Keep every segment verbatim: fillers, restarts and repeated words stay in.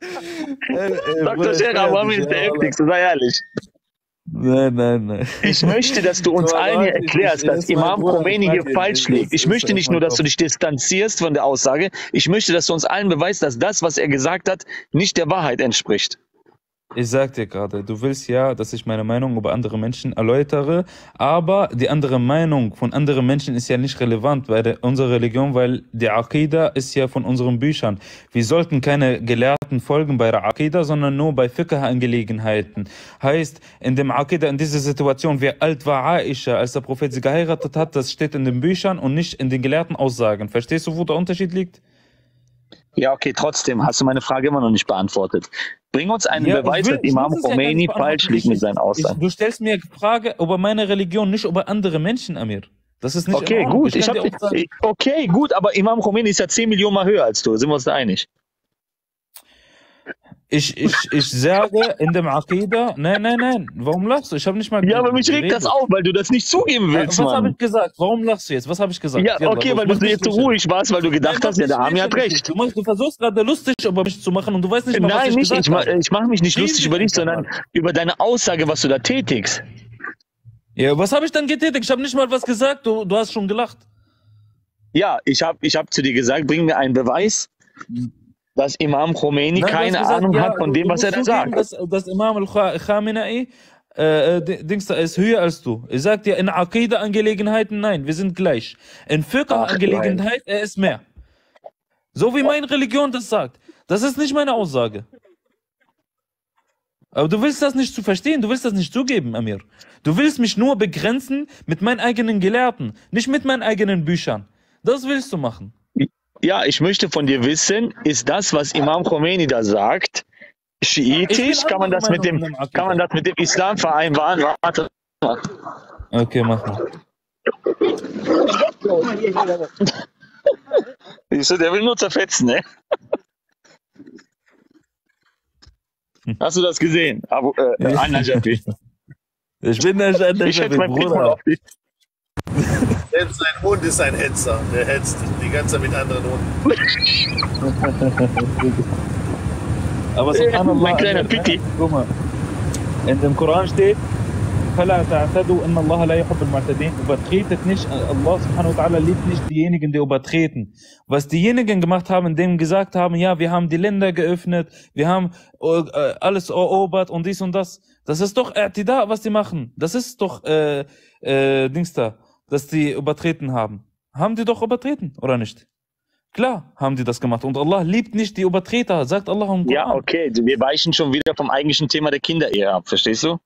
Ey, ey, Doktor Bruder, ich Scherer, feier warum dich, ist ja, der Allah. Heftigste? Sei ehrlich. Nein, nein, nein. Ich möchte, dass du uns So, allen hier Leute, ich, erklärst, ich, dass ist mein Imam Bruder, ich Khomeini mag hier ihn. falsch liegt. Ist, Ich ist möchte nicht auf nur, meinen dass du Kopf. dich distanzierst von der Aussage. Ich möchte, dass du uns allen beweist, dass das, was er gesagt hat, nicht der Wahrheit entspricht. Ich sag dir gerade, du willst ja, dass ich meine Meinung über andere Menschen erläutere, aber die andere Meinung von anderen Menschen ist ja nicht relevant bei der, unserer Religion, weil die Aqidah ist ja von unseren Büchern. Wir sollten keine Gelehrten folgen bei der Aqidah, sondern nur bei Fiqh-Angelegenheiten. Heißt, in dem Aqidah, in dieser Situation, wie alt war Aisha, als der Prophet sie geheiratet hat, das steht in den Büchern und nicht in den gelehrten Aussagen. Verstehst du, wo der Unterschied liegt? Ja, okay, trotzdem hast du meine Frage immer noch nicht beantwortet. Bring uns einen Ja, ich Beweis, will, dass ich Imam muss es ja gar nicht Khomeini falsch beantworten. liegt Ich, mit ich, seinen ich, Aussagen. du stellst mir Frage über meine Religion, nicht über andere Menschen, Amir. Das ist nicht in Okay, Ordnung. gut. Ich Ich kann hab, dir auch sagen, okay, gut, aber Imam Khomeini ist ja zehn Millionen Mal höher als du. Sind wir uns da einig? ich, ich, ich sage in dem Aqidah, nein, nein, nein, warum lachst du? Ich habe nicht mal Ja, aber mich regt das geredet. auf, weil du das nicht zugeben Äh, willst, Was habe Mann. ich gesagt? Warum lachst du jetzt? Was habe ich gesagt? Ja, Yalla, okay, los, weil mach du mich jetzt so lächerlich. ruhig warst, weil du Nein, gedacht mach hast, ja, mich der Army hat lächerlich. recht. Du, machst, du versuchst gerade lustig über mich zu machen und du weißt nicht mal, was Nein, ich nicht. gesagt Ich, ma habe. ich mache mich nicht Reden lustig wir über dich, einfach sondern mal. über deine Aussage, was du da tätigst. Ja, was habe ich dann getätigt? Ich habe nicht mal was gesagt, du, du hast schon gelacht. Ja, ich habe ich hab zu dir gesagt, bring mir einen Beweis, dass Imam Khomeini Nein, du hast keine gesagt, Ahnung ja, hat von du, dem, du was er musst da zugeben, sagt. dass, dass Imam al-Khamenei äh, äh, Dings da ist höher als du. Ich sag dir, in Aqidah-Angelegenheiten, nein, wir sind gleich. In Ach, nein. Fiqh-Angelegenheit, er ist mehr. So wie meine Religion das sagt. Das ist nicht meine Aussage. Aber du willst das nicht zu verstehen, du willst das nicht zugeben, Amir. Du willst mich nur begrenzen mit meinen eigenen Gelehrten, nicht mit meinen eigenen Büchern. Das willst du machen. Ja, ich möchte von dir wissen, ist das, was Imam Khomeini da sagt, Ich bin schiitisch? Kann man anderer das mit Meinung dem, in dem kann man Aqidah. das mit dem Islam vereinbaren? Warte. Okay, mach mal. Siehst du, der will nur zerfetzen, ne? Hast du das gesehen? Abu, äh, An-Najafi. Ich bin der Schein, Ich schätze mein Pitbull Bruder. auf dich. Selbst sein Hund ist ein Hetzer. Der hetzt die ganze Zeit mit anderen Hunden. Aber Äh, subhanallah, mein kleiner Amir, Pitti. guck mal, in dem Koran steht, فَلَا تَعْتَدُوا إِنَّ اللَّهَ لَا يُحِبُّ الْمُعْتَدِينَ. Übertretet nicht, Allah subhanahu wa ta'ala liebt nicht diejenigen, die übertreten. Was diejenigen gemacht haben, indem gesagt haben, ja, wir haben die Länder geöffnet, wir haben äh, alles erobert und dies und das. Das ist doch I'tida, was die machen. Das ist doch, äh, äh, Dings da, dass die übertreten haben. Haben die doch übertreten, oder nicht? Klar haben die das gemacht. Und Allah liebt nicht die Übertreter, sagt Allah im Koran. Ja, okay, wir weichen schon wieder vom eigentlichen Thema der Kinderehe ab, verstehst du?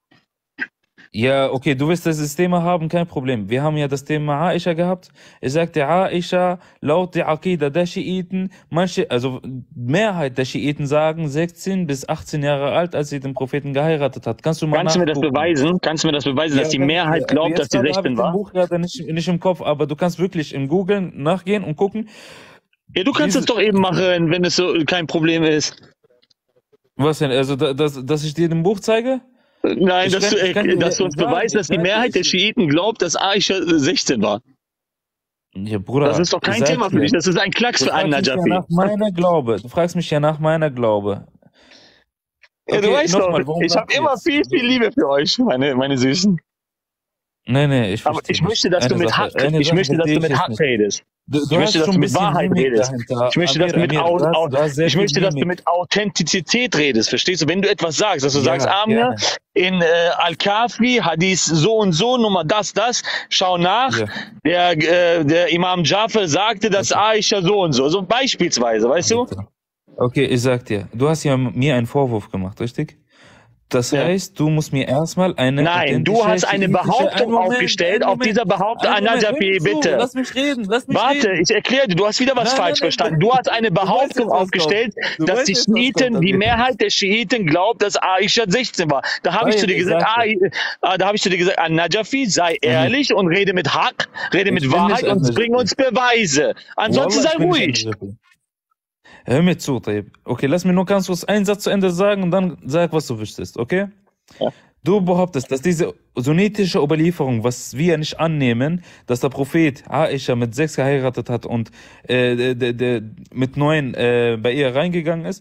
Ja, okay, du willst das Thema haben, kein Problem. Wir haben ja das Thema Aisha gehabt. Ich sagte, Aisha, laut der Aqidah der Schiiten, manche, also Mehrheit der Schiiten sagen sechzehn bis achtzehn Jahre alt, als sie den Propheten geheiratet hat. Kannst du mal Kannst du mir das nachgucken? beweisen? Kannst du mir das beweisen, dass die kann ich Mehrheit dir. glaubt, Jetzt dass die gerade habe sechzehn ich den war? Buch gerade nicht, nicht im Kopf, aber du kannst wirklich im Googlen nachgehen und gucken. Ja, du kannst Diese- es doch eben machen, wenn es so kein Problem ist. Was denn? Also, da- dass, dass ich dir den Buch zeige? Nein, Ich dass, kann- du, ich kann äh, dir dass du uns sagen, beweist, dass ich die sag Mehrheit der nicht- Schiiten glaubt, dass Aisha äh, sechzehn war. Ja, Bruder. Das ist doch ich kein sag Thema für dir. dich. Das ist ein Klacks Du für einen fragst mich ja Najafi. nach meiner Glaube. Du fragst mich ja nach meiner Glaube. Ja, du Okay, weißt nochmal, doch, warum ich habe lachst du immer jetzt? viel, viel Liebe für euch, meine, meine Süßen. Nee, nee, ich Aber verstehe ich möchte, dass nicht. du Eine mit Sache- Hack, eine ich Sache möchte, dass du verstehe mit ich Hack nicht. redest. Du, du Ich möchte, hast dass schon du ein mit bisschen Wahrheit Mimik redest. dahinter. Ich möchte, dass du Amir, mit, Amir, Au du hast- Au du hast sehr ich viel möchte, dass du Mimik. mit Authentizität redest, verstehst du? Wenn du etwas sagst, dass du Ja, sagst, Amir, gerne. in äh, Al-Kafi, Hadith so und so, Nummer das, das, schau nach. Ja. Der, äh, der Imam Jafar sagte, dass Aisha so und so, so beispielsweise, weißt du? Okay, ich sag dir, du hast ja mir einen Vorwurf gemacht, richtig? Das Ja. heißt, du musst mir erstmal eine Nein, du authentische, hast eine schiitische- Behauptung Einen Moment, aufgestellt. einen Auf Moment, dieser Behauptung, einen Moment, An-Najafi, hör mir zu, bitte. Lass mich reden, lass mich Warte, reden. ich erkläre dir, du hast wieder was Nein, falsch nein, nein, verstanden. Du hast eine du weißt Behauptung jetzt, was aufgestellt, kommt. Du dass weißt die jetzt, was Schiiten, kommt, die Amir. Mehrheit der Schiiten glaubt, dass Aisha sechzehn war. Da habe ich Nein, zu dir ich gesagt, sag ah, äh, da habe ich zu dir gesagt, An-Najafi, sei ehrlich und rede mit Haq, rede Ich mit bin Wahrheit nicht und An-Najafi. bring uns Beweise. Ansonsten Wallah, sei ich bin nicht ruhig. An-Najafi. Hör mir zu, Taib. Okay, lass mir nur ganz kurz einen Satz zu Ende sagen und dann sag, was du möchtest, okay? Ja. Du behauptest, dass diese sunnitische Überlieferung, was wir nicht annehmen, dass der Prophet Aisha mit sechs geheiratet hat und äh, de, de, de, mit neun äh, bei ihr reingegangen ist,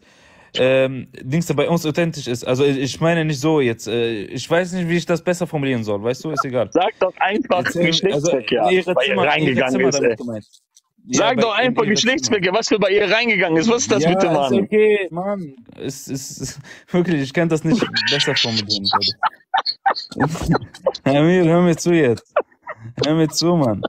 ähm, Dings da bei uns authentisch ist. Also ich, ich meine nicht so jetzt. Äh, ich weiß nicht, wie ich das besser formulieren soll. Weißt du, ist egal. Sag doch einfach Jetzt, äh, Geschlechtsverkehr, also, in ihre bei ihr Zimmer, reingegangen ihre ist, Zimmer ey. damit gemeint. Sag bei, doch einfach Geschlechtsverkehr, was für bei ihr reingegangen ist. Was ist das ja, bitte, Mann? Ist okay, Mann. Es ist wirklich, ich kann das nicht besser formulieren. Hör mir, hör mir zu jetzt. Hör mir zu, Mann.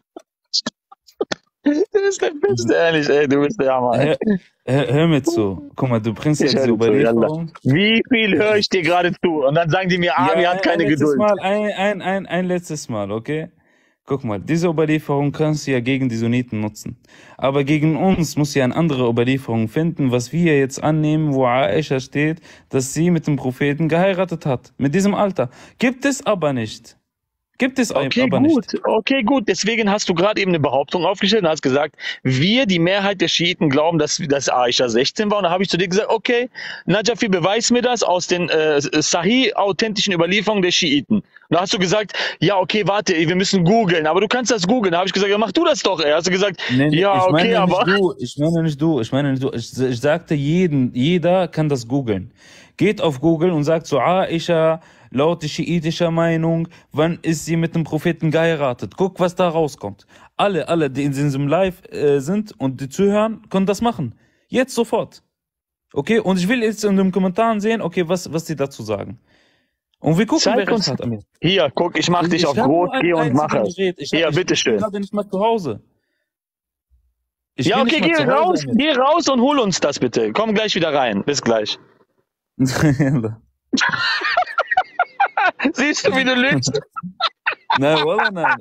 Du bist der Beste, ehrlich, ey, du bist der Hammer. Hör, hör, hör mir zu. Guck mal, du bringst Ich jetzt höre die dir zu, Überlieferung. Wie viel höre ich dir gerade zu? Und dann sagen die mir, Ami Ja, hat keine ein letztes Geduld. Mal, ein, ein, ein, ein letztes Mal, okay? Guck mal, diese Überlieferung kannst du ja gegen die Sunniten nutzen. Aber gegen uns muss ja eine andere Überlieferung finden, was wir jetzt annehmen, wo Aisha steht, dass sie mit dem Propheten geheiratet hat. Mit diesem Alter. Gibt es aber nicht. Gibt es Okay, aber gut, nicht. okay, gut. Deswegen hast du gerade eben eine Behauptung aufgestellt und hast gesagt, wir, die Mehrheit der Schiiten, glauben, dass, dass Aisha sechzehn war. Und da habe ich zu dir gesagt, okay, Najafi, beweis mir das aus den äh, Sahih authentischen Überlieferungen der Schiiten. Und da hast du gesagt, ja, okay, warte, wir müssen googeln. Aber du kannst das googeln. Da habe ich gesagt, ja, mach du das doch. Ey. Hast du gesagt, Nee, nee, ja, ich meine okay, nicht aber... Du, ich meine nicht du, ich meine nicht du. Ich, ich sagte jeden, jeder kann das googeln. Geht auf Google und sagt so, Aisha, laut die schiitischer Meinung, wann ist sie mit dem Propheten geheiratet? Guck, was da rauskommt. Alle, alle, die in diesem Live äh, sind und die zuhören, können das machen. Jetzt sofort. Okay, und ich will jetzt in den Kommentaren sehen, okay, was, was die dazu sagen. Und wir gucken, Zeig wer uns- recht hat, Amir. Hier, guck, ich mach dich Ich auf hab nur Rot, ein geh und einziges mach es. Gerät. Ich, Ja, ich, bitteschön. Ich bin gerade nicht mal zu Hause. Ich Ja, bin okay, nicht geh mal zu Hause, raus, Amir. geh raus und hol uns das bitte. Komm gleich wieder rein. Bis gleich. Siehst du, wie du lügst? Nein, wallah, nein.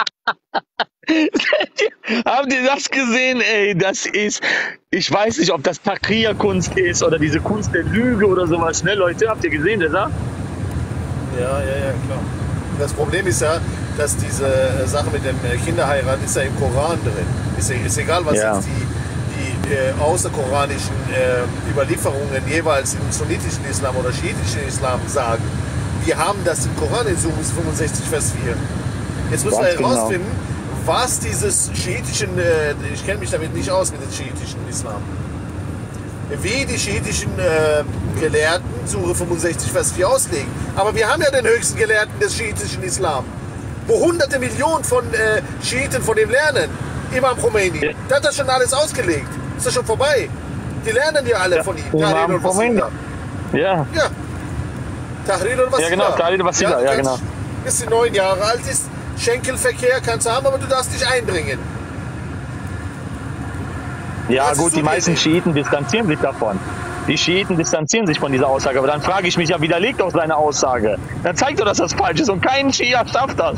Habt ihr das gesehen, ey? Das ist, ich weiß nicht, ob das Takriya-Kunst ist oder diese Kunst der Lüge oder sowas. Ne, Leute, habt ihr gesehen, der sagt? Ja, ja, ja, klar. Das Problem ist ja, dass diese äh, Sache mit dem äh, Kinderheirat ist ja im Koran drin. Ist, ja- ist egal, was Ja. jetzt die, die äh, außerkoranischen äh, Überlieferungen jeweils im sunnitischen Islam oder schiitischen Islam sagen. Wir haben das im Koran in Surah fünfundsechzig, Vers vier. Jetzt müssen Ganz wir herausfinden, was dieses schiitischen, äh, ich kenne mich damit nicht aus mit dem schiitischen Islam, wie die schiitischen äh, Gelehrten Surah fünfundsechzig, Vers vier auslegen. Aber wir haben ja den höchsten Gelehrten des schiitischen Islam, wo hunderte Millionen von äh, Schiiten von dem lernen. Imam Khomeini, Ja. der hat das schon alles ausgelegt. Ist das schon vorbei? Die lernen ja alle Ja, von ihm. Imam Tahrir und Khomeini. Wasila. Ja. Ja. Tahrir und Wasila. Ja, genau, Tahrir und Wasila, ja, du kannst, genau. Bis sie neun Jahre alt ist, Schenkelverkehr kannst du haben, aber du darfst dich einbringen. Ja, Was gut, ist die so meisten die- Schiiten distanzieren sich davon. Die Schiiten distanzieren sich von dieser Aussage. Aber dann frage ich mich ja, widerlegt doch seine Aussage. Dann zeigt doch, dass das falsch ist. Und kein Schia schafft das.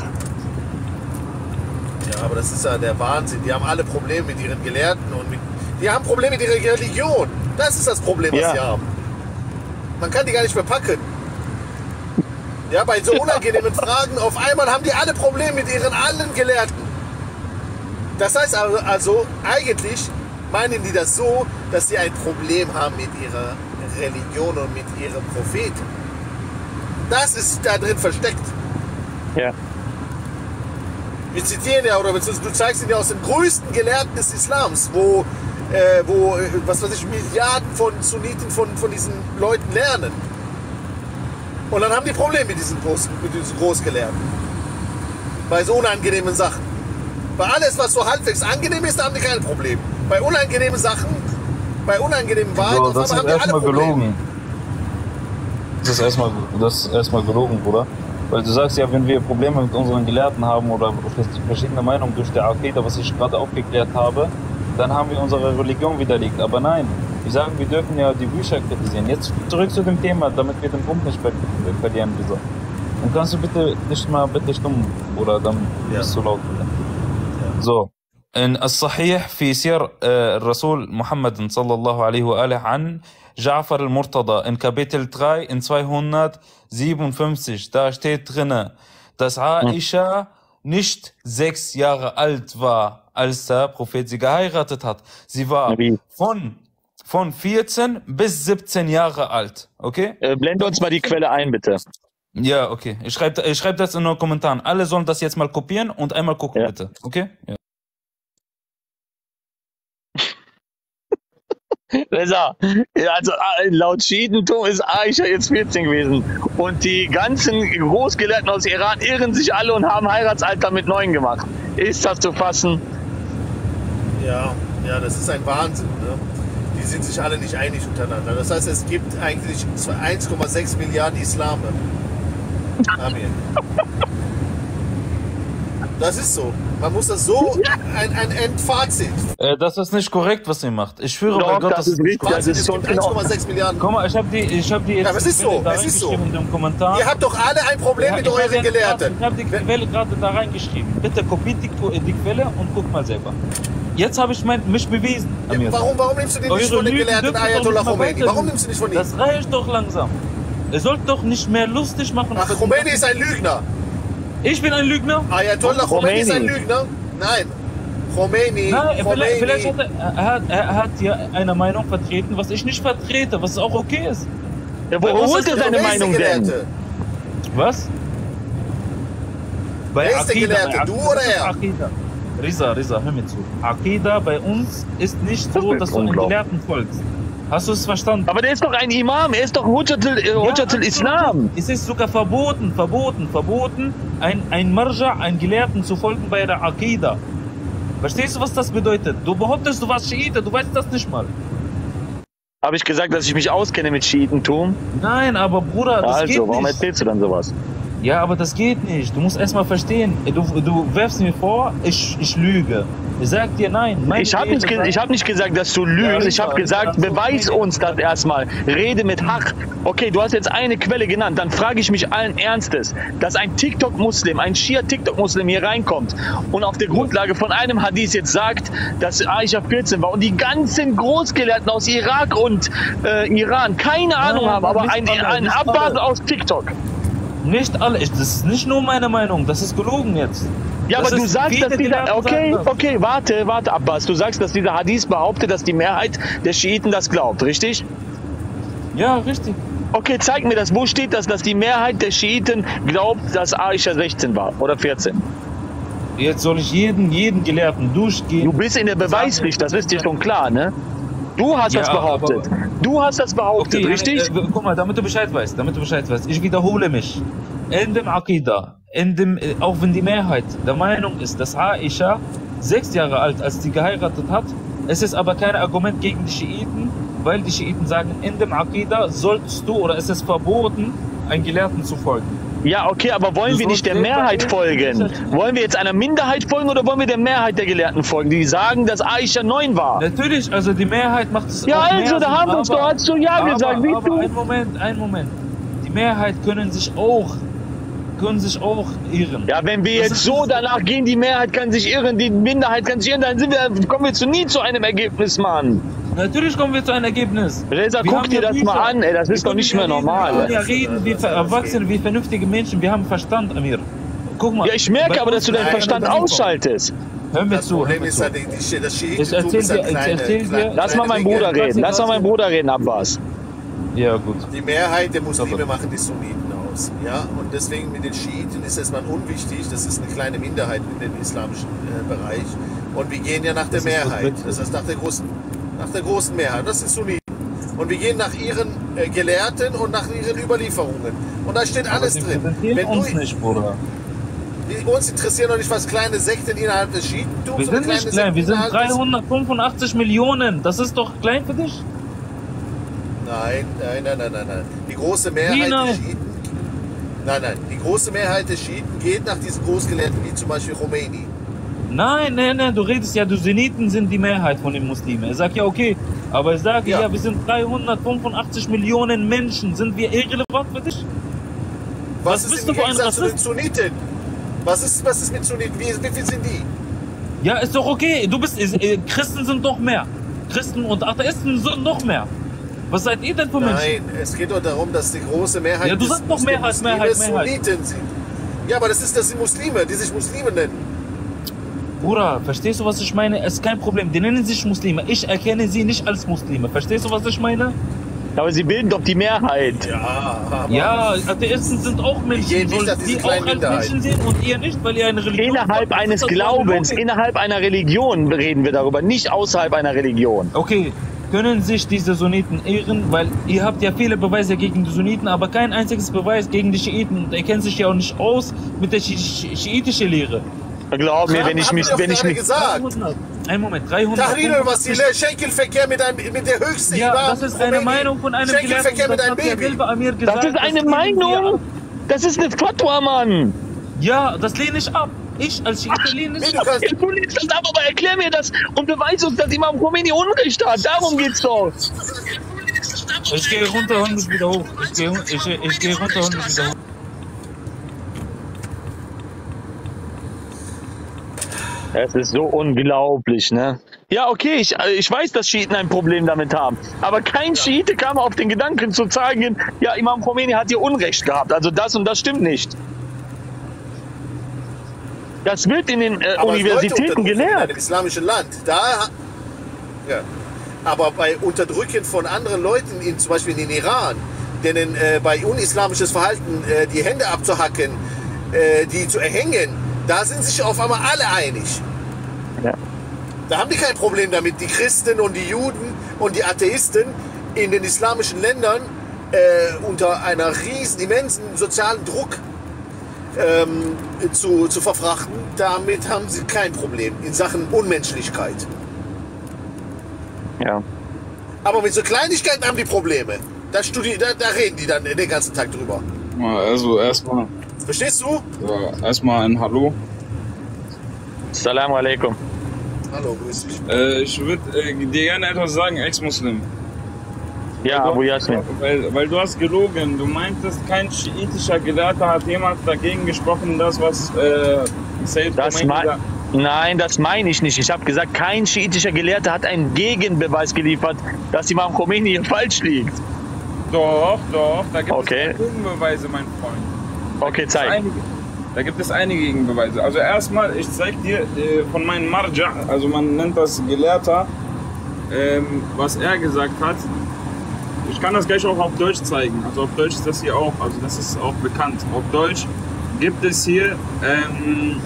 Ja, aber das ist ja der Wahnsinn. Die haben alle Probleme mit ihren Gelehrten und mit. Die haben Probleme mit ihrer Religion. Das ist das Problem, was Ja. sie haben. Man kann die gar nicht mehr packen. Ja, bei so unangenehmen Fragen, auf einmal haben die alle Probleme mit ihren allen Gelehrten. Das heißt also, also eigentlich meinen die das so, dass sie ein Problem haben mit ihrer Religion und mit ihrem Propheten. Das ist da drin versteckt. Ja. Wir zitieren ja, oder beziehungsweise du zeigst ihn ja aus den größten Gelehrten des Islams, wo, äh, wo äh, was weiß ich, Milliarden von Sunniten von, von diesen Leuten lernen. Und dann haben die Probleme mit diesen, Groß, mit diesen Großgelehrten. Bei so unangenehmen Sachen. Bei alles, was so halbwegs angenehm ist, da haben die kein Problem. Bei unangenehmen Sachen, bei unangenehmen Wahrheiten, So, auf das einmal ist haben die alle erstmal Probleme. gelogen. Das ist erstmal, das ist erstmal gelogen, Bruder. Weil du sagst ja, wenn wir Probleme mit unseren Gelehrten haben oder verschiedene Meinungen durch der Aqidah, was ich gerade aufgeklärt habe, dann haben wir unsere Religion widerlegt. Aber nein, wir sagen, wir dürfen ja die Bücher kritisieren. Jetzt zurück zu dem Thema, damit wir den Punkt nicht ver verlieren. Wieso? Und kannst du bitte dich mal bitte stumm oder dann Ja. bist du laut wieder. So. In As-Sahih في سير الرسول محمد صلى الله عليه وآله عن Ja'far al-Murtada in Kapitel drei in zweihundertsiebenundfünfzig, da steht drinne, dass Aisha nicht sechs Jahre alt war, als der Prophet sie geheiratet hat. Sie war Wie? von, von vierzehn bis siebzehn Jahre alt, okay? Äh, blende uns mal die Quelle ein, bitte. Ja, okay. Ich schreibe ich schreib das in den Kommentaren. Alle sollen das jetzt mal kopieren und einmal gucken, Ja. bitte, okay? Ja. Besser. Also laut Schiitentum ist Aisha jetzt vierzehn gewesen. Und die ganzen Großgelehrten aus Iran irren sich alle und haben Heiratsalter mit neun gemacht. Ist das zu fassen? Ja, ja, das ist ein Wahnsinn. Ne? Die sind sich alle nicht einig untereinander. Das heißt, es gibt eigentlich eins Komma sechs Milliarden Islame. Amen. Das ist so. Man muss das so, ein, ein Endfazit. Äh, das ist nicht korrekt, was ihr macht. Ich schwöre Doch, bei Gott, das ist richtig. Das Fazit, ist es schon gibt eins Komma sechs Milliarden. Guck mal, ich habe die, ich hab die jetzt Ja, aber es ist so, da es ist so. reingeschrieben in dem Kommentar. Ihr habt doch alle ein Problem Ja, mit ich hab euren jetzt Gelehrten. grad- Ich habe die Quelle gerade da reingeschrieben. Bitte kopiert die, die Quelle und guck mal selber. Jetzt habe ich mein, mich bewiesen. Ja, Amir. warum, warum nimmst du den nicht Eure von den Lügen Gelehrten dürfen doch Ayatollah nicht mal Khomeini? weiter- Warum nimmst du nicht von ihm? Das reicht doch langsam. Ihr sollt doch nicht mehr lustig machen. Ach, Khomeini ist ein Lügner. Ich bin ein Lügner? Ayatollah Khomeini ist ein Khomeini. Lügner? Nein. Khomeini, Nein, vielleicht, vielleicht Khomeini. hat er, er, hat, er hat ja eine Meinung vertreten, was ich nicht vertrete, was auch okay ist. Ja, Bei wo uns holt ist er der seine Wer ist der Meinung denn? Gelehrte? Was? Bei Wer ist der Gelehrte, bei du Akida, oder das ist er? Akida. Risa, Risa, hör mir zu. Akida bei uns ist nicht so, ist dass du einem unglaublich. Gelehrten folgst. Hast du es verstanden? Aber der ist doch ein Imam, er ist doch Hujjatul äh, Hujjatul Ja, Islam. Es ist sogar verboten, verboten, verboten, ein, ein Marja, ein Gelehrten zu folgen bei der Akida. Verstehst du, was das bedeutet? Du behauptest, du warst Schiite, du weißt das nicht mal. Habe ich gesagt, dass ich mich auskenne mit Schiitentum? Nein, aber Bruder, das geht Also, warum nicht. erzählst du dann sowas? Ja, aber das geht nicht. Du musst erstmal verstehen. Du, du werfst mir vor, ich, ich lüge. Ich sag dir nein. Meine Ich habe Lehre nicht, ge sagt- ich hab nicht gesagt, dass du Ja, lügst. Ich habe Risa, gesagt, Risa, beweis okay. uns das erstmal. Rede mit Hach. Okay, du hast jetzt eine Quelle genannt. Dann frage ich mich allen Ernstes, dass ein TikTok-Muslim, ein Schia-TikTok-Muslim hier reinkommt und auf der Grundlage von einem Hadith jetzt sagt, dass Aisha vierzehn war und die ganzen Großgelehrten aus Irak und äh, Iran keine Ahnung haben, aber nicht ein, alle, ein nicht Abbas alle. aus TikTok. Nicht alle. Ich, das ist nicht nur meine Meinung. Das ist gelogen jetzt. Ja, Das aber du ist- sagst, viele dass dieser, Gelehrten okay, sagen das. okay, warte, warte, Abbas, du sagst, dass dieser Hadith behauptet, dass die Mehrheit der Schiiten das glaubt, richtig? Ja, richtig. Okay, zeig mir das. Wo steht das, dass die Mehrheit der Schiiten glaubt, dass Aisha sechzehn war oder vierzehn? Jetzt soll ich jeden, jeden Gelehrten durchgehen. Du bist in der Beweispflicht, das ist dir schon klar, ne? Du hast Ja, das behauptet. aber- Du hast das behauptet, Okay, richtig? Äh, äh, guck mal, damit du Bescheid weißt, damit du Bescheid weißt. Ich wiederhole mich. In dem Akida, in dem, äh, auch wenn die Mehrheit der Meinung ist, dass Aisha sechs Jahre alt, als sie geheiratet hat, es ist aber kein Argument gegen die Schiiten, weil die Schiiten sagen, in dem Akida solltest du oder es ist verboten, einen Gelehrten zu folgen. Ja, okay, aber wollen Du wir nicht der sollst Mehrheit selber- folgen? Wollen wir jetzt einer Minderheit folgen oder wollen wir der Mehrheit der Gelehrten folgen, die sagen, dass Aisha neun war? Natürlich, also die Mehrheit macht es Ja, auch also, mehr da Sinn, haben wir uns aber- doch- hast du ja aber, gesagt, wie aber du- ein Moment, ein Moment. Die Mehrheit können sich auch, können sich auch irren. Ja, wenn wir Das jetzt ist- so danach gehen, die Mehrheit kann sich irren, die Minderheit kann sich irren, dann sind wir, kommen wir zu nie zu einem Ergebnis, Mann. Natürlich kommen wir zu einem Ergebnis. Reza, Wir guck haben dir ja das Bücher. mal an, ey, das Wir ist doch können nicht ja mehr reden, normal. Wir können ja ey. reden wie ver- Erwachsene, wie vernünftige Menschen. Wir haben Verstand, Amir. Guck mal. Ja, ich merke bei aber, dass uns du deinen ist Verstand eine Überlieferung. ausschaltest. Hör mir Das zu, hör Problem mir ist zu. ja, die, die, das Ich Schiitentum erzähl ist dir- ein ich kleine, erzähl dir- kleine, Lass mal meinen kleine Bruder Dinge. reden, lass mal meinen Bruder reden, Abbas. Ja, gut. Die Mehrheit der Muslime Super. machen die Sunniten aus. Ja? Und deswegen mit den Schiiten ist erstmal unwichtig. Das ist eine kleine Minderheit in dem islamischen äh, Bereich. Und wir gehen ja nach der Das ist Mehrheit. wirklich- Das heißt nach der großen, nach der großen Mehrheit. Das sind Sunniten. Und wir gehen nach ihren äh, Gelehrten und nach ihren Überlieferungen. Und da steht alles Aber die drin. präsentieren Wenn uns du, nicht, Bruder. die, uns interessieren doch nicht, was kleine Sekten innerhalb des Schiitentums Wir oder sind nicht kleine klein, Sekten wir sind innerhalb des- dreihundertfünfundachtzig Millionen. Das ist doch klein für dich? Nein, nein, nein, nein, nein, nein. Die große Mehrheit Wie nein? der Schiiten. Nein, nein. Die große Mehrheit der Schiiten geht nach diesen Großgelehrten, wie zum Beispiel Khomeini. Nein, nein, nein, du redest ja, du Sunniten sind die Mehrheit von den Muslimen. Ich sag ja, okay, aber ich sage ja, Ja. wir sind dreihundertfünfundachtzig Millionen Menschen. Sind wir irrelevant für dich? Was, Was ist bist im du für ein Gegensatz zu den Rassist? Sunniten? Was ist, was ist mit Sunniten? Wie, wie viel sind die? Ja, ist doch okay. Du bist, äh, Christen sind doch mehr. Christen und Atheisten sind noch mehr. Was seid ihr denn für Menschen? Nein, es geht doch darum, dass die große Mehrheit Ja, du des sagst doch Mehrheit, Muslime Mehrheit, Mehrheit. Sunniten sind. Ja, aber das ist das sind Muslime, die sich Muslime nennen. Bruder, verstehst du, was ich meine? Es ist kein Problem. Die nennen sich Muslime. Ich erkenne sie nicht als Muslime. Verstehst du, was ich meine? Aber sie bilden doch die Mehrheit. Ja, aber Ja, Atheisten sind auch Menschen. gehen nicht Sollt nach diesen die auch kleinen als Minderheiten. Menschen sehen und ihr nicht, weil ihr eine Religion Innerhalb habt? eines Das ist doch Glaubens, Logik. innerhalb einer Religion reden wir darüber, nicht außerhalb einer Religion. Okay, können sich diese Sunniten irren, weil ihr habt ja viele Beweise gegen die Sunniten, aber kein einziges Beweis gegen die Schiiten. Und er kennt sich ja auch nicht aus mit der schi schi schiitischen Lehre. Glaub mir, wenn ich mich, wenn ich mich... gesagt. Ein Moment, dreihundert. Tahrir al-Wasila, Schenkelverkehr mit, einem, mit der höchsten Ja, Imam das ist eine Khomeini. Meinung von einem Schenkelverkehr mit einem Baby. Das ist eine Meinung? Das ist eine Fatwa, Mann. Ja, das lehne ich ab. Ich als Schiite lehne Nee, ich du ab. kannst, Du lehnst das ab, aber erklär mir das und beweis uns, dass Imam Khomeini Unrecht hat. Darum geht's doch. Ich gehe runter und mich wieder hoch. Ich gehe, ich, ich gehe runter und mich wieder hoch. Es ist so unglaublich, ne? Ja, okay, ich, ich weiß, dass Schiiten ein Problem damit haben. Aber kein Schiite kam auf den Gedanken zu zeigen, ja, Imam Khomeini hat hier Unrecht gehabt. Also das und das stimmt nicht. Das wird in den äh, aber Universitäten Leute unterdrücken in gelehrt. einem islamischen Land. Da, ja. Aber bei Unterdrücken von anderen Leuten, in, zum Beispiel in den Iran, denen äh, bei unislamisches Verhalten äh, die Hände abzuhacken, äh, die zu erhängen, da sind sich auf einmal alle einig. Ja. Da haben die kein Problem damit, die Christen und die Juden und die Atheisten in den islamischen Ländern äh, unter einer riesen, immensen sozialen Druck ähm, zu, zu verfrachten. Damit haben sie kein Problem in Sachen Unmenschlichkeit. Ja. Aber mit so Kleinigkeiten haben die Probleme. Da, studi da, da reden die dann den ganzen Tag drüber. Also erstmal, Verstehst du? ja, erstmal ein Hallo. Assalamu alaikum. Hallo, grüß dich. Äh, ich würde äh, dir gerne etwas sagen, Ex-Muslim. Ja, Weil Abu du- Yasmin. Weil, weil du hast gelogen. Du meintest, kein schiitischer Gelehrter hat jemals dagegen gesprochen, das was äh, Sayyid Das Khomeini mein, sagt. nein, das meine ich nicht. Ich habe gesagt, kein schiitischer Gelehrter hat einen Gegenbeweis geliefert, dass Imam Khomeini hier falsch liegt. Doch, doch, da gibt Okay. es Gegenbeweise, mein Freund. Okay, zeig. Einige, da gibt es einige Gegenbeweise. Also erstmal, ich zeig dir äh, von meinem Marja, also man nennt das Gelehrter, ähm, was er gesagt hat. Ich kann das gleich auch auf Deutsch zeigen. Also auf Deutsch ist das hier auch, also das ist auch bekannt. Auf Deutsch gibt es hier, ähm,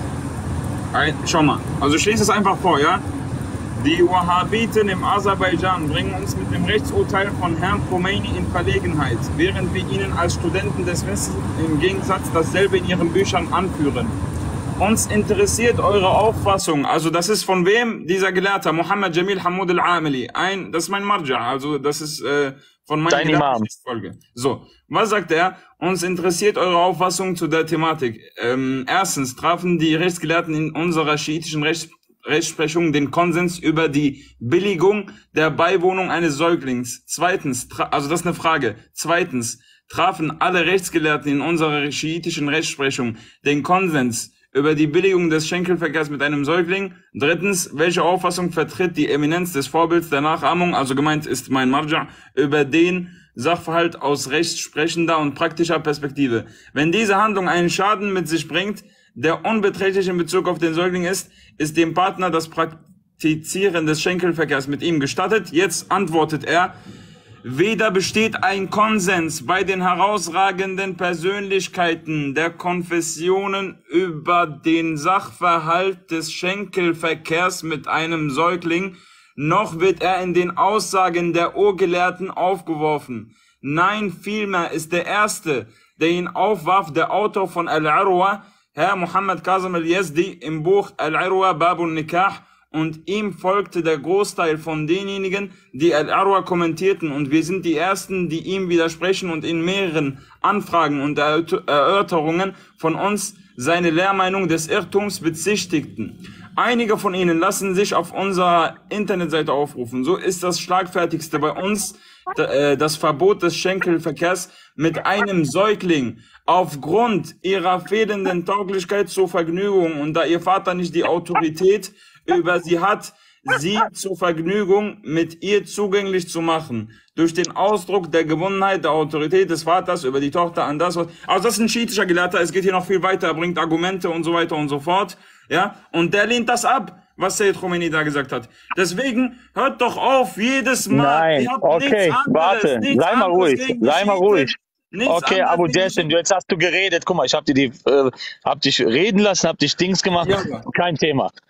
ein, schau mal, also ich lese es einfach vor, ja? Die Wahhabiten im Aserbaidschan bringen uns mit dem Rechtsurteil von Herrn Khomeini in Verlegenheit, während wir ihnen als Studenten des Westens im Gegensatz dasselbe in ihren Büchern anführen. Uns interessiert eure Auffassung, also das ist von wem? Dieser Gelehrter, Mohammed Jamil Hamoud al-Amili. Ein, das ist mein Marja, also das ist äh, von meiner Dein Imam. Folge. So, was sagt er? Uns interessiert eure Auffassung zu der Thematik. Ähm, erstens trafen die Rechtsgelehrten in unserer schiitischen Rechts Rechtsprechung den Konsens über die Billigung der Beiwohnung eines Säuglings. Zweitens, also das ist eine Frage. Zweitens, trafen alle Rechtsgelehrten in unserer schiitischen Rechtsprechung den Konsens über die Billigung des Schenkelverkehrs mit einem Säugling. Drittens, welche Auffassung vertritt die Eminenz des Vorbilds der Nachahmung, also gemeint ist mein Marja, über den Sachverhalt aus rechtssprechender und praktischer Perspektive. Wenn diese Handlung einen Schaden mit sich bringt, der unbeträchtlich in Bezug auf den Säugling ist, ist dem Partner das Praktizieren des Schenkelverkehrs mit ihm gestattet. Jetzt antwortet er, weder besteht ein Konsens bei den herausragenden Persönlichkeiten der Konfessionen über den Sachverhalt des Schenkelverkehrs mit einem Säugling, noch wird er in den Aussagen der Urgelehrten aufgeworfen. Nein, vielmehr ist der Erste, der ihn aufwarf, der Autor von Al-Arwa, Herr Muhammad Kazim al-Yazdi im Buch Al-Arwa Babun Nikah, und ihm folgte der Großteil von denjenigen, die Al-Arwa kommentierten, und wir sind die Ersten, die ihm widersprechen und in mehreren Anfragen und Erörterungen von uns seine Lehrmeinung des Irrtums bezichtigten. Einige von ihnen lassen sich auf unserer Internetseite aufrufen. So ist das Schlagfertigste bei uns das Verbot des Schenkelverkehrs mit einem Säugling aufgrund ihrer fehlenden Tauglichkeit zur Vergnügung, und da ihr Vater nicht die Autorität über sie hat, sie zur Vergnügung mit ihr zugänglich zu machen. Durch den Ausdruck der Gebundenheit der Autorität des Vaters über die Tochter an das, was... Also das ist ein schiitischer Gelehrter, es geht hier noch viel weiter, er bringt Argumente und so weiter und so fort. Ja, und der lehnt das ab, was Sayyid Khomeini da gesagt hat. Deswegen hört doch auf, jedes Mal... Nein, okay, warte, sei mal ruhig, sei mal ruhig. Okay, Abu Yasmin, jetzt hast du geredet. Guck mal, ich hab dir die, äh, hab dich reden lassen, hab dich Dings gemacht. Ja. Kein Thema.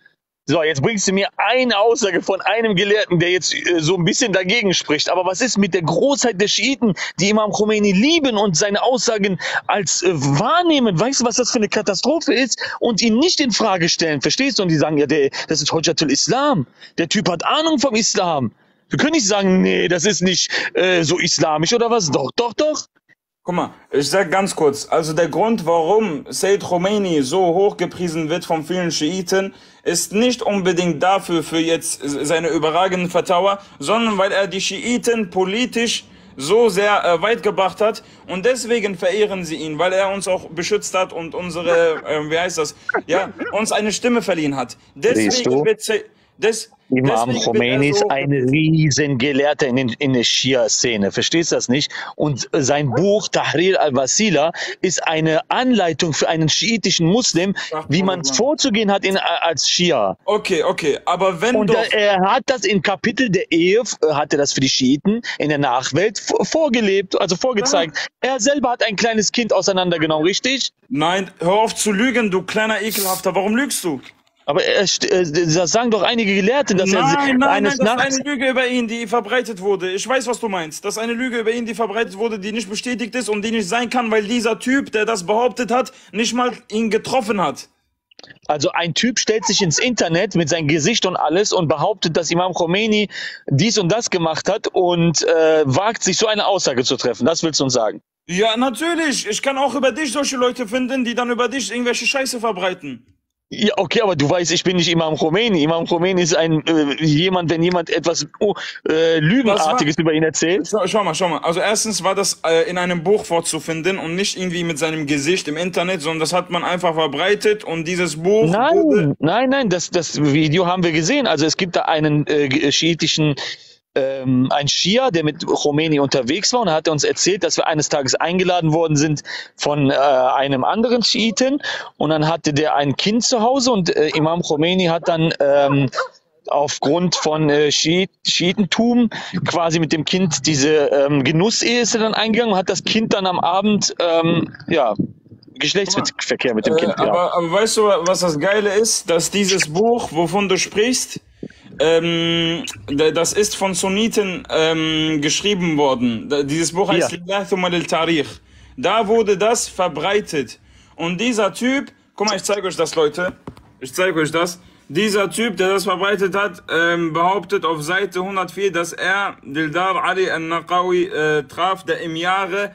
So, jetzt bringst du mir eine Aussage von einem Gelehrten, der jetzt äh, so ein bisschen dagegen spricht. Aber was ist mit der Großheit der Schiiten, die Imam Khomeini lieben und seine Aussagen als äh, wahrnehmen? Weißt du, was das für eine Katastrophe ist? Und ihn nicht in Frage stellen, verstehst du? Und die sagen, ja, der, das ist Hujjatul Islam. Der Typ hat Ahnung vom Islam. Wir können nicht sagen, nee, das ist nicht äh, so islamisch oder was? Doch, doch, doch. Guck mal, ich sag ganz kurz, also der Grund, warum Sayyid Khomeini so hochgepriesen wird von vielen Schiiten, ist nicht unbedingt dafür, für jetzt seine überragenden Fatawa, sondern weil er die Schiiten politisch so sehr äh, weit gebracht hat und deswegen verehren sie ihn, weil er uns auch beschützt hat und unsere, äh, wie heißt das, ja, uns eine Stimme verliehen hat. Deswegen wird Sayyid, des, Imam Khomeini ist so ein Riesengelehrter in, den, in der Schia-Szene, verstehst du das nicht? Und sein Buch Tahrir al-Wasila ist eine Anleitung für einen schiitischen Muslim, wie man es vorzugehen hat in, als Schia. Okay, okay, aber wenn Und doch... da, er hat das im Kapitel der Ehe, hat er das für die Schiiten in der Nachwelt vorgelebt, also vorgezeigt. Ja. Er selber hat ein kleines Kind auseinandergenommen, richtig? Nein, hör auf zu lügen, du kleiner Ekelhafter, warum lügst du? Aber er, das sagen doch einige Gelehrte, dass nein, er nein, nein, eines das Nachts... ist eine Lüge über ihn, die verbreitet wurde. Ich weiß, was du meinst. Das ist eine Lüge über ihn, die verbreitet wurde, die nicht bestätigt ist und die nicht sein kann, weil dieser Typ, der das behauptet hat, nicht mal ihn getroffen hat. Also ein Typ stellt sich ins Internet mit seinem Gesicht und alles und behauptet, dass Imam Khomeini dies und das gemacht hat und äh, wagt sich so eine Aussage zu treffen. Das willst du uns sagen? Ja, natürlich. Ich kann auch über dich solche Leute finden, die dann über dich irgendwelche Scheiße verbreiten. Ja, okay, aber du weißt, ich bin nicht Imam Khomeini. Imam Khomeini ist ein äh, jemand, wenn jemand etwas oh, äh, Lügenartiges über ihn erzählt. Schau, schau mal, schau mal. Also erstens war das äh, in einem Buch vorzufinden und nicht irgendwie mit seinem Gesicht im Internet, sondern das hat man einfach verbreitet und dieses Buch... Nein, wurde nein, nein, das, das Video haben wir gesehen. Also es gibt da einen äh, schiitischen... Ähm, ein Schia, der mit Khomeini unterwegs war, und er hat uns erzählt, dass wir eines Tages eingeladen worden sind von äh, einem anderen Schiiten, und dann hatte der ein Kind zu Hause und äh, Imam Khomeini hat dann ähm, aufgrund von äh, Schiit, Schiitentum quasi mit dem Kind diese ähm, Genussehe ist er dann eingegangen und hat das Kind dann am Abend ähm, ja Geschlechtsverkehr mit dem Kind äh, gehabt. aber, aber weißt du, was das Geile ist? Dass dieses Buch, wovon du sprichst, Ähm, das ist von Sunniten ähm, geschrieben worden. Dieses Buch heißt Lillathum al-Tarikh. Da wurde das verbreitet. Und dieser Typ, guck mal, ich zeige euch das, Leute. Ich zeige euch das. Dieser Typ, der das verbreitet hat, ähm, behauptet auf Seite hundertvier, dass er Dildar Ali al-Naqawi äh, traf, der im Jahre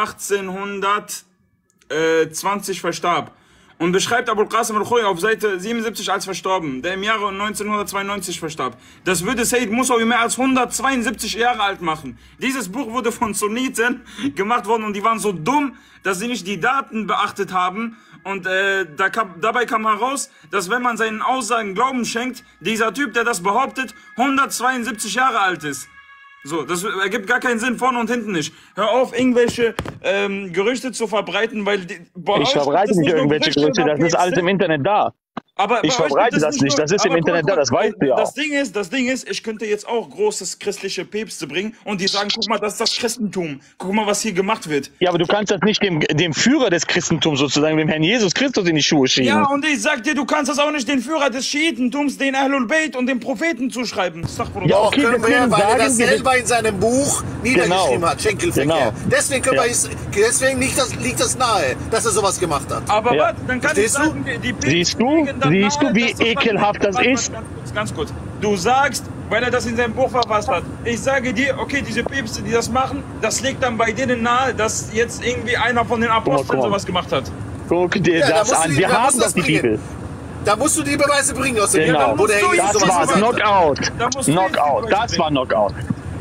achtzehnhundertzwanzig verstarb. Und beschreibt Abul Qasim al-Khomeini auf Seite siebenundsiebzig als verstorben, der im Jahre neunzehnhundertzweiundneunzig verstarb. Das würde Sayyid Musawi mehr als hundertzweiundsiebzig Jahre alt machen. Dieses Buch wurde von Sunniten gemacht worden und die waren so dumm, dass sie nicht die Daten beachtet haben. Und äh, da kam, dabei kam heraus, dass wenn man seinen Aussagen Glauben schenkt, dieser Typ, der das behauptet, hundertzweiundsiebzig Jahre alt ist. So, das ergibt gar keinen Sinn, vorne und hinten nicht. Hör auf, irgendwelche ähm, Gerüchte zu verbreiten, weil... Die, boah, ich verbreite nicht irgendwelche Gerüchte, das ist alles im Internet da. Aber ich verbreite das nicht, das ist im Internet da, das weißt du ja auch. Das Ding ist, das Ding ist, ich könnte jetzt auch großes christliche Päpste bringen und die sagen, guck mal, das ist das Christentum. Guck mal, was hier gemacht wird. Ja, aber du kannst das nicht dem, dem Führer des Christentums sozusagen, dem Herrn Jesus Christus in die Schuhe schieben. Ja, und ich sag dir, du kannst das auch nicht den Führer des Schiitentums, den Ahlul Bayt und den Propheten zuschreiben. Ja, okay, können wir ja, weil er das selber in seinem Buch niedergeschrieben genau. hat, Schenkelverkehr. Genau. Deswegen, können ja. wir, deswegen liegt, das, liegt das nahe, dass er sowas gemacht hat. Aber ja. warte, dann kann Verstehst ich sagen, die Päpste Siehst du, siehst du, wie ekelhaft das ist? Ganz kurz, ganz kurz. Du sagst, weil er das in seinem Buch verfasst hat. Ich sage dir, okay, diese Päpste, die das machen, das legt dann bei denen nahe, dass jetzt irgendwie einer von den Aposteln oh, sowas gemacht hat. Guck dir ja, das da an. Die, Wir haben das, die Bibel. Da musst du die Beweise bringen aus dem genau. Buch. Das war Knockout. Knockout. Das war Knockout.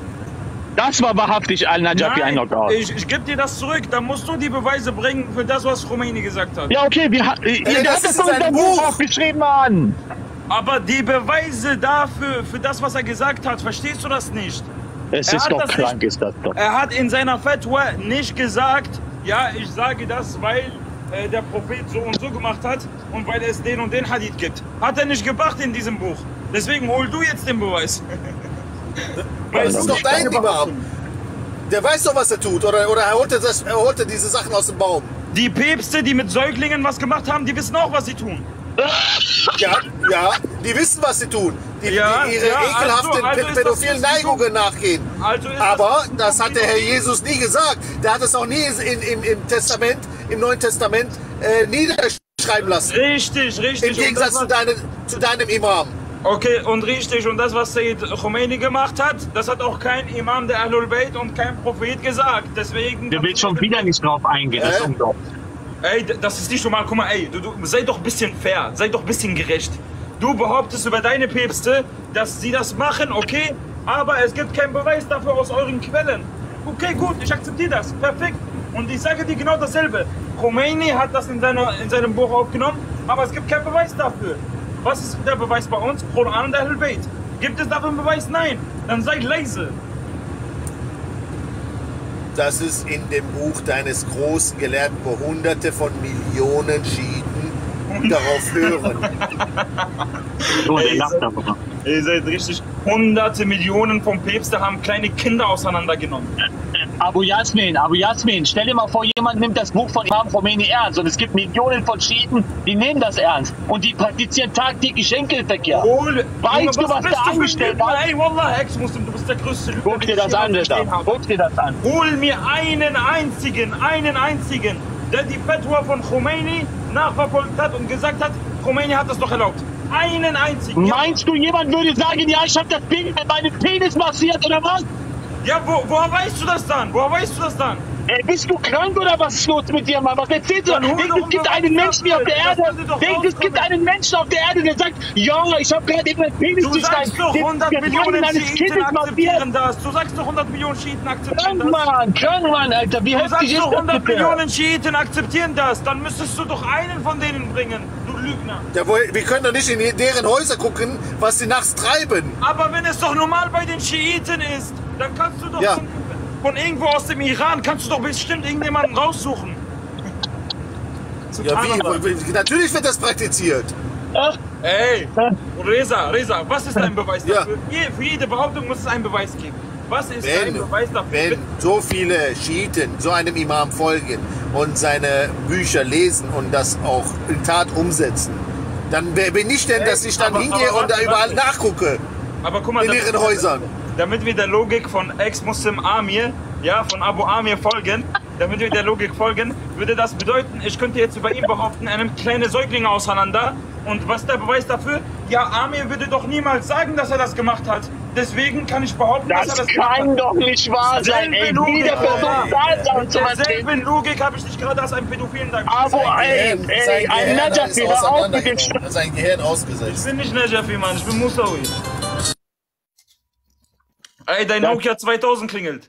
Das war wahrhaftig Al-Najafi ein Knockout. Ich, ich gebe dir das zurück, da musst du die Beweise bringen für das, was Khomeini gesagt hat. Ja, okay, wir, äh, ihr habt das doch in seinem Buch aufgeschrieben, Mann. Aber die Beweise dafür, für das, was er gesagt hat, verstehst du das nicht? Es ist doch krank, nicht, ist das doch. Er hat in seiner Fatwa nicht gesagt, ja, ich sage das, weil äh, der Prophet so und so gemacht hat und weil es den und den Hadith gibt. Hat er nicht gebracht in diesem Buch. Deswegen hol du jetzt den Beweis. Weil das ist doch dein Imam. Der weiß doch, was er tut. Oder, oder er, holte das, er holte diese Sachen aus dem Baum. Die Päpste, die mit Säuglingen was gemacht haben, die wissen auch, was sie tun. Ja, ja, die wissen, was sie tun. Die, Ja, die ihre ja, ekelhaften, also- also ist das pädophilen jetzt nicht so- Neigungen nachgehen. Also ist Aber das- das hat der Herr Jesus nie gesagt. Der hat es auch nie in, im, im Testament, im Neuen Testament äh, niederschreiben lassen. Richtig, richtig. Im Gegensatz zu, Und das, deinem, zu deinem Imam. okay, und richtig. Und das, was Sayyid Khomeini gemacht hat, das hat auch kein Imam der Ahlul Bayt und kein Prophet gesagt. Deswegen. Der will schon wieder nicht drauf eingehen. Das ist Äh? unglaublich. Ey, das ist nicht normal. Guck mal, ey, du, du, sei doch ein bisschen fair, sei doch ein bisschen gerecht. Du behauptest über deine Päpste, dass sie das machen, okay, aber es gibt keinen Beweis dafür aus euren Quellen. Okay, gut, ich akzeptiere das, perfekt. Und ich sage dir genau dasselbe. Khomeini hat das in, seiner, in seinem Buch aufgenommen, aber es gibt keinen Beweis dafür. Was ist der Beweis bei uns? Koran und Ahlul Bayt. Gibt es dafür einen Beweis? Nein. Dann sei leise. Das ist in dem Buch deines großen Gelehrten, wo hunderte von Millionen Schiiten darauf hören. So, der Ey, lacht so- darüber. Ihr seid richtig. Hunderte Millionen von Päpste haben kleine Kinder auseinandergenommen. Abu Yasmin, Abu Yasmin, stell dir mal vor, jemand nimmt das Buch von Imam Khomeini ernst und es gibt Millionen von Schiiten, die nehmen das ernst und die praktizieren tagtäglich Schenkelverkehr. Hol, Weißt du, was bist der du für ein angestellt Lügner? hat? Ey, Wallah, Ex-Muslim, du bist der größte Lügner. Guck den dir ich das an, jemals Alter. gesehen habe. Guck dir das an. Hol mir einen einzigen, einen einzigen, der die Fatwa von Khomeini nachverfolgt hat und gesagt hat, Khomeini hat das doch erlaubt. Einen einzigen. Ja, Meinst du, jemand würde sagen, ja, ich habe das Baby mit meinem Penis massiert oder was? ja wo, woher weißt du das dann? Woher weißt du das dann? Ey, bist du krank oder was ist los mit dir, Mann? Was erzählst du? Dann hol Denkst doch du, es gibt mal einen was Menschen hier auf der das Erde? sollte doch Denkst du, es gibt rauskommen. einen Menschen auf der Erde, der sagt, ja, ich habe gerade eben meinen Penis Du durch sagst doch den hundert den Millionen Bein eines Schiiten Kindes massiert. akzeptieren das. Du sagst doch hundert Millionen Schiiten akzeptieren Krank, das. Mann, krank, Mann, Alter. Wie Du heftig sagst ist doch das hundert bitte? Millionen Schiiten akzeptieren das. Dann müsstest du doch einen von denen bringen, du Lügner. Ja, wo, wir können doch nicht in deren Häuser gucken, was sie nachts treiben. Aber wenn es doch normal bei den Schiiten ist, dann kannst du doch Ja. von, von irgendwo aus dem Iran, kannst du doch bestimmt irgendjemanden raussuchen. Ja, Subhanallah. wie, wie, natürlich wird das praktiziert. Ach, Ey, ach, Reza, Reza, was ist ein Beweis Ja. dafür? Je, für jede Behauptung muss es einen Beweis geben. Was ist ein Wenn, Beweis dafür? wenn so viele Schiiten so einem Imam folgen und seine Bücher lesen und das auch in Tat umsetzen, dann wer bin ich denn, dass ich dann aber- hingehe aber und da warte, überall warte. nachgucke Aber guck mal, in damit- ihren Häusern? damit wir der Logik von Ex-Muslim Amir, ja, von Abu Amir folgen, damit wir der Logik folgen, würde das bedeuten, ich könnte jetzt über ihn behaupten, er nimmt kleine Säuglinge auseinander. Und was ist der Beweis dafür? Ja, Amir würde doch niemals sagen, dass er das gemacht hat. Deswegen kann ich behaupten, dass das er das gemacht kann hat. doch nicht wahr sein, ey. Selbe Jeder Logik, versucht, Alter. da sein Mit zu verstehen. derselben Logik habe ich dich gerade als einen Pädophilen dargestellt. Aber ey, Gehirn- ey, sein ein Gehirn Najafi, ist hör auf mit dem auseinandergenommen. Sein Gehirn Ich ausgesetzt. bin nicht Najafi, Mann, ich bin Musawi. Ey, dein Das- Nokia zweitausend klingelt.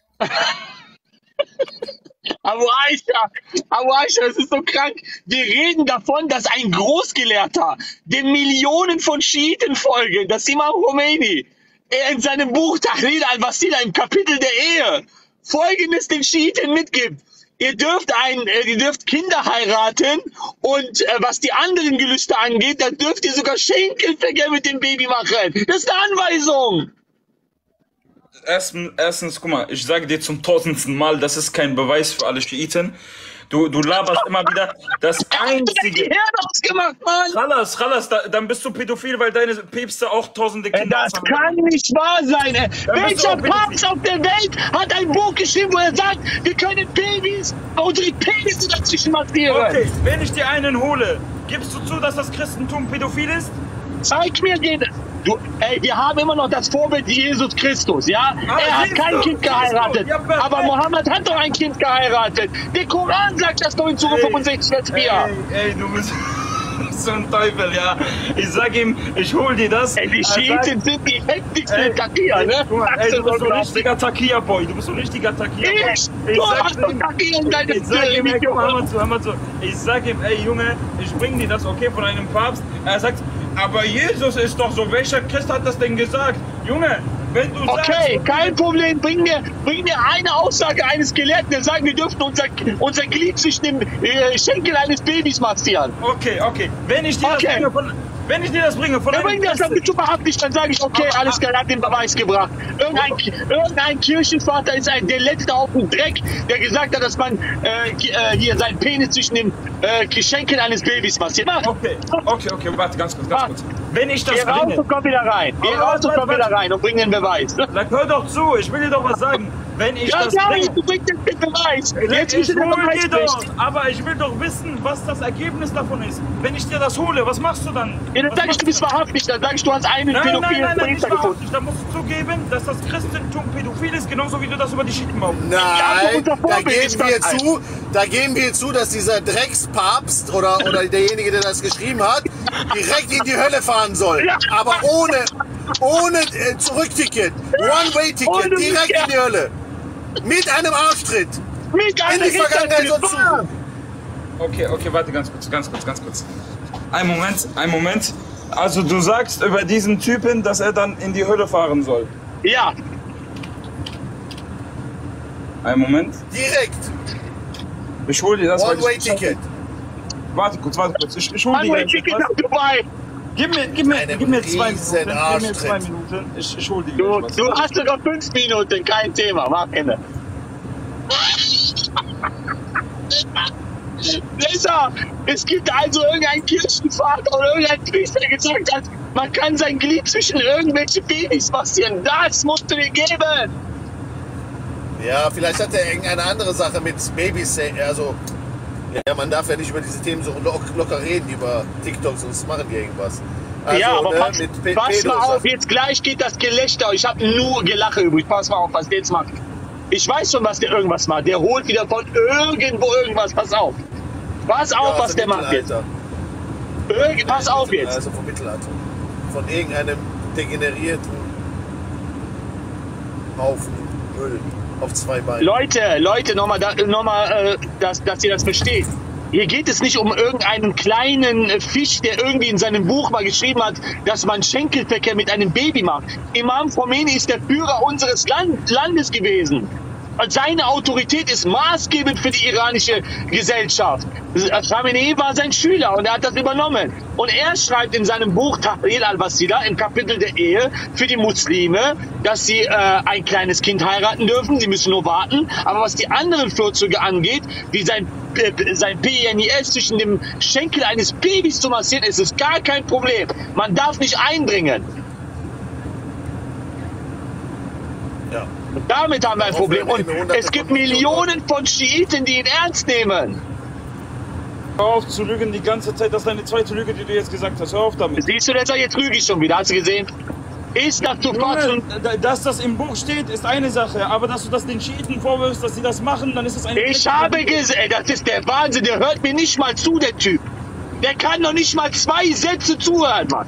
Abu Aisha, Abu Aisha, das ist so krank. Wir reden davon, dass ein Großgelehrter, dem Millionen von Schiiten folgen, das Imam Khomeini, er in seinem Buch Tahrir al-Wasila im Kapitel der Ehe Folgendes den Schiiten mitgibt. Ihr dürft ein, äh, ihr dürft Kinder heiraten und äh, was die anderen Gelüste angeht, dann dürft ihr sogar Schenkelverkehr mit dem Baby machen. Das ist eine Anweisung. Erstens, erstens, guck mal, ich sage dir zum tausendsten Mal, das ist kein Beweis für alle Schiiten. Du, du laberst immer wieder das Die einzige. Herde ausgemacht, Mann. Khalas, Khalas, da, dann bist du pädophil, weil deine Päpste auch tausende Ey, Kinder das haben. kann nicht wahr sein. Ey. bist du Welcher auch pädophil. Papst auf der Welt hat ein Buch geschrieben, wo er sagt, wir können Babys, unsere Penisse dazwischen massieren? Okay, wenn ich dir einen hole, gibst du zu, dass das Christentum pädophil ist? Zeig mir den. Du, ey, wir haben immer noch das Vorbild Jesus Christus, ja? Ah, er hat siehst kein du, Kind siehst du. geheiratet. Ja, perfekt. aber Mohammed hat doch ein Kind geheiratet. Der Koran sagt das doch in Surah Ey, fünfundsechzig, Vers vier. Ey, ey, du bist so ein Teufel, ja. Ich sag ihm, ich hol dir das. Ey, die Er sagt- Schiiten sind die heftigsten Ey, Takia, ne? guck mal, Das ey, ist du bist so ein unglaublich. richtiger Takia-Boy. Du bist so ein richtiger Takia-Boy. Ich? Du hast doch Takia in deinem Ich sag ihm, ey, guck mal, hör Video. mal zu, hör mal zu. Ich sag ihm, ey Junge, ich bring dir das, okay, von einem Papst. Er sagt, aber Jesus ist doch so. Welcher Christ hat das denn gesagt? Junge, wenn du Okay, sagst... kein Problem. Bring mir, bring mir eine Aussage eines Gelehrten, der sagt, wir dürfen unser, unser Glied zwischen dem äh, Schenkel eines Babys massieren. Okay, okay. Wenn ich dir Okay. das eine von... Wenn ich dir das bringe, von Ja, einem bring das, dann Christen, bist du überhaupt nicht, dann sage ich, okay, alles klar, er hat den Beweis gebracht. Irgendein, irgendein Kirchenvater ist ein, der letzte auf dem Dreck, der gesagt hat, dass man äh, äh, hier seinen Penis zwischen den äh, Geschenken eines Babys massiert. Mach. okay, okay, okay, warte, ganz kurz, ganz Mach. kurz. Wenn ich das Geh raus bringe, und komm wieder rein. Geh Aber raus warte, und komm warte, wieder warte. rein und bring den Beweis. sag, hör doch zu, ich will dir doch was sagen. Wenn ich Ja, das ja, bringe, du bringst den Beweis. Jetzt ich bist du der hol Beweis dir doch, nicht. aber ich will doch wissen, was das Ergebnis davon ist. Wenn ich dir das hole, was machst du dann? Ja, dann Was sag ich, machst du bist wahrhaftig. Dann sag ich, du hast einen Nein, nein, pädophilen nein, nein, nicht Priester gefunden. wahrhaftig. Da musst du zugeben, dass das Christentum pädophil ist, genauso wie du das über die Schiiten machst. Nein, unser da Vorbild geben ist das wir halt. zu, da geben wir zu, dass dieser Dreckspapst oder, oder derjenige, der das geschrieben hat, direkt in die Hölle fahren soll. Ja. Aber ohne, ohne äh, Zurückticket. One-Way-Ticket, Ohne direkt Rückkehr. in die Hölle. Mit einem Arschtritt. Mit In einer die Vergangenheit und Hintertür. Zukunft. Okay, okay, warte, ganz kurz, ganz kurz, ganz kurz. Ein Moment, ein Moment. Also du sagst über diesen Typen, dass er dann in die Hölle fahren soll. Ja, Ein Moment. Direkt. Ich hol dir das, weil ich... One-Way-Ticket. Warte kurz, warte kurz. Ich, ich hol dir One-Way gleich Ticket etwas. nach Dubai. Gib mir, gib mir, Einem gib mir zwei riesen Minuten. Gib mir Arschtritt. zwei Minuten. Ich, ich hol dir Du, gleich was. du hast sogar fünf Minuten, kein Thema. Mach Ende. Besser! Es gibt also irgendeinen Kirchenvater oder irgendein Priester, der gesagt hat, man kann sein Glied zwischen irgendwelche Babys massieren. Das musst du dir geben! Ja, vielleicht hat er irgendeine andere Sache mit Babys. Also, ja, man darf ja nicht über diese Themen so lock, locker reden, über TikTok, sonst machen die irgendwas. Also, ja, aber ne, pass, mit Pe- pass mal Pedos- auf, jetzt gleich geht das Gelächter. Ich habe nur Gelache übrig. Pass mal auf, was der jetzt macht. Ich weiß schon, was der irgendwas macht. Der holt wieder von irgendwo irgendwas. Pass auf. Pass auf, Ja, aus was der dem macht jetzt. Mittelalter. Irgend, pass auf jetzt. Also vom Mittelalter. Von irgendeinem degenerierten Haufen Müll auf zwei Beinen. Leute, Leute, nochmal, da, noch mal, äh, dass, dass ihr das versteht. Hier geht es nicht um irgendeinen kleinen äh, Fisch, der irgendwie in seinem Buch mal geschrieben hat, dass man Schenkelverkehr mit einem Baby macht. Imam Khomeini ist der Führer unseres Land, Landes gewesen. Und seine Autorität ist maßgebend für die iranische Gesellschaft. Khamenei war sein Schüler und er hat das übernommen. Und er schreibt in seinem Buch Tahrir al-Wasila im Kapitel der Ehe für die Muslime, dass sie äh, ein kleines Kind heiraten dürfen, sie müssen nur warten. Aber was die anderen Vorzüge angeht, wie sein, äh, sein P N I S zwischen dem Schenkel eines Babys zu massieren, ist es gar kein Problem. Man darf nicht eindringen. Ja. Und damit haben wir ein Darauf Problem. werden Und eben hunderte es gibt von Millionen von Schiiten, die ihn ernst nehmen. Hör auf zu lügen die ganze Zeit. Das ist deine zweite Lüge, die du jetzt gesagt hast. Hör auf damit. Siehst du, jetzt, jetzt lüge ich schon wieder. Hast du gesehen? Ist das sofort schon... Junge, dass das im Buch steht, ist eine Sache. Aber dass du das den Schiiten vorwirfst, dass sie das machen, dann ist das eine... Ich habe gesehen, das ist der Wahnsinn. Der hört mir nicht mal zu, der Typ. Der kann doch nicht mal zwei Sätze zuhören, Mann.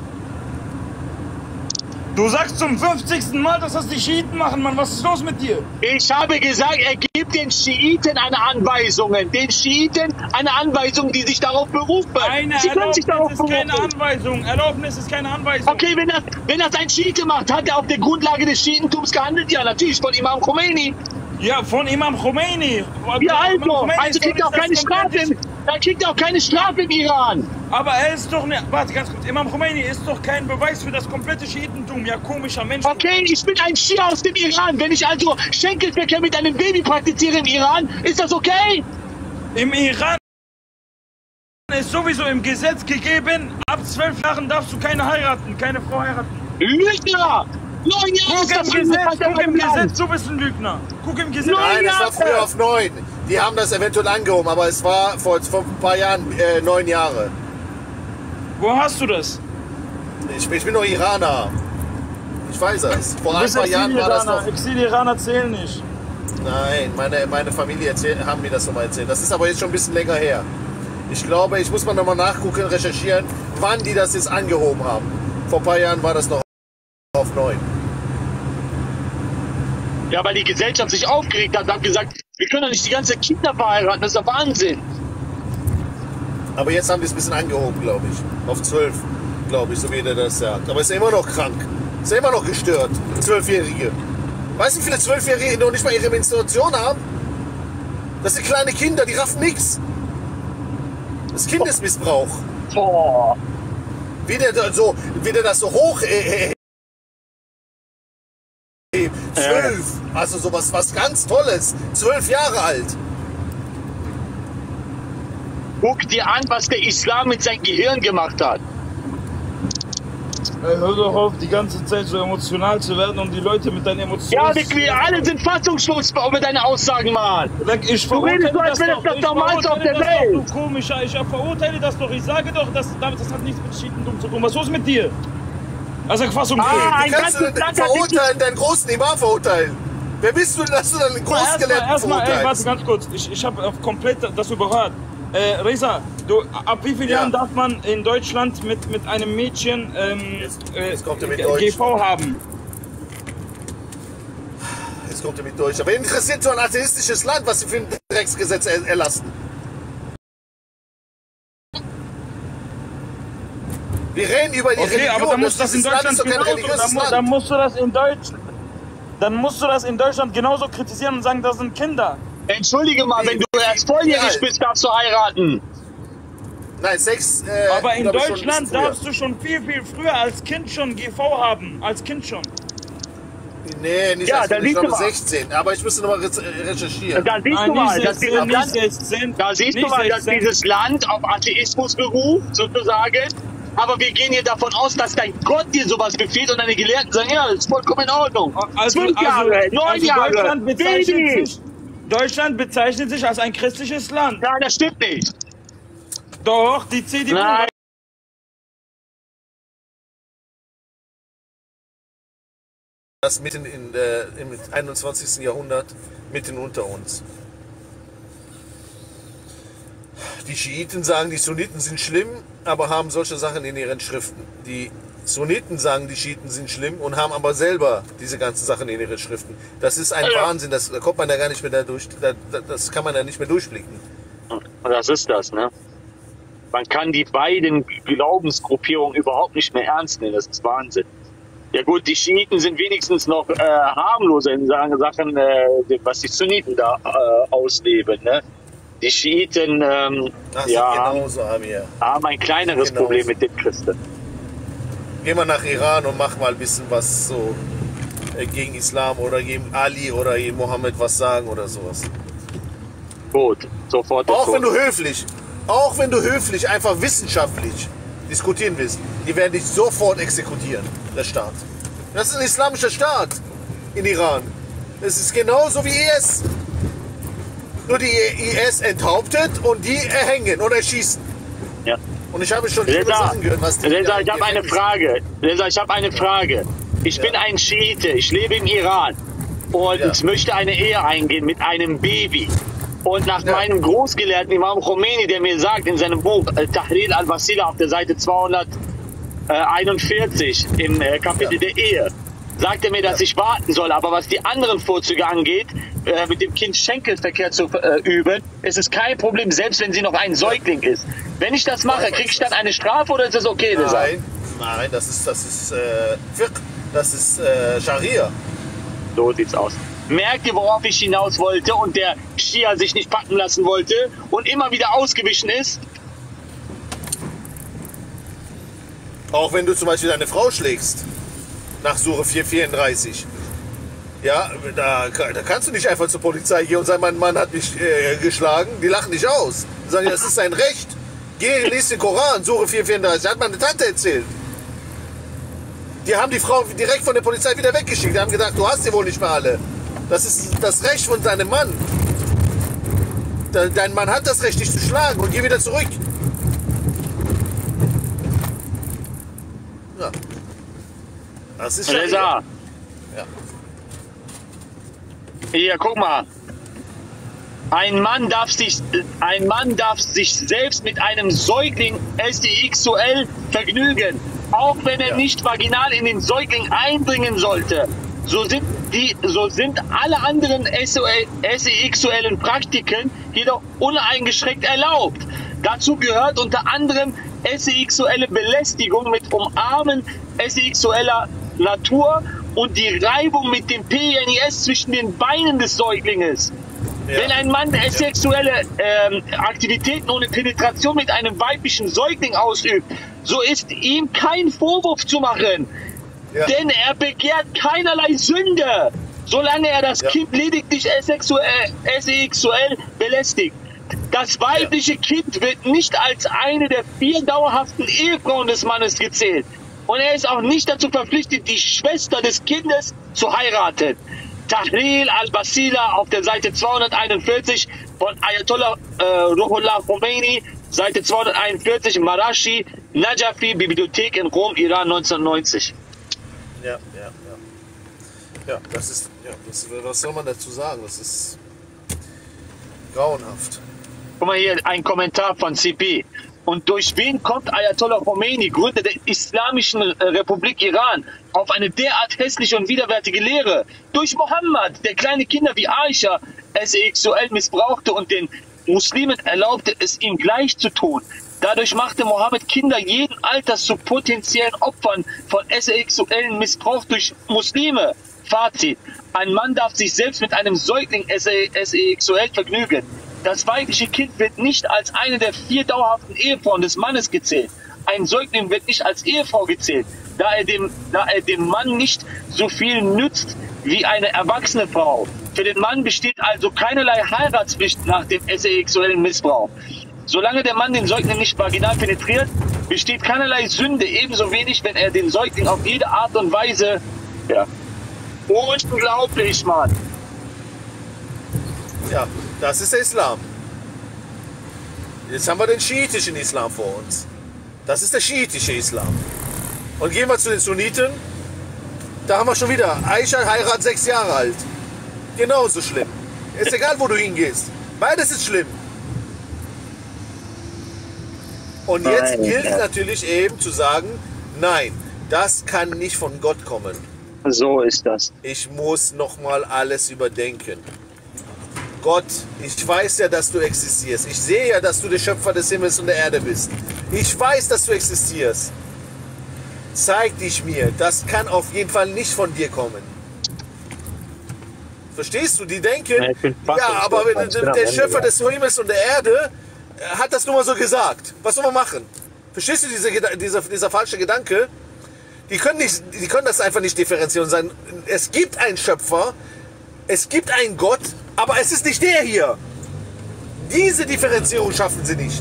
Du sagst zum fünfzigsten Mal, dass das die Schiiten machen, Mann. Was ist los mit dir? Ich habe gesagt, er gibt den Schiiten eine Anweisung. Den Schiiten eine Anweisung, die sich darauf berufen. Eine Sie können sich darauf Erlaubnis ist keine berufen. Anweisung. Erlaubnis ist keine Anweisung. Okay, wenn das, wenn das ein Schiite macht, hat er auf der Grundlage des Schiitentums gehandelt? Ja, natürlich, von Imam Khomeini. Ja, von Imam Khomeini. Ja, Imam also, Khomeini also ist kriegt er doch auch keine das Strafe komplette- im, dann kriegt er auch keine Strafe im Iran. Aber er ist doch ne. Warte ganz kurz. Imam Khomeini ist doch kein Beweis für das komplette Schiitentum. Ja, komischer Mensch. Okay, ich bin ein Schia aus dem Iran. Wenn ich also Schenkelverkehr mit einem Baby praktiziere im Iran, ist das okay? Im Iran ist sowieso im Gesetz gegeben, ab zwölf Jahren darfst du keine heiraten, keine Frau heiraten. Lügner! Neun Jahre Guck ist im das Gesetz, Alter guck im von Land. Gesetz, du bist ein Lügner. Guck im Gesetz. Nein. Nein, es war Jahre. früher auf neun. Die haben das eventuell angehoben, aber es war vor, vor ein paar Jahren äh, neun Jahre. Wo hast du das? Ich, ich bin doch Iraner. Ich weiß das. Vor Du ein bist paar Jahren war das Exil-Iraner. noch. Exil-Iraner zählen nicht. Nein, meine, meine Familie erzähl, haben mir das nochmal erzählt. Das ist aber jetzt schon ein bisschen länger her. Ich glaube, ich muss mal nochmal nachgucken, recherchieren, wann die das jetzt angehoben haben. Vor ein paar Jahren war das noch auf neun. Ja, weil die Gesellschaft sich aufgeregt hat und hat gesagt, wir können doch nicht die ganze Kinder verheiraten, das ist doch Wahnsinn. Aber jetzt haben die es ein bisschen angehoben, glaube ich. Auf zwölf, glaube ich, so wie der das sagt. Aber ist immer noch krank. Ist immer noch gestört. Zwölfjährige. Weißt du, wie viele Zwölfjährige noch nicht mal ihre Menstruation haben? Das sind kleine Kinder, die raffen nichts. Das ist Kindesmissbrauch. Boah. wie der da so, wie der das so hoch äh, äh, zwölf, also sowas was ganz Tolles, zwölf Jahre alt. Guck dir an, was der Islam mit seinem Gehirn gemacht hat. Ey, hör doch auf, die ganze Zeit so emotional zu werden und die Leute mit deinen Emotionen. Ja, wir, wir alle sind fassungslos über deine Aussagen, Mann. Ich Du redest so, als wäre das das Normalste auf der Welt. Du komischer, ich verurteile das doch. Ich sage doch, das, das hat nichts mit Schiedentum zu tun. Was ist los mit dir? Also fassungslos. Ah, Wie kannst du denn verurteilen, deinen großen Imam verurteilen? Wer bist du denn, dass du dann einen Großgelehrten Erstmal, ey, warte verurteilst? ganz kurz. Ich, ich habe komplett das überhört. Äh, Reza, du, ab wie vielen Ja. Jahren darf man in Deutschland mit, mit einem Mädchen ähm, Jetzt- äh, jetzt kommt er mit G- Deutsch. GV haben? Jetzt kommt er mit Deutsch. Aber interessiert so ein atheistisches Land, was sie für ein Drecksgesetz er erlassen? Wir reden über die Okay, Religion. aber dann musst du das in Dieses Land Deutschland ist doch kein genauso, religiöses dann, mu- Land. dann musst du das in Deutsch, dann musst du das in Deutschland genauso kritisieren und sagen, das sind Kinder. Entschuldige mal, wenn du erst Wie volljährig alt? bist, darfst du heiraten. Nein, Sex. Äh, Aber in glaub ich, schon ein Deutschland bisschen früher. darfst du schon viel, viel früher als Kind schon G V haben. Als Kind schon. Nee, nicht Ja, als da Kind, ich siehst du glaube mal. sechzehn. Aber ich müsste nochmal recherchieren. Da siehst du mal, dass dieses sechzehn, Land, nicht sechzehn, da siehst du nicht mal, dass sechzehn. dieses Land auf Atheismus beruht, sozusagen. Aber wir gehen hier davon aus, dass dein Gott dir sowas befiehlt und deine Gelehrten sagen, ja, das ist vollkommen in Ordnung. Also, Zwölf Jahre, also, neun also Jahre, Deutschland bezeichnet, Baby. sich, Deutschland bezeichnet sich als ein christliches Land. Nein, das stimmt nicht. Doch, die C D U. Nein. Das mitten in, äh, im einundzwanzigsten Jahrhundert, mitten unter uns. Die Schiiten sagen, die Sunniten sind schlimm, aber haben solche Sachen in ihren Schriften. Die Sunniten sagen, die Schiiten sind schlimm und haben aber selber diese ganzen Sachen in ihren Schriften. Das ist ein Ja. Wahnsinn, das, da kommt man da gar nicht mehr da durch, da, da, das kann man da nicht mehr durchblicken. Und das ist das, ne? Man kann die beiden Glaubensgruppierungen überhaupt nicht mehr ernst nehmen. Das ist Wahnsinn. Ja gut, die Schiiten sind wenigstens noch äh, harmloser in Sachen, äh, was die Sunniten da äh, ausleben, ne? Die Schiiten ähm, Ach, ja, haben, genauso, Amir. haben ein kleineres Genauso. Problem mit den Christen. Geh mal nach Iran und mach mal ein bisschen was so äh, gegen Islam oder gegen Ali oder gegen Mohammed was sagen oder sowas. Gut, sofort. Auch wenn tot. du höflich, auch wenn du höflich, einfach wissenschaftlich diskutieren willst, die werden dich sofort exekutieren, der Staat. Das ist ein islamischer Staat in Iran. Das ist genauso wie I S. Nur die I S enthauptet und die erhängen oder erschießen. Ja. Und ich habe schon viele Reza, Sachen gehört, was die Reza, ich habe eine Frage. Reza, ich habe eine Frage. Ich Ja. bin ein Schiite, ich lebe im Iran und Ja. möchte eine Ehe eingehen mit einem Baby. Und nach Ja. meinem Großgelehrten Imam Khomeini, der mir sagt in seinem Buch äh, Tahrir al-Wasila auf der Seite zweihunderteinundvierzig im äh, Kapitel Ja. der Ehe, sagt er mir, dass Ja. ich warten soll. Aber was die anderen Vorzüge angeht, äh, mit dem Kind Schenkelverkehr zu äh, üben, ist es kein Problem, selbst wenn sie noch ein Säugling ist. Wenn ich das mache, kriege ich dann eine Strafe oder ist das okay? Reza? Nein, nein, das ist, das ist äh, Fiqh, das ist äh, Scharia. So sieht's aus. Merkt ihr, worauf ich hinaus wollte und der Schia sich nicht packen lassen wollte und immer wieder ausgewichen ist? Auch wenn du zum Beispiel deine Frau schlägst, nach Sure vier vierunddreißig. Ja, da, da kannst du nicht einfach zur Polizei gehen und sagen, mein Mann hat mich äh, geschlagen. Die lachen dich aus. Die sagen, das ist sein Recht. Geh, lies den Koran, Sure vier vierunddreißig. Hat meine Tante erzählt. Die haben die Frau direkt von der Polizei wieder weggeschickt. Die haben gedacht, du hast sie wohl nicht mehr alle. Das ist das Recht von deinem Mann. De- Dein Mann hat das Recht, dich zu schlagen und geh wieder zurück. Ja. Das ist Reza, Ja. hier, guck mal. Ein Mann darf sich, ein Mann darf sich selbst mit einem Säugling sexuell vergnügen, auch wenn er Ja. nicht vaginal in den Säugling eindringen sollte. So sind die, so sind alle anderen sexuellen Praktiken jedoch uneingeschränkt erlaubt. Dazu gehört unter anderem sexuelle Belästigung mit Umarmen sexueller Natur und die Reibung mit dem P N I S zwischen den Beinen des Säuglinges. Ja. Wenn ein Mann sexuelle ähm, Aktivitäten ohne Penetration mit einem weiblichen Säugling ausübt, so ist ihm kein Vorwurf zu machen. Ja. Denn er begehrt keinerlei Sünde, solange er das Ja. Kind lediglich sexuell, sexuell belästigt. Das weibliche Kind wird nicht als eine der vier dauerhaften Ehefrauen des Mannes gezählt. Und er ist auch nicht dazu verpflichtet, die Schwester des Kindes zu heiraten. Tahlil al-Basila auf der Seite zweihunderteinundvierzig von Ayatollah äh, Ruhollah Khomeini, Seite zweihunderteinundvierzig, Marashi, Najafi, Bibliothek in Rom, Iran neunzehnhundertneunzig. Ja, ja, ja. Ja, das ist, ja, das, was soll man dazu sagen? Das ist grauenhaft. Guck mal hier, ein Kommentar von C P. Und durch wen kommt Ayatollah Khomeini, Gründer der Islamischen Republik Iran, auf eine derart hässliche und widerwärtige Lehre? Durch Mohammed, der kleine Kinder wie Aisha sexuell missbrauchte und den Muslimen erlaubte, es ihm gleich zu tun. Dadurch machte Mohammed Kinder jeden Alters zu potenziellen Opfern von sexuellen Missbrauch durch Muslime. Fazit: Ein Mann darf sich selbst mit einem Säugling sexuell vergnügen. Das weibliche Kind wird nicht als eine der vier dauerhaften Ehefrauen des Mannes gezählt. Ein Säugling wird nicht als Ehefrau gezählt, da er dem, da er dem Mann nicht so viel nützt wie eine erwachsene Frau. Für den Mann besteht also keinerlei Heiratspflicht nach dem sexuellen Missbrauch. Solange der Mann den Säugling nicht vaginal penetriert, besteht keinerlei Sünde, ebenso wenig, wenn er den Säugling auf jede Art und Weise... Ja. Unglaublich, Mann. Ja, das ist der Islam. Jetzt haben wir den schiitischen Islam vor uns. Das ist der schiitische Islam. Und gehen wir zu den Sunniten. Da haben wir schon wieder Aisha heiratet sechs Jahre alt. Genauso schlimm. Ist egal, wo du hingehst. Beides ist schlimm. Und jetzt Nein, gilt ja. natürlich eben zu sagen, nein, das kann nicht von Gott kommen. So ist das. Ich muss nochmal alles überdenken. Gott, ich weiß ja, dass du existierst. Ich sehe ja, dass du der Schöpfer des Himmels und der Erde bist. Ich weiß, dass du existierst. Zeig dich mir. Das kann auf jeden Fall nicht von dir kommen. Verstehst du? Die denken, Ja, ich bin fast ja, und aber so ganz der, genau am der Ende, Schöpfer ja. des Himmels und der Erde äh, hat das nur mal so gesagt. Was soll man machen? Verstehst du diese, Geda- dieser, dieser falsche Gedanke? Die können, nicht, die können das einfach nicht differenzieren und sagen, es gibt einen Schöpfer, es gibt einen Gott, aber es ist nicht der hier. Diese Differenzierung schaffen sie nicht.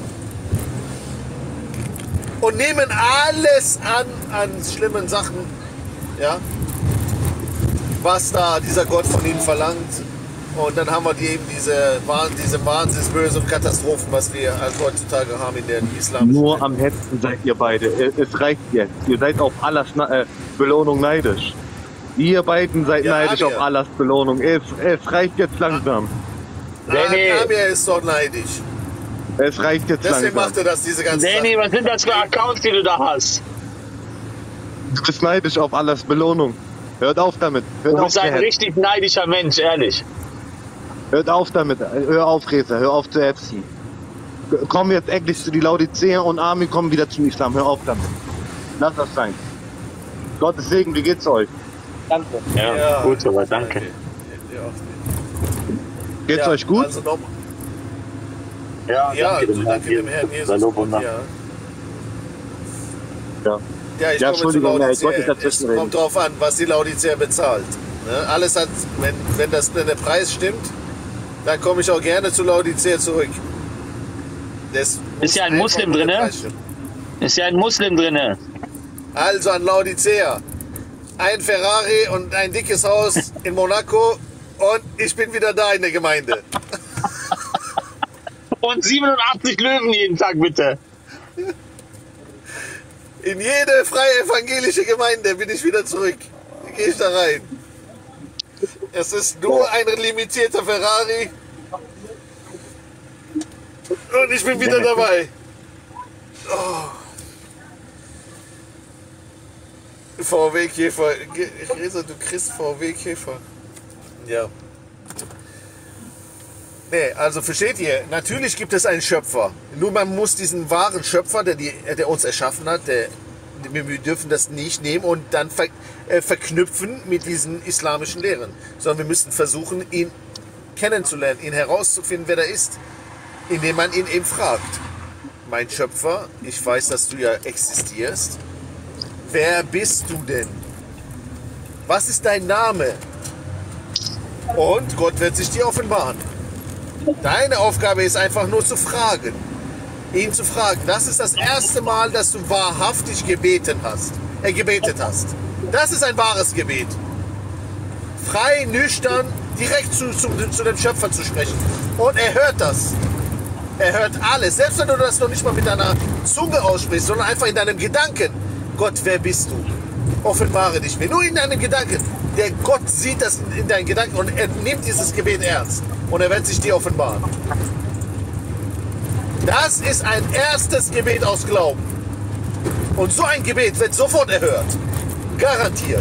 Und nehmen alles an, an schlimmen Sachen, ja, was da dieser Gott von ihnen verlangt. Und dann haben wir die, eben diese, Wahn- diese Wahnsinnsböse und Katastrophen, was wir halt heutzutage haben in der islamischen Nur Welt. am Hetzen seid ihr beide. Es reicht jetzt. Ihr seid auf Allahs äh, Belohnung neidisch. Ihr beiden seid Ja, neidisch Amir. auf Allahs Belohnung. Es, es reicht jetzt langsam. Danny. Ah, Amir ist dort neidisch. Es reicht jetzt Deswegen langsam. macht er das, diese ganze Danny, Sache. was sind das für Accounts, die du da hast? Du bist neidisch auf Allahs Belohnung. Hört auf damit. Hört Du auf, bist ein Herr. richtig neidischer Mensch, ehrlich. Hört auf damit. Hör auf, Reza. Hör auf zu hetzen. Komm jetzt endlich zu die Laodicea und Armin kommen wieder zum Islam. Hör auf damit. Lass das sein. Gottes Segen, wie geht's euch? Danke. Ja, gut soweit, danke. Ja, Geht's ja, euch gut? Also noch, Ja, ja, danke dem Herrn danke dem Herrn Jesus. Sei Lob und Dank. Ja. Ja. Ja, ich Ja, komme zu Entschuldigung, ja, Laodicea. ich wollte nicht Es dazwischen reden. kommt drauf an, was die Laodicea bezahlt. Ne? Alles hat, wenn, wenn, das, wenn der Preis stimmt, dann komme ich auch gerne zu Laodicea zurück. Das muss ja ein einfach Muslim nur der drin, ne? Preis stimmen. Ist ja ein Muslim drinne. Also an Laodicea. Ein Ferrari und ein dickes Haus in Monaco und ich bin wieder da in der Gemeinde. Und siebenundachtzig Löwen jeden Tag, bitte. In jede freie evangelische Gemeinde bin ich wieder zurück. Gehe ich da rein. Es ist nur ein limitierter Ferrari. Und ich bin wieder dabei. Oh. V W-Käfer. Resa, du kriegst V W-Käfer. Ja. Nee, also versteht ihr, natürlich gibt es einen Schöpfer. Nur man muss diesen wahren Schöpfer, der, die, der uns erschaffen hat, der, wir dürfen das nicht nehmen und dann ver, äh, verknüpfen mit diesen islamischen Lehren. Sondern wir müssen versuchen, ihn kennenzulernen, ihn herauszufinden, wer er ist, indem man ihn eben fragt. mein Schöpfer, ich weiß, dass du ja existierst. Wer bist du denn? Was ist dein Name? Und Gott wird sich dir offenbaren. Deine Aufgabe ist einfach nur zu fragen. Ihn zu fragen. Das ist das erste Mal, dass du wahrhaftig gebeten hast. Äh, gebetet hast. Das ist ein wahres Gebet. Frei, nüchtern, direkt zu, zu, zu dem Schöpfer zu sprechen. Und er hört das. Er hört alles. Selbst wenn du das noch nicht mal mit deiner Zunge aussprichst, sondern einfach in deinem Gedanken. Gott, wer bist du? Offenbare dich mir. Nur in deinem Gedanken. Der Gott sieht das in deinen Gedanken und er nimmt dieses Gebet ernst. Und er wird sich dir offenbaren. Das ist ein erstes Gebet aus Glauben. Und so ein Gebet wird sofort erhört. Garantiert.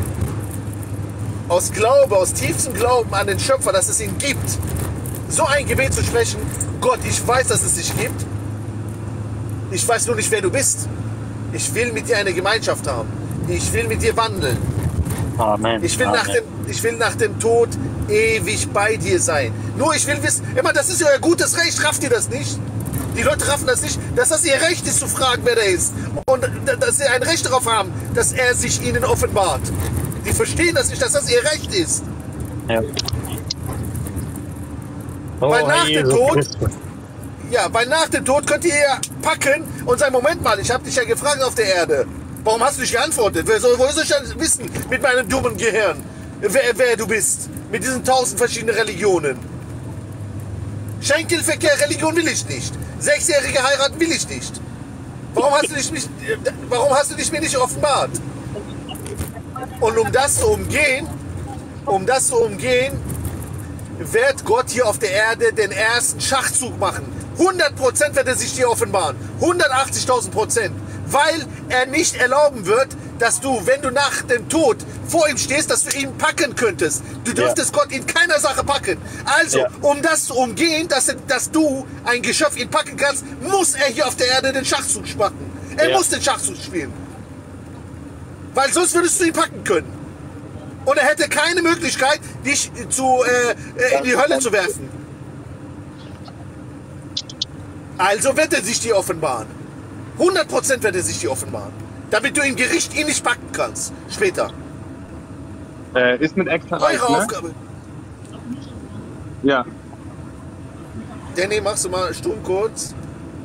Aus Glaube, aus tiefstem Glauben an den Schöpfer, dass es ihn gibt. So ein Gebet zu sprechen. Gott, ich weiß, dass es dich gibt. Ich weiß nur nicht, wer du bist. Ich will mit dir eine Gemeinschaft haben. Ich will mit dir wandeln. Amen. Ich will, Amen. nach dem, ich will nach dem Tod ewig bei dir sein. Nur ich will wissen, immer, das ist euer gutes Recht, rafft ihr das nicht? Die Leute raffen das nicht, dass das ihr Recht ist zu fragen, wer der ist. Und dass sie ein Recht darauf haben, dass er sich ihnen offenbart. Die verstehen das nicht, dass das ihr Recht ist. Ja. Oh, Weil nach dem Jesus Tod, Christus. ja, weil nach dem Tod könnt ihr ja packen und sagen, Moment mal, ich habe dich ja gefragt auf der Erde. Warum hast du nicht geantwortet? Wer soll, woher soll ich denn wissen mit meinem dummen Gehirn, wer, wer du bist? Mit diesen tausend verschiedenen Religionen. Schenkelverkehr, Religion will ich nicht. Sechsjährige heiraten will ich nicht. Warum hast du dich, nicht, warum hast du dich mir nicht offenbart? Und um das zu umgehen, um das zu umgehen, wird Gott hier auf der Erde den ersten Schachzug machen. hundert Prozent wird er sich dir offenbaren. hundertachtzigtausend Prozent. Weil er nicht erlauben wird, dass du, wenn du nach dem Tod vor ihm stehst, dass du ihn packen könntest. Du dürftest ja. Gott in keiner Sache packen. Also, ja. um das zu umgehen, dass, dass du ein Geschöpf ihn packen kannst, muss er hier auf der Erde den Schachzug machen. Er ja. muss den Schachzug spielen. Weil sonst würdest du ihn packen können. Und er hätte keine Möglichkeit, dich zu, äh, in die Hölle zu werfen. Also wird er sich dir offenbaren. hundert Prozent wird er sich dir offenbaren. Damit du im Gericht ihn nicht packen kannst. Später. Äh, ist mit extra Eure Reich, ne? Aufgabe. Ja. Danny, machst du mal stumm kurz.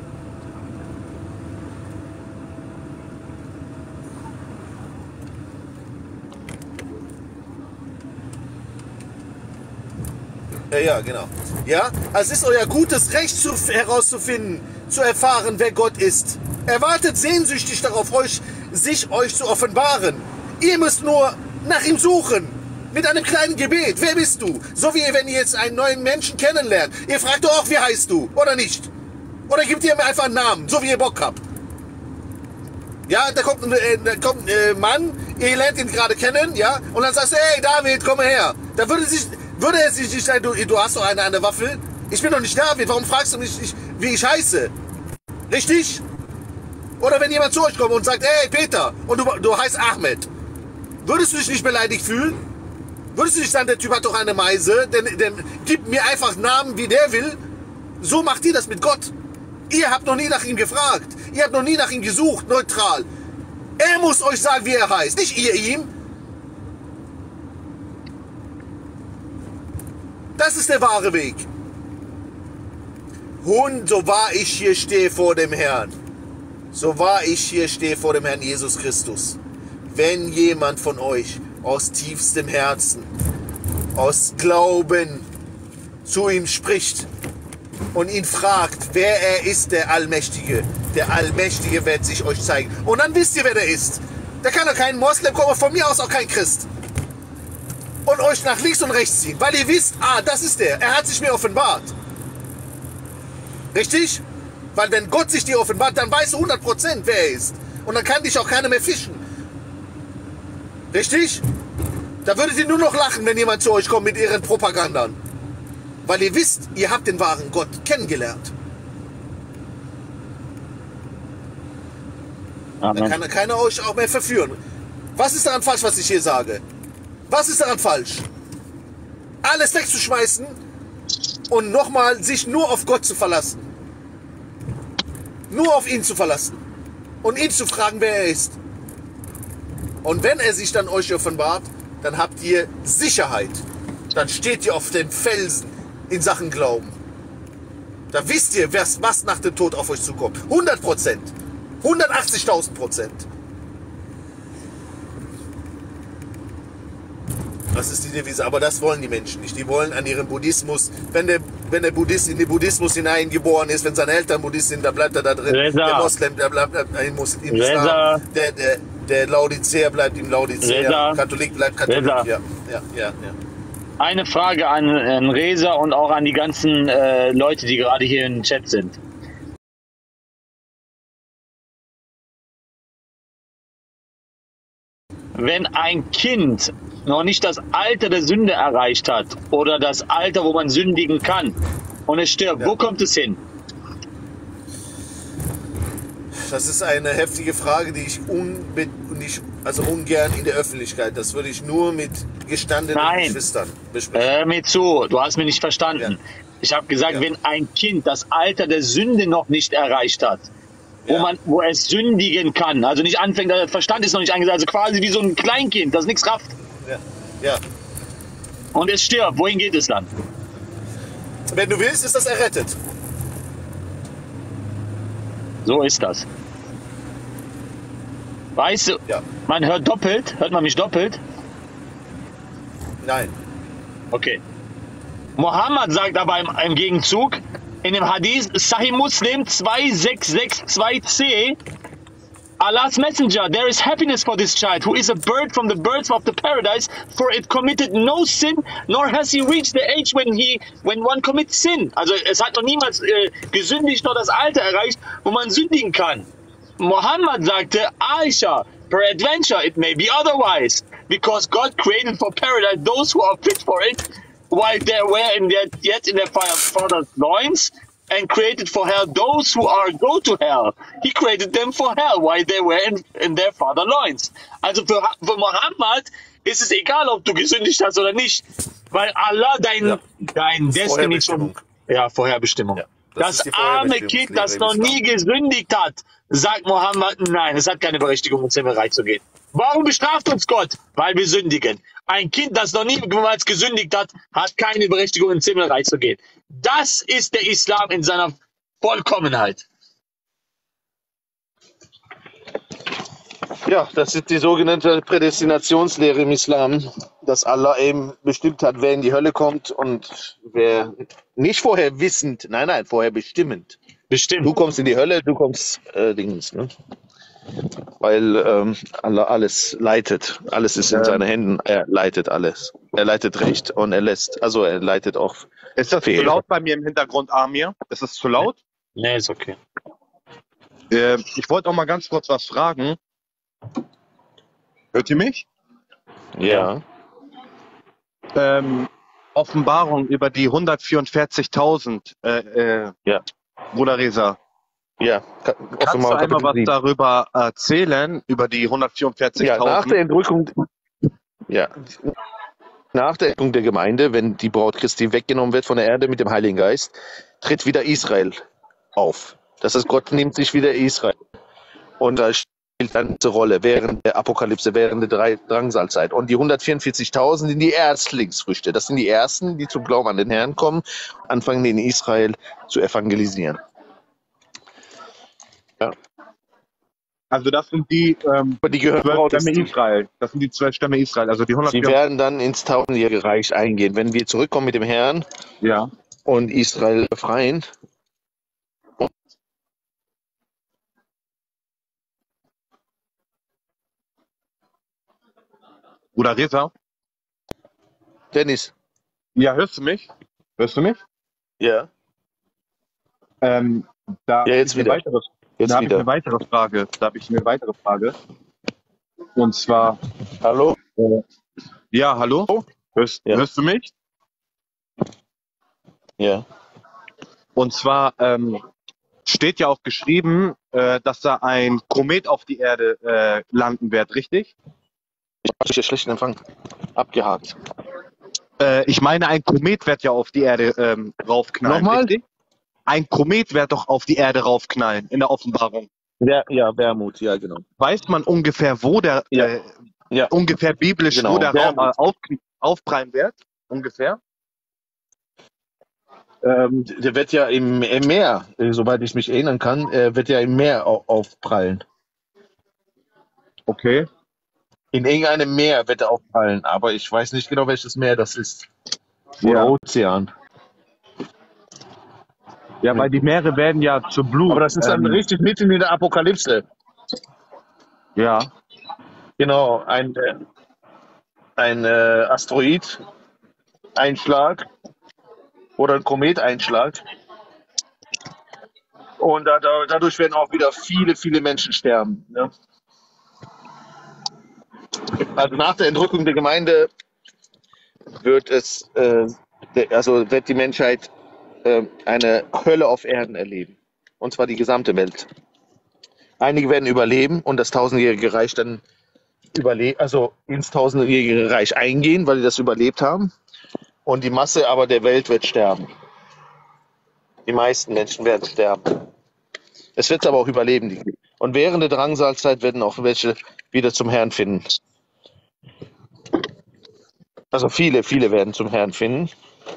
Ja, ja, genau. Ja, also es ist euer gutes Recht zu, herauszufinden, zu erfahren, wer Gott ist. Er wartet sehnsüchtig darauf, euch, sich euch zu offenbaren. Ihr müsst nur nach ihm suchen. Mit einem kleinen Gebet. Wer bist du? So wie wenn ihr jetzt einen neuen Menschen kennenlernt. Ihr fragt doch auch, wie heißt du? Oder nicht? Oder gebt ihr mir einfach einen Namen, so wie ihr Bock habt. Ja, da kommt ein, äh, da kommt ein äh, Mann, ihr lernt ihn gerade kennen, ja, und dann sagst du, hey David, komm mal her. Da würde sich, würde er sich nicht sagen, du, du hast doch eine, eine Waffe. Ich bin doch nicht David, warum fragst du mich nicht, wie ich heiße? Richtig? Oder wenn jemand zu euch kommt und sagt, hey Peter, und du, du heißt Ahmed, würdest du dich nicht beleidigt fühlen? Würdest du nicht sagen, der Typ hat doch eine Meise, denn, denn gibt mir einfach Namen, wie der will? So macht ihr das mit Gott. Ihr habt noch nie nach ihm gefragt. Ihr habt noch nie nach ihm gesucht, neutral. Er muss euch sagen, wie er heißt, nicht ihr ihm. Das ist der wahre Weg. Und so wahr ich hier stehe vor dem Herrn, so wahr ich hier stehe vor dem Herrn Jesus Christus, wenn jemand von euch aus tiefstem Herzen, aus Glauben zu ihm spricht und ihn fragt, wer er ist, der Allmächtige, der Allmächtige wird sich euch zeigen. Und dann wisst ihr, wer der ist. Da kann doch kein Moslem kommen, von mir aus auch kein Christ. Und euch nach links und rechts ziehen, weil ihr wisst, ah, das ist der, er hat sich mir offenbart. Richtig? Weil wenn Gott sich dir offenbart, dann weißt du hundert Prozent, wer er ist. Und dann kann dich auch keiner mehr fischen. Richtig? Da würdet ihr nur noch lachen, wenn jemand zu euch kommt mit ihren Propagandern. Weil ihr wisst, ihr habt den wahren Gott kennengelernt. Amen. Dann kann keiner euch auch mehr verführen. Was ist daran falsch, was ich hier sage? Was ist daran falsch? Alles wegzuschmeißen und nochmal sich nur auf Gott zu verlassen. Nur auf ihn zu verlassen und ihn zu fragen, wer er ist. Und wenn er sich dann euch offenbart, dann habt ihr Sicherheit. Dann steht ihr auf dem Felsen in Sachen Glauben. Da wisst ihr, was, was nach dem Tod auf euch zukommt. hundert Prozent. hundertachtzigtausend Prozent. Das ist die Devise. Aber das wollen die Menschen nicht. Die wollen an ihrem Buddhismus, wenn der, wenn der Buddhist in den Buddhismus hineingeboren ist, wenn seine Eltern Buddhist sind, dann bleibt er da drin. Reza. Der Moslem, der bleibt im Muslim. Reza. Der, der, der Laodicea bleibt im Laodicea. Reza. Katholik bleibt Katholik. Reza. Ja, ja, ja, ja. Eine Frage an, an Reza und auch an die ganzen äh, Leute, die gerade hier im Chat sind. Wenn ein Kind noch nicht das Alter der Sünde erreicht hat oder das Alter, wo man sündigen kann und es stirbt, Ja. wo kommt es hin? Das ist eine heftige Frage, die ich unbe nicht, also ungern in der Öffentlichkeit. Das würde ich nur mit gestandenen Nein. Geschwistern besprechen. Hör mir zu, du hast mich nicht verstanden. Ja. Ich habe gesagt, Ja. wenn ein Kind das Alter der Sünde noch nicht erreicht hat, wo Ja. man, wo es sündigen kann, also nicht anfängt, der Verstand ist noch nicht eingesetzt, also quasi wie so ein Kleinkind, das nichts rafft Ja. Ja. und es stirbt, wohin geht es dann? Wenn du willst, ist das errettet. So ist das. Weißt du, Ja. man hört doppelt, hört man mich doppelt? Nein. Okay. Mohammed sagt aber im, im Gegenzug, in dem Hadith Sahih Muslim zwei sechs sechs zwei c, Allah's Messenger, there is happiness for this child, who is a bird from the birds of the paradise, for it committed no sin, nor has he reached the age when he, when one commits sin. Also es hat noch niemals äh, gesündigt, noch das Alter erreicht, wo man sündigen kann. Mohammed sagte, Aisha, peradventure it may be otherwise, because God created for paradise those who are fit for it, while they were in their, yet in their father's loins, and created for hell those who are go to hell. He created them for hell, while they were in, in their father's loins. Also für, für Mohammed ist es egal, ob du gesündigt hast oder nicht, weil Allah dein, Ja. dein Destiny schon... Vorherbestimmung. Ja, Vorherbestimmung. Ja, das das ist die arme Vorherbestimmungslehre Kind, das im noch Islam. nie gesündigt hat, sagt Mohammed, nein, es hat keine Berechtigung, ins Himmelreich zu gehen. Warum bestraft uns Gott? Weil wir sündigen. Ein Kind, das noch niemals gesündigt hat, hat keine Berechtigung, ins Himmelreich zu gehen. Das ist der Islam in seiner Vollkommenheit. Ja, das ist die sogenannte Prädestinationslehre im Islam, dass Allah eben bestimmt hat, wer in die Hölle kommt und wer nicht vorher wissend, nein, nein, vorher bestimmend. Bestimmt. Du kommst in die Hölle, du kommst äh, Dings, ne? Weil ähm, Allah alles leitet. Alles ist in seinen Händen. Er leitet alles. Er leitet recht und er lässt, also er leitet auch. Ist das zu Fehler. laut bei mir im Hintergrund, Amir? Ist das zu laut? Nee, ist okay. Äh, ich wollte auch mal ganz kurz was fragen. Hört ihr mich? Ja. Ähm, Offenbarung über die hundertvierundvierzigtausend, äh, äh, Ja. Bruder Reza. Ja. Ka- Kannst du Offenbarung einmal was Kapitel sieben. darüber erzählen, über die Ja, nach hundertvierundvierzigtausend? der Entrückung, ja, nach der Entrückung der Gemeinde, wenn die Braut Christi weggenommen wird von der Erde mit dem Heiligen Geist, tritt wieder Israel auf. Das heißt, Gott nimmt sich wieder Israel. Und da spielt dann eine Rolle während der Apokalypse, während der Drei- Drangsalzeit. Und die hundertvierundvierzigtausend sind die Erstlingsfrüchte. Das sind die Ersten, die zum Glauben an den Herrn kommen, anfangen in Israel zu evangelisieren. Ja. Also das sind die ähm, Aber die gehören zwölf Braut Stämme Christi. Israel. Das sind die zwölf Stämme Israel. Also die Sie hundertvierundvierzig. werden dann ins tausendjährige Reich eingehen. Wenn wir zurückkommen mit dem Herrn Ja. und Israel befreien, Bruder Reza. Dennis. Ja, hörst du mich? Hörst du mich? Ja. Ähm, da Ja, jetzt hab ich eine wieder. weitere, Jetzt da habe ich wieder. eine weitere Frage. Da habe ich eine weitere Frage. Und zwar, Hallo? äh, ja, hallo? Hörst, Ja. hörst du mich? Ja. Und zwar ähm, steht ja auch geschrieben, äh, dass da ein Komet auf die Erde äh, landen wird, richtig? Ich habe dich ja schlechten Empfang. Abgehakt. Äh, ich meine, ein Komet wird ja auf die Erde ähm, raufknallen, Nochmal? richtig? ein Komet wird doch auf die Erde raufknallen in der Offenbarung. Ja, ja, Wermut, ja, genau. Weiß man ungefähr, wo der, Ja. äh, Ja. ungefähr biblisch, Genau, wo der Raum Wermut. äh, auf, aufprallen wird? Ungefähr? Ähm, der wird ja im, im Meer, äh, soweit ich mich erinnern kann, äh, wird ja im Meer au aufprallen. Okay. In irgendeinem Meer wird er aufprallen, aber ich weiß nicht genau, welches Meer das ist. Oder Ja. Ozean. Ja, weil die Meere werden ja zu Blut. Aber das ist dann ähm, richtig mitten in der Apokalypse. Ja. Genau, ein, äh, ein äh, Asteroid-Einschlag oder ein Kometeinschlag. Und da, da, dadurch werden auch wieder viele, viele Menschen sterben. Ne? Also nach der Entrückung der Gemeinde wird es, äh, der, also wird die Menschheit äh, eine Hölle auf Erden erleben. Und zwar die gesamte Welt. Einige werden überleben und das tausendjährige Reich dann überleben, also ins tausendjährige Reich eingehen, weil sie das überlebt haben. Und die Masse aber der Welt wird sterben. Die meisten Menschen werden sterben. Es wird aber auch Überlebende geben. Und während der Drangsalzeit werden auch welche wieder zum Herrn finden. Also viele, viele werden zum Herrn finden.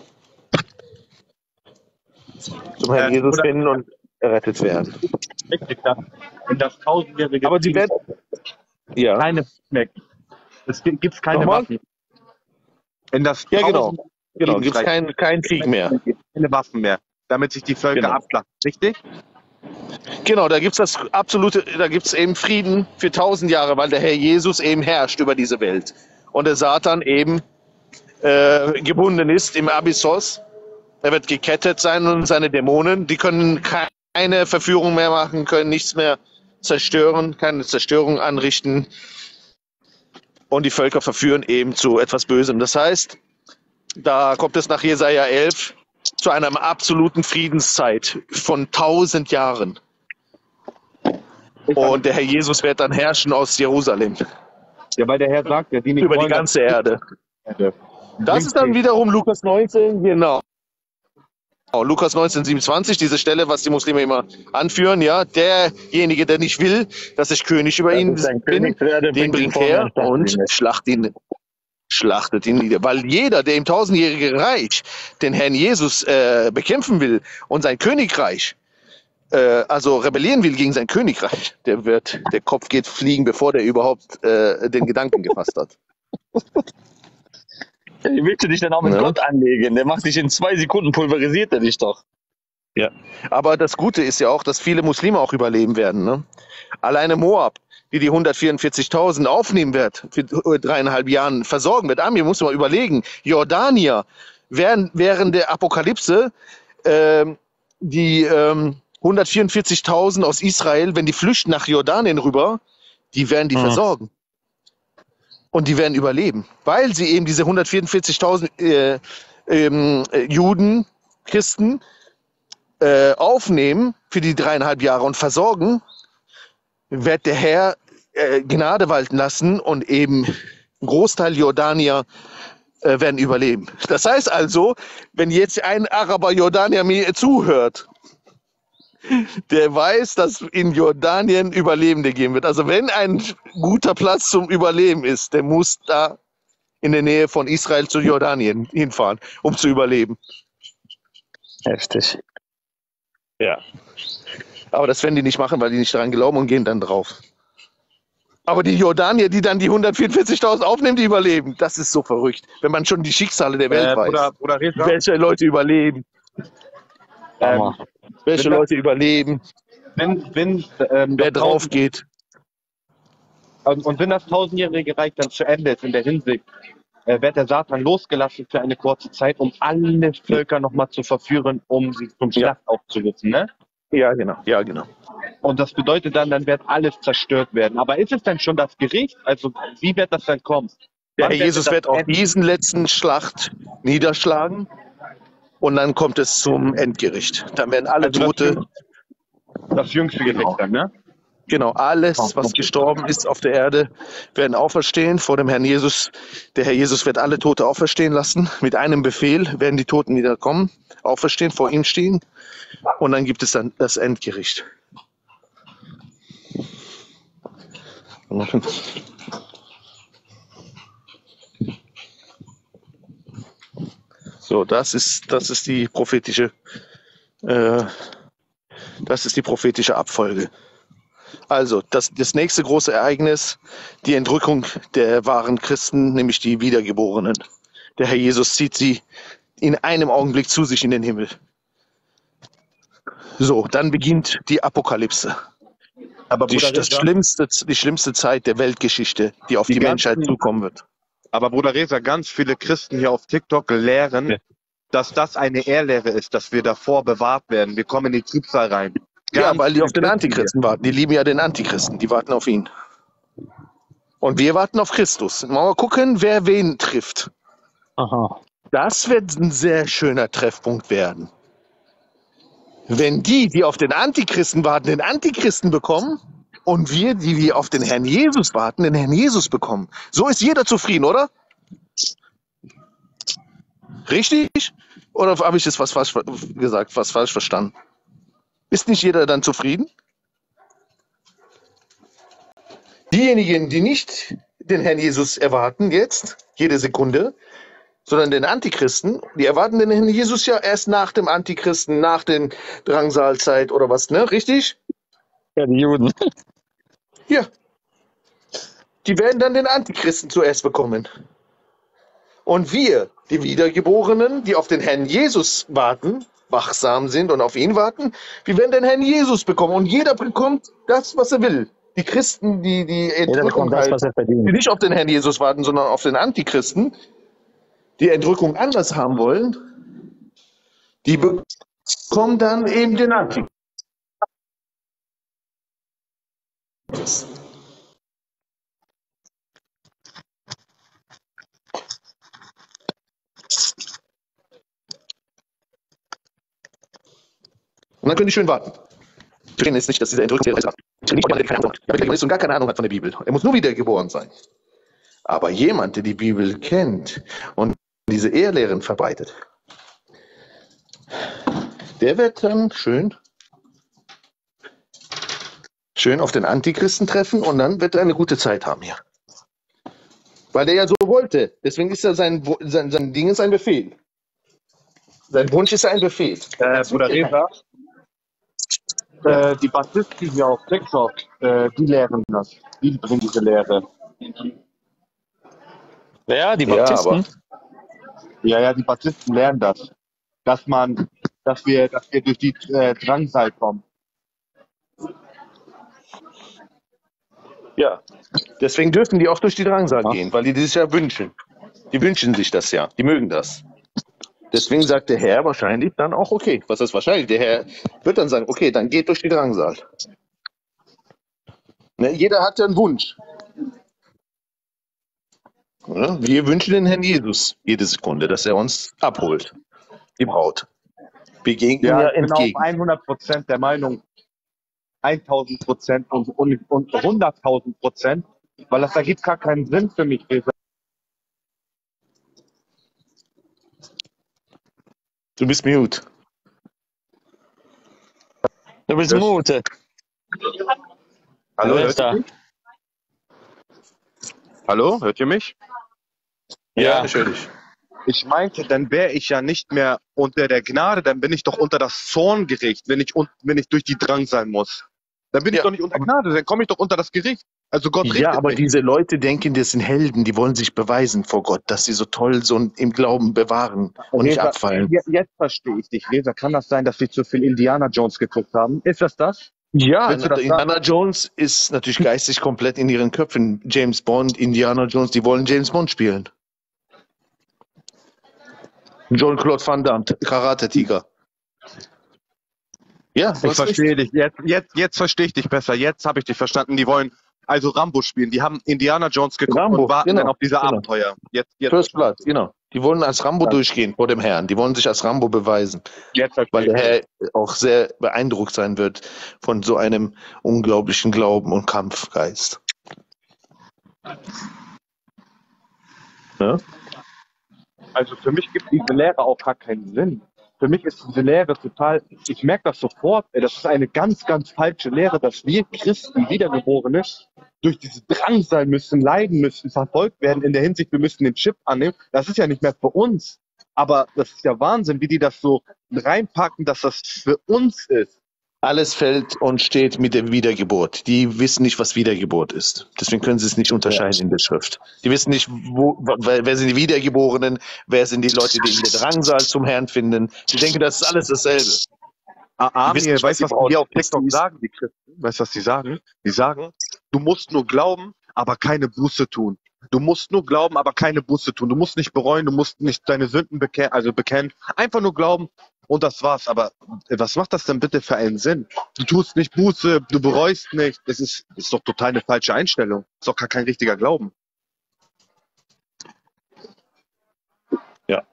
Zum Herrn Äh, Jesus oder- finden und errettet werden. Richtig, das, in das tausendjährige Aber sie Krieg werden. Ja. keine mehr. Es gibt gibt's keine Nochmal? Waffen. In das Ja, genau. tausend- Genau, gibt es keinen keinen Krieg mehr. keine Waffen mehr, damit sich die Völker Genau. abschlachten. Richtig? Genau, da gibt es das absolute, da gibt es eben Frieden für tausend Jahre, weil der Herr Jesus eben herrscht über diese Welt. Und der Satan eben äh, gebunden ist im Abyssos. Er wird gekettet sein und seine Dämonen, die können keine Verführung mehr machen, können nichts mehr zerstören, keine Zerstörung anrichten. Und die Völker verführen eben zu etwas Bösem. Das heißt, da kommt es nach Jesaja elf zu einer absoluten Friedenszeit von tausend Jahren. Und der Herr Jesus wird dann herrschen aus Jerusalem Ja, weil der Herr sagt, ja, die nicht über die wollen, ganze Erde. dass die Erde. Das ist dann wiederum Lukas neunzehn, genau. Genau, Lukas neunzehn, siebenundzwanzig, diese Stelle, was die Muslime immer anführen, ja, derjenige, der nicht will, dass ich König über ihn bin, den bringt her und schlacht ihn, schlachtet ihn nieder. Weil jeder, der im tausendjährigen Reich den Herrn Jesus äh, bekämpfen will und sein Königreich, äh, also rebellieren will gegen sein Königreich, der wird, der Kopf geht fliegen, bevor der überhaupt äh, den Gedanken gefasst hat. Wie willst du dich denn auch mit Ja. Gott anlegen? Der macht dich in zwei Sekunden, pulverisiert er dich doch. Ja, aber das Gute ist ja auch, dass viele Muslime auch überleben werden. Ne? Alleine Moab, die die hundertvierundvierzigtausend aufnehmen wird, für dreieinhalb Jahren versorgen wird. Amir, musst du mal überlegen, Jordanier während, während der Apokalypse ähm, die ähm, hundertvierundvierzigtausend aus Israel, wenn die flüchten nach Jordanien rüber, die werden die Mhm. versorgen. Und die werden überleben, weil sie eben diese hundertvierundvierzigtausend äh, ähm, äh, Juden, Christen äh, aufnehmen für die dreieinhalb Jahre und versorgen, wird der Herr äh, Gnade walten lassen und eben ein Großteil Jordanier äh, werden überleben. Das heißt also, wenn jetzt ein Araber Jordanier mir zuhört, der weiß, dass in Jordanien Überlebende geben wird. Also wenn ein guter Platz zum Überleben ist, der muss da in der Nähe von Israel zu Jordanien hinfahren, um zu überleben. Heftig. Ja. Aber das werden die nicht machen, weil die nicht daran glauben und gehen dann drauf. Aber die Jordanier, die dann die hundertvierundvierzigtausend aufnehmen, die überleben. Das ist so verrückt, wenn man schon die Schicksale der Welt Äh, weiß. oder, oder Reza, Welche Leute überleben? ähm, Welche Wenn das- Leute überleben? wenn, wenn, ähm, Wer das drauf tausend- geht? Und, und wenn das tausendjährige Reich dann zu Ende ist in der Hinsicht, äh, wird der Satan losgelassen für eine kurze Zeit, um alle Völker nochmal zu verführen, um sie zum Ja. Schlacht aufzurufen. Ne? Ja, genau. Ja, genau. Und das bedeutet dann, dann wird alles zerstört werden. Aber ist es dann schon das Gericht? Also wie wird das dann kommen? Der Wann Herr Jesus das wird auch enden? diesen letzten Schlacht niederschlagen und dann kommt es zum Endgericht. Dann werden alle Also das Tote, jüngste- Das jüngste Gericht dann, ne? Genau, alles, was gestorben ist auf der Erde, werden auferstehen vor dem Herrn Jesus. Der Herr Jesus wird alle Tote auferstehen lassen. Mit einem Befehl werden die Toten wieder kommen, auferstehen, vor ihm stehen. Und dann gibt es dann das Endgericht. So, das ist, das ist die prophetische, äh, das ist die prophetische Abfolge. Also, das, das nächste große Ereignis, die Entrückung der wahren Christen, nämlich die Wiedergeborenen. Der Herr Jesus zieht sie in einem Augenblick zu sich in den Himmel. So, dann beginnt die Apokalypse. Aber Die, Bruder das Reza, schlimmste, die schlimmste Zeit der Weltgeschichte, die auf die, die Menschheit ganzen, zukommen wird. aber Bruder Reza, ganz viele Christen hier auf TikTok lehren, Ja. dass das eine Ehrlehre ist, dass wir davor bewahrt werden. Wir kommen in die Trübsal rein. Ja, Ganz weil die viele auf den Christen Antichristen warten. Die lieben ja den Antichristen, die warten auf ihn. Und wir warten auf Christus. Mal gucken, wer wen trifft. Aha. Das wird ein sehr schöner Treffpunkt werden. Wenn die, die auf den Antichristen warten, den Antichristen bekommen und wir, die wir auf den Herrn Jesus warten, den Herrn Jesus bekommen. So ist jeder zufrieden, oder? Richtig? Oder habe ich jetzt was falsch ver- gesagt, was falsch verstanden? Ist nicht jeder dann zufrieden? Diejenigen, die nicht den Herrn Jesus erwarten jetzt, jede Sekunde, sondern den Antichristen, die erwarten den Herrn Jesus ja erst nach dem Antichristen, nach den Drangsalzeit oder was, ne? Richtig? Ja, die Juden. Ja. Die werden dann den Antichristen zuerst bekommen. Und wir, die Wiedergeborenen, die auf den Herrn Jesus warten, wachsam sind und auf ihn warten, wir werden den Herrn Jesus bekommen. Und jeder bekommt das, was er will. Die Christen, die die Jeder Entrückung bekommt das, halt, was er die verdient. nicht auf den Herrn Jesus warten, sondern auf den Antichristen, die Entrückung anders haben wollen, die bekommen dann eben den Antichristen. Und dann können die schön warten. Ich rede jetzt nicht, dass dieser Entrückung ist. Ich rede nicht, keine Ahnung. Ja, der ist und gar keine Ahnung hat von der Bibel. Er muss nur wiedergeboren sein. Aber jemand, der die Bibel kennt und diese Ehrlehren verbreitet, der wird dann schön, schön auf den Antichristen treffen und dann wird er eine gute Zeit haben hier. Weil der ja so wollte. Deswegen ist ja sein, Wo- sein, sein Ding ist ein Befehl. Sein Wunsch ist ein Befehl. Äh, Bruder Reza, äh, die Baptisten hier auf TikTok, äh, die lehren das. Die bringen diese Lehre. Ja, die Ja, Baptisten. aber Ja, ja, die Baptisten lernen das. Dass man, dass wir, dass wir durch die äh, Drangsal kommen. ja. Deswegen dürfen die auch durch die Drangsal Ja. gehen, weil die das ja wünschen. Die wünschen sich das ja. Die mögen das. Deswegen sagt der Herr wahrscheinlich dann auch, okay, was ist wahrscheinlich? Der Herr wird dann sagen, okay, dann geht durch die Drangsal. Ne, jeder hat ja einen Wunsch. Ja, wir wünschen den Herrn Jesus jede Sekunde, dass er uns abholt. Die Braut. Wir gehen ihm Ja, ja ich bin auf entgegen. hundert Prozent der Meinung, tausend Prozent und, und, und hunderttausend Prozent, weil das ergibt gar keinen Sinn für mich. Reza. Du bist mute. Du bist Das- Mute. Hallo, Wer hört ist ihr da? mich? Hallo, hört ihr mich? Ja, Ja. ich höre dich. Ich meinte, dann wäre ich ja nicht mehr unter der Gnade, dann bin ich doch unter das Zorngericht, wenn ich, un- wenn ich durch die Drangsal muss. Dann bin ich Ja. doch nicht unter Gnade, dann komme ich doch unter das Gericht. Also Gott richtet Ja, aber mich. diese Leute denken, das sind Helden, die wollen sich beweisen vor Gott, dass sie so toll so im Glauben bewahren und nicht Reza, abfallen. je- Jetzt verstehe ich dich. Reza, kann das sein, dass wir zu viel Indiana Jones geguckt haben? Ist das das? Ja, Willst du das Indiana Jones ist natürlich geistig komplett in ihren Köpfen. James Bond, Indiana Jones, die wollen James Bond spielen. Jean-Claude Van Damme, Karate-Tiger. Ja, Ich was verstehe dich. Jetzt, jetzt, jetzt verstehe ich dich besser. Jetzt habe ich dich verstanden. Die wollen also Rambo spielen. Die haben Indiana Jones geguckt Rambo, und warten genau, dann auf diese genau. Abenteuer. Jetzt, jetzt First Blood, genau. Die wollen als Rambo durchgehen vor dem Herrn. Die wollen sich als Rambo beweisen. Jetzt Weil der verstehe Herr auch sehr beeindruckt sein wird von so einem unglaublichen Glauben und Kampfgeist. Ja? Also für mich gibt diese Lehre auch gar keinen Sinn. Für mich ist diese Lehre total, ich merke das sofort, ey, das ist eine ganz, ganz falsche Lehre, dass wir Christen, Wiedergeborene, durch diese Drangsal müssen, leiden müssen, verfolgt werden in der Hinsicht, wir müssen den Chip annehmen. Das ist ja nicht mehr für uns. Aber das ist ja Wahnsinn, wie die das so reinpacken, dass das für uns ist. Alles fällt und steht mit der Wiedergeburt. Die wissen nicht, was Wiedergeburt ist. Deswegen können sie es nicht unterscheiden in der Schrift. Die wissen nicht, wo, wer, wer sind die Wiedergeborenen, wer sind die Leute, die in der Drangsal zum Herrn finden. Die denken, das ist alles dasselbe. Ah, Die wissen Amir, nicht, was weißt du, sie was die brauchen. hier auf Das TikTok ist- sagen, die Christen? Weißt du, was die sagen? Die sagen, du musst nur glauben, aber keine Buße tun. Du musst nur glauben, aber keine Buße tun. Du musst nicht bereuen, du musst nicht deine Sünden bekennen, also bekennen. Einfach nur glauben und das war's. Aber äh, was macht das denn bitte für einen Sinn? Du tust nicht Buße, du bereust nicht. Das ist, das ist doch total eine falsche Einstellung. Das ist doch gar kein richtiger Glauben. Ja.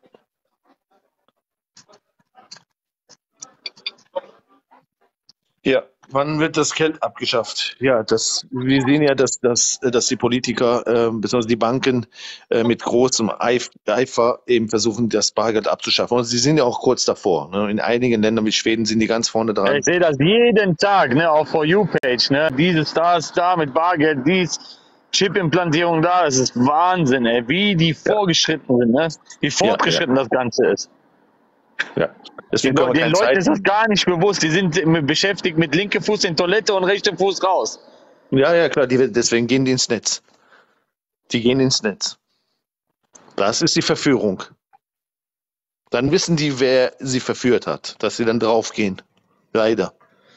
Ja, wann wird das Geld abgeschafft? Ja, das, wir sehen ja, dass, dass, dass die Politiker, äh, besonders die Banken, äh, mit großem Eif Eifer eben versuchen, das Bargeld abzuschaffen. Und sie sind ja auch kurz davor. Ne? In einigen Ländern wie Schweden sind die ganz vorne dran. Ich sehe das jeden Tag, ne, auf For You-Page, ne, dieses, das, da mit Bargeld, dies, Chip-Implantierung da, das ist Wahnsinn, ey, wie die vorgeschritten sind, ne, wie fortgeschritten das Ganze ist. Ja. Den, Deswegen können wir den keine Leuten Zeit- ist das gar nicht bewusst, die sind mit- beschäftigt mit linke Fuß in Toilette und rechte Fuß raus. Ja, ja, klar, die, deswegen gehen die ins Netz. Die gehen ins Netz. Das ist die Verführung. Dann wissen die, wer sie verführt hat, dass sie dann draufgehen. Leider.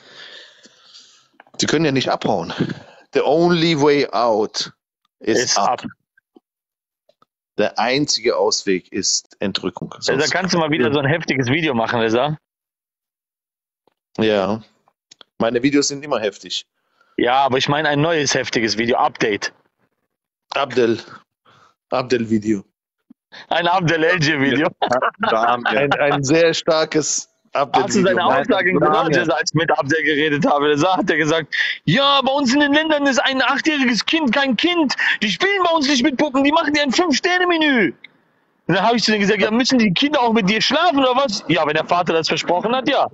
Sie können ja nicht abhauen. The only way out is Ist up. ab. Der einzige Ausweg ist Entrückung. Da Sonst- kannst du mal wieder so ein heftiges Video machen, Lisa. Ja. Meine Videos sind immer heftig. Ja, aber ich meine ein neues heftiges Video, Update. Abdel. Abdel-Video. Ein Abdel-L G-Video. Da haben wir. Ein, ein sehr starkes Hast du Abdel-Video. seine Aussage gehört, als ich mit Abdel geredet habe? Da hat er gesagt, ja, bei uns in den Ländern ist ein achtjähriges Kind kein Kind. Die spielen bei uns nicht mit Puppen, die machen dir ein Fünf-Sterne-Menü. Und dann habe ich zu denen gesagt, ja, müssen die Kinder auch mit dir schlafen oder was? Ja, wenn der Vater das versprochen hat, ja.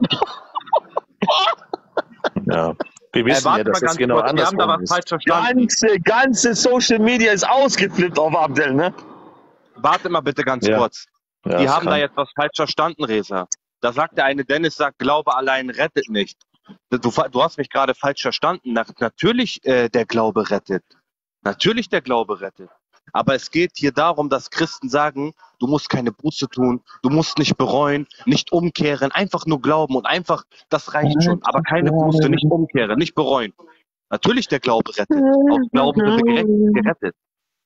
Ja. Wir Äh, wissen ja, warte mal dass das ganz genau kurz, wir haben da andersrum was ist. falsch verstanden. Ganze, ganze Social Media ist ausgeflippt auf Abdel, ne? Warte mal bitte ganz Ja. kurz. Ja, Die das haben kann- da jetzt was falsch verstanden, Reza. Da sagt der eine Dennis, sagt, Glaube allein rettet nicht. Du, du hast mich gerade falsch verstanden. Na, natürlich äh, der Glaube rettet. Natürlich der Glaube rettet. Aber es geht hier darum, dass Christen sagen, du musst keine Buße tun, du musst nicht bereuen, nicht umkehren, einfach nur glauben und einfach, das reicht schon. Aber keine Buße, nicht umkehren, nicht bereuen. Natürlich der Glaube rettet. Aus Glauben sind wir gerecht- gerettet.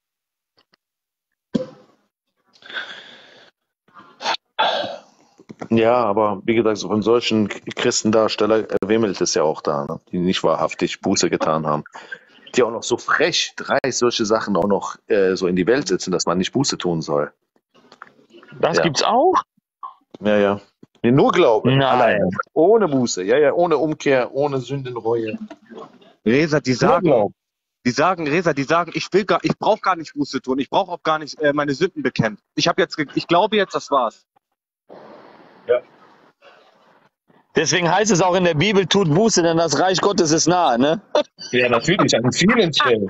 Ja, aber wie gesagt, so von solchen Christendarsteller wimmelt es ja auch da, ne? Die nicht wahrhaftig Buße getan haben. Die auch noch so frech, dreist solche Sachen auch noch äh, so in die Welt setzen, dass man nicht Buße tun soll. Das Ja. gibt's auch? Ja, ja. Nee, nur Glaube. Nein. Alleine. Ohne Buße. Ja, ja, ohne Umkehr, ohne Sündenreue. Reza, die Nur sagen, Glauben. die sagen, Reza, die sagen, ich will gar, ich brauche gar nicht Buße tun, ich brauche auch gar nicht äh, meine Sünden bekennen. Ich habe jetzt, ge- ich glaube jetzt, das war's. Deswegen heißt es auch in der Bibel, tut Buße, denn das Reich Gottes ist nahe, ne? Ja, natürlich, an vielen Stellen.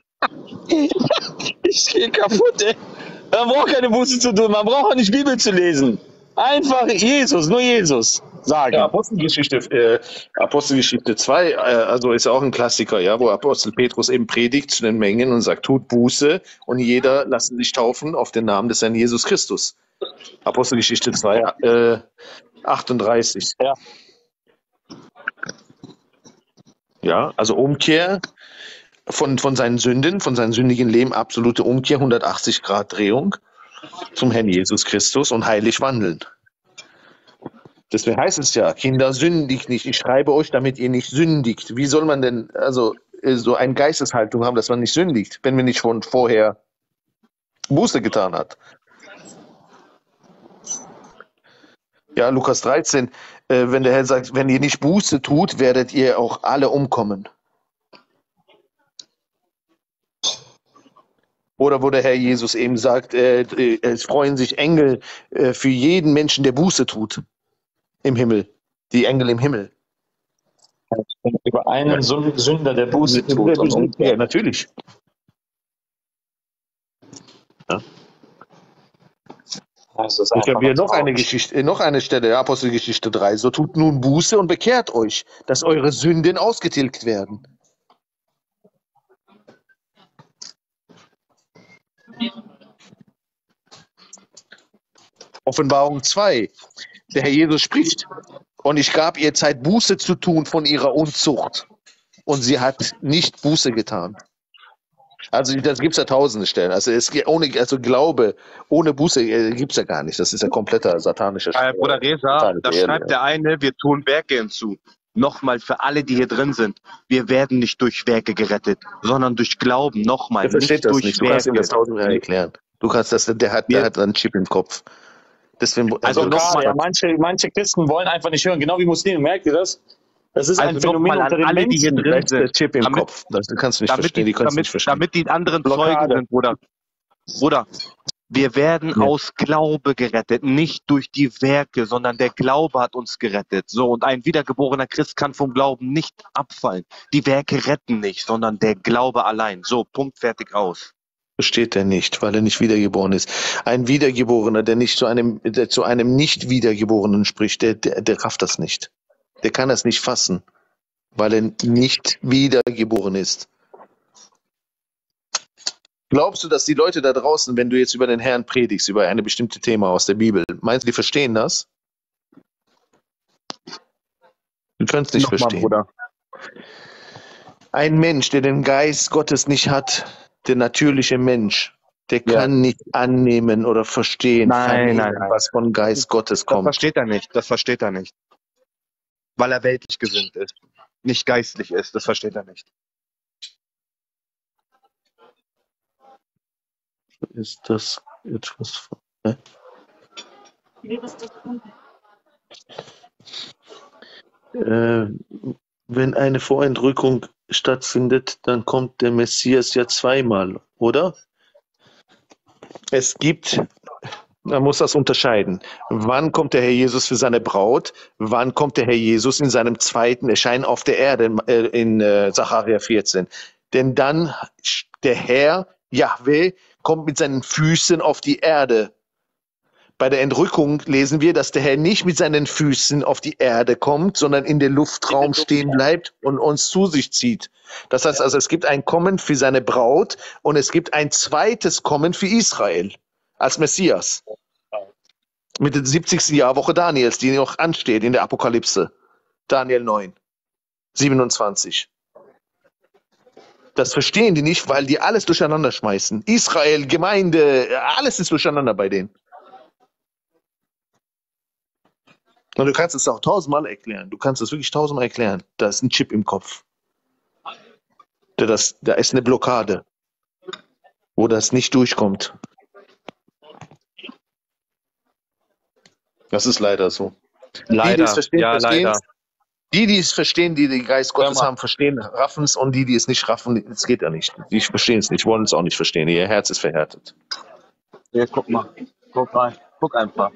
Ich gehe kaputt, ey. Man braucht keine Buße zu tun, man braucht auch nicht Bibel zu lesen. Einfach Jesus, nur Jesus sagen. Ja, Apostelgeschichte, äh, Apostelgeschichte zwei, äh, also ist ja auch ein Klassiker, ja, wo Apostel Petrus eben predigt zu den Mengen und sagt, tut Buße und jeder lasse sich taufen auf den Namen des Herrn Jesus Christus. Apostelgeschichte zwei, äh, achtunddreißig. Ja. Ja, also Umkehr von, von seinen Sünden, von seinem sündigen Leben, absolute Umkehr, hundertachtzig Grad Drehung zum Herrn Jesus Christus und heilig wandeln. Deswegen heißt es ja, Kinder, sündigt nicht. Ich schreibe euch, damit ihr nicht sündigt. Wie soll man denn also äh, so eine Geisteshaltung haben, dass man nicht sündigt, wenn man nicht schon vorher Buße getan hat? Ja, Lukas dreizehn, äh, wenn der Herr sagt, wenn ihr nicht Buße tut, werdet ihr auch alle umkommen. Oder wo der Herr Jesus eben sagt, äh, äh, es freuen sich Engel äh, für jeden Menschen, der Buße tut im Himmel. Die Engel im Himmel. Über einen Sünder, der Buße tut. Und Ja, umkehrt. natürlich. Ja. Das ist Ich einfach habe hier noch eine traurig. Geschichte, äh, noch eine Stelle, Apostelgeschichte drei. So tut nun Buße und bekehrt euch, dass eure Sünden ausgetilgt werden. Offenbarung zwei. Der Herr Jesus spricht, und ich gab ihr Zeit, Buße zu tun von ihrer Unzucht. Und sie hat nicht Buße getan. Also das gibt es ja tausende Stellen. Also, es, ohne, also Glaube ohne Buße äh, gibt es ja gar nicht. Das ist ja kompletter satanischer Äh, Bruder Reza, satanische da Ehe. schreibt der eine, wir tun Werke hinzu. Nochmal für alle, die hier drin sind. Wir werden nicht durch Werke gerettet, sondern durch Glauben. Nochmal, Der versteht nicht das durch nicht. Du kannst ihm Werke. das tausendmal erklären. Du kannst das, der hat, der Wir- hat einen Chip im Kopf. Deswegen, Also Also noch klar, mal- ja, manche, manche Christen wollen einfach nicht hören, genau wie Muslime. Merkt ihr das? Das ist ein Also Phänomen nochmal unter an den alle, die hier Menschen. drin vielleicht der sind. Chip im Damit- Kopf. Das kannst du nicht Damit verstehen. Die die, kannst du damit, nicht verstehen. damit die anderen Blockade. Zeugen sind, Bruder. Bruder, wir werden Ja. aus Glaube gerettet, nicht durch die Werke, sondern der Glaube hat uns gerettet. So, und ein wiedergeborener Christ kann vom Glauben nicht abfallen. Die Werke retten nicht, sondern der Glaube allein. So, Punkt, fertig, aus. Versteht er nicht, weil er nicht wiedergeboren ist. Ein Wiedergeborener, der nicht zu einem, der zu einem Nicht-Wiedergeborenen spricht, der, der, der rafft das nicht. Der kann das nicht fassen, weil er nicht wiedergeboren ist. Glaubst du, dass die Leute da draußen, wenn du jetzt über den Herrn predigst, über eine bestimmte Thema aus der Bibel, meinst du, die verstehen das? Du kannst nicht Nochmal, verstehen. Bruder. Ein Mensch, der den Geist Gottes nicht hat, der natürliche Mensch, der Ja. kann nicht annehmen oder verstehen, Nein, vernehmen, nein, nein. was von Geist Gottes Das kommt. versteht er nicht. Das versteht er nicht. Weil er weltlich gesinnt ist. Nicht geistlich ist. Das versteht er nicht. Ist das etwas? Hä? Äh, wenn eine Vorentrückung stattfindet, dann kommt der Messias ja zweimal, oder? Es gibt, man muss das unterscheiden. Wann kommt der Herr Jesus für seine Braut? Wann kommt der Herr Jesus in seinem zweiten Erscheinen auf der Erde äh, in äh, Sacharja vierzehn? Denn dann der Herr, Jahwe, kommt mit seinen Füßen auf die Erde. Bei der Entrückung lesen wir, dass der Herr nicht mit seinen Füßen auf die Erde kommt, sondern in den Luftraum stehen bleibt und uns zu sich zieht. Das heißt also, es gibt ein Kommen für seine Braut und es gibt ein zweites Kommen für Israel als Messias. Mit der siebzigsten Jahrwoche Daniels, die noch ansteht in der Apokalypse. Daniel neun, siebenundzwanzig. Das verstehen die nicht, weil die alles durcheinander schmeißen. Israel, Gemeinde, alles ist durcheinander bei denen. Und du kannst es auch tausendmal erklären. Du kannst es wirklich tausendmal erklären. Da ist ein Chip im Kopf. Da, das, da ist eine Blockade, wo das nicht durchkommt. Das ist leider so. Leider. Die, die es verstehen, ja, verstehen. leider. Die, die es verstehen, die den Geist Gottes mal. haben, verstehen, raffen es. Und die, die es nicht raffen, es geht ja nicht. Die verstehen es nicht, wollen es auch nicht verstehen. Ihr Herz ist verhärtet. Ja, guck mal. Guck rein. Guck einfach.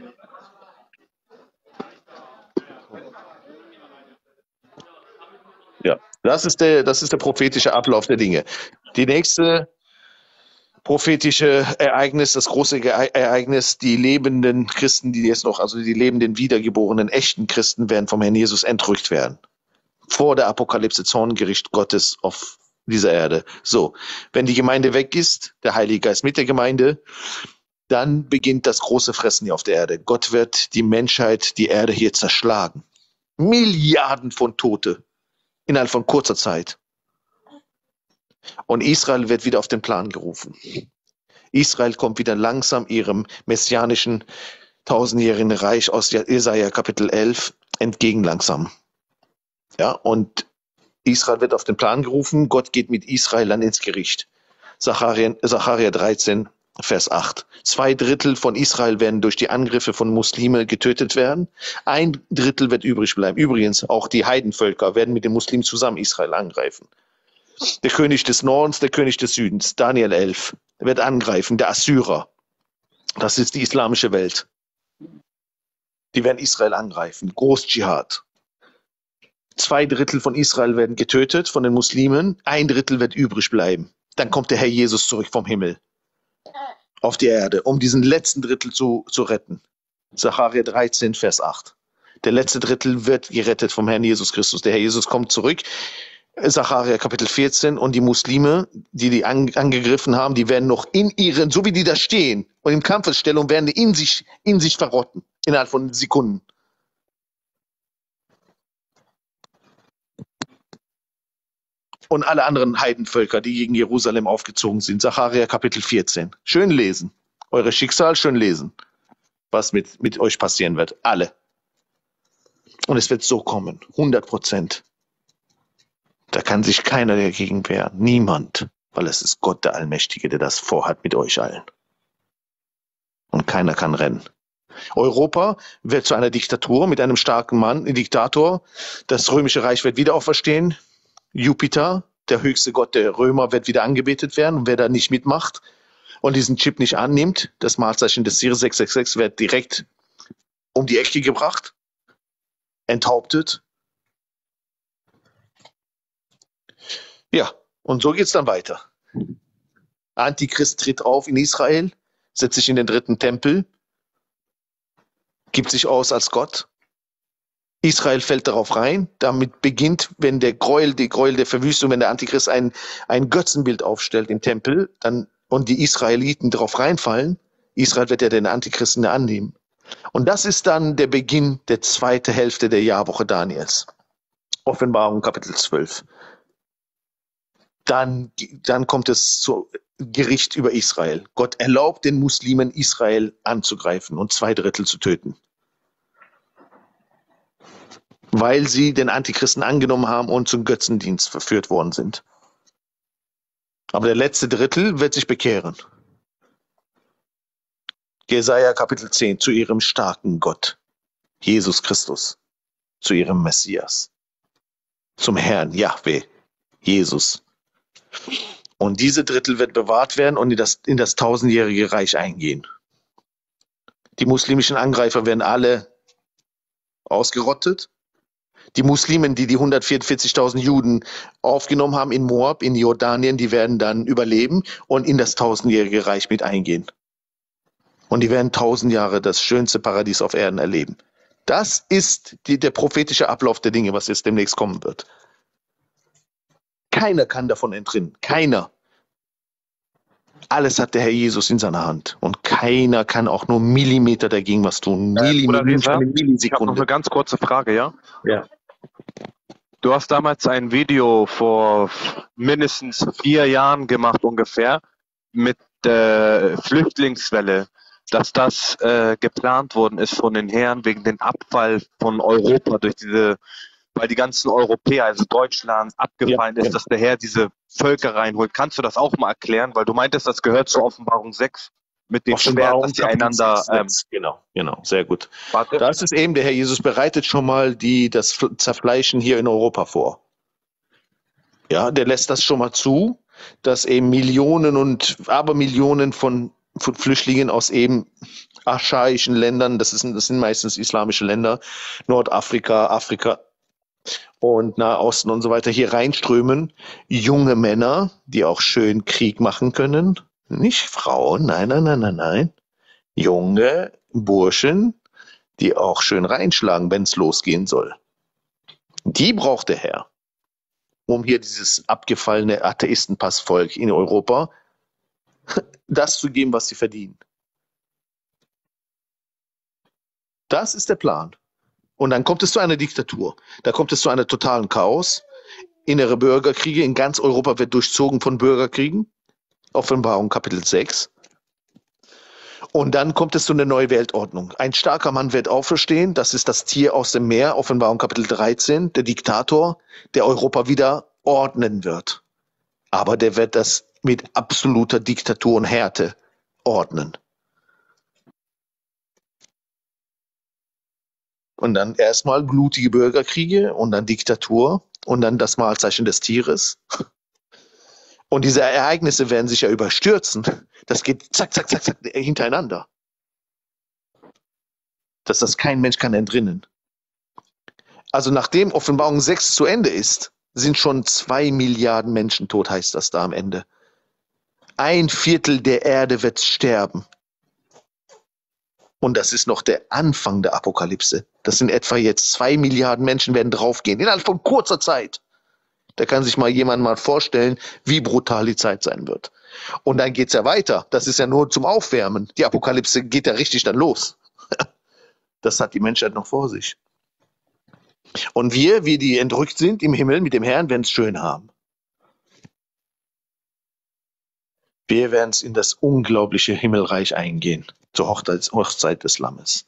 Ja, das ist der, das ist der prophetische Ablauf der Dinge. Die nächste prophetische Ereignis, das große Ge- Ereignis, die lebenden Christen, die jetzt noch, also die lebenden, wiedergeborenen, echten Christen werden vom Herrn Jesus entrückt werden. Vor der Apokalypse, Zorngericht Gottes auf dieser Erde. So, wenn die Gemeinde weg ist, der Heilige Geist mit der Gemeinde, dann beginnt das große Fressen hier auf der Erde. Gott wird die Menschheit, die Erde hier zerschlagen. Milliarden von Tote innerhalb von kurzer Zeit. Und Israel wird wieder auf den Plan gerufen. Israel kommt wieder langsam ihrem messianischen tausendjährigen Reich aus Jesaja Kapitel elf entgegen langsam. Ja, und Israel wird auf den Plan gerufen. Gott geht mit Israel dann ins Gericht. Sacharja, Sacharja dreizehn, Vers acht. Zwei Drittel von Israel werden durch die Angriffe von Muslimen getötet werden. Ein Drittel wird übrig bleiben. Übrigens, auch die Heidenvölker werden mit den Muslimen zusammen Israel angreifen. Der König des Nordens, der König des Südens, Daniel elf, wird angreifen, der Assyrer. Das ist die islamische Welt. Die werden Israel angreifen. Großdschihad. Zwei Drittel von Israel werden getötet von den Muslimen. Ein Drittel wird übrig bleiben. Dann kommt der Herr Jesus zurück vom Himmel auf die Erde, um diesen letzten Drittel zu, zu retten. Sacharja dreizehn, Vers acht. Der letzte Drittel wird gerettet vom Herrn Jesus Christus. Der Herr Jesus kommt zurück. Sacharja Kapitel vierzehn, und die Muslime, die die an, angegriffen haben, die werden noch in ihren, so wie die da stehen und in Kampfesstellung, werden die in sich, in sich verrotten, innerhalb von Sekunden. Und alle anderen Heidenvölker, die gegen Jerusalem aufgezogen sind. Sacharja Kapitel vierzehn. Schön lesen. Eure Schicksal schön lesen, was mit, mit euch passieren wird. Alle. Und es wird so kommen. hundert Prozent. Da kann sich keiner dagegen wehren. Niemand. Weil es ist Gott der Allmächtige, der das vorhat mit euch allen. Und keiner kann rennen. Europa wird zu einer Diktatur mit einem starken Mann, ein Diktator. Das Römische Reich wird wieder auferstehen. Jupiter, der höchste Gott der Römer, wird wieder angebetet werden. Und wer da nicht mitmacht und diesen Chip nicht annimmt, das Malzeichen des Tieres sechs sechs sechs wird direkt um die Ecke gebracht, enthauptet. Ja, und so geht es dann weiter. Antichrist tritt auf in Israel, setzt sich in den dritten Tempel, gibt sich aus als Gott. Israel fällt darauf rein. Damit beginnt, wenn der Gräuel, die Gräuel der Verwüstung, wenn der Antichrist ein, ein Götzenbild aufstellt im Tempel, dann, und die Israeliten darauf reinfallen, Israel wird ja den Antichristen annehmen. Und das ist dann der Beginn der zweiten Hälfte der Jahrwoche Daniels. Offenbarung Kapitel zwölf. Dann, dann kommt es zu Gericht über Israel. Gott erlaubt den Muslimen, Israel anzugreifen und zwei Drittel zu töten. Weil sie den Antichristen angenommen haben und zum Götzendienst verführt worden sind. Aber der letzte Drittel wird sich bekehren. Jesaja Kapitel zehn, zu ihrem starken Gott, Jesus Christus, zu ihrem Messias, zum Herrn Jahwe, Jesus. Und diese Drittel wird bewahrt werden und in das, in das tausendjährige Reich eingehen. Die muslimischen Angreifer werden alle ausgerottet. Die Muslimen, die die hundertvierundvierzigtausend Juden aufgenommen haben in Moab, in Jordanien, die werden dann überleben und in das tausendjährige Reich mit eingehen. Und die werden tausend Jahre das schönste Paradies auf Erden erleben. Das ist die, der prophetische Ablauf der Dinge, was jetzt demnächst kommen wird. Keiner kann davon entrinnen. Keiner. Alles hat der Herr Jesus in seiner Hand. Und keiner kann auch nur Millimeter dagegen was tun. Millimeter, Reza, eine ich habe noch Millisekunde. eine ganz kurze Frage, ja? Ja. Du hast damals ein Video vor mindestens vier Jahren gemacht ungefähr mit äh, Flüchtlingswelle, dass das äh, geplant worden ist von den Herren wegen dem Abfall von Europa durch diese, weil die ganzen Europäer, also Deutschland, abgefallen Ja, ist, ja. dass der Herr diese Völker reinholt. Kannst du das auch mal erklären? Weil du meintest, das gehört zur Offenbarung sechs mit dem Schwert, Offenbarung dass die Kapitel einander... sechs, Ähm, sechs. Genau, genau, sehr gut. warte. Da ist es eben, der Herr Jesus bereitet schon mal die, das F- Zerfleischen hier in Europa vor. Ja, der lässt das schon mal zu, dass eben Millionen und Abermillionen von, von Flüchtlingen aus eben archaischen Ländern, das, ist, das sind meistens islamische Länder, Nordafrika, Afrika und Nahosten und so weiter, hier reinströmen. Junge Männer, die auch schön Krieg machen können. Nicht Frauen, nein, nein, nein, nein, nein. Junge Burschen, die auch schön reinschlagen, wenn es losgehen soll. Die braucht der Herr, um hier dieses abgefallene Atheistenpassvolk in Europa das zu geben, was sie verdienen. Das ist der Plan. Und dann kommt es zu einer Diktatur. Da kommt es zu einem totalen Chaos. Innere Bürgerkriege in ganz Europa wird durchzogen von Bürgerkriegen. Offenbarung Kapitel sechs. Und dann kommt es zu einer neuen Weltordnung. Ein starker Mann wird auferstehen. Das ist das Tier aus dem Meer. Offenbarung Kapitel dreizehn. Der Diktator, der Europa wieder ordnen wird. Aber der wird das mit absoluter Diktatur und Härte ordnen. Und dann erstmal blutige Bürgerkriege und dann Diktatur und dann das Mahlzeichen des Tieres. Und diese Ereignisse werden sich ja überstürzen. Das geht zack, zack, zack, zack hintereinander. Dass das kein Mensch kann entrinnen. Also nachdem Offenbarung sechs zu Ende ist, sind schon zwei Milliarden Menschen tot, heißt das da am Ende. Ein Viertel der Erde wird sterben. Und das ist noch der Anfang der Apokalypse. Das sind etwa jetzt zwei Milliarden Menschen werden draufgehen, innerhalb von kurzer Zeit. Da kann sich mal jemand mal vorstellen, wie brutal die Zeit sein wird. Und dann geht's ja weiter. Das ist ja nur zum Aufwärmen. Die Apokalypse geht ja richtig dann los. Das hat die Menschheit noch vor sich. Und wir, wir, die entrückt sind im Himmel mit dem Herrn, werden es schön haben. Wir werden es in das unglaubliche Himmelreich eingehen, zur Hochzeit, Hochzeit des Lammes.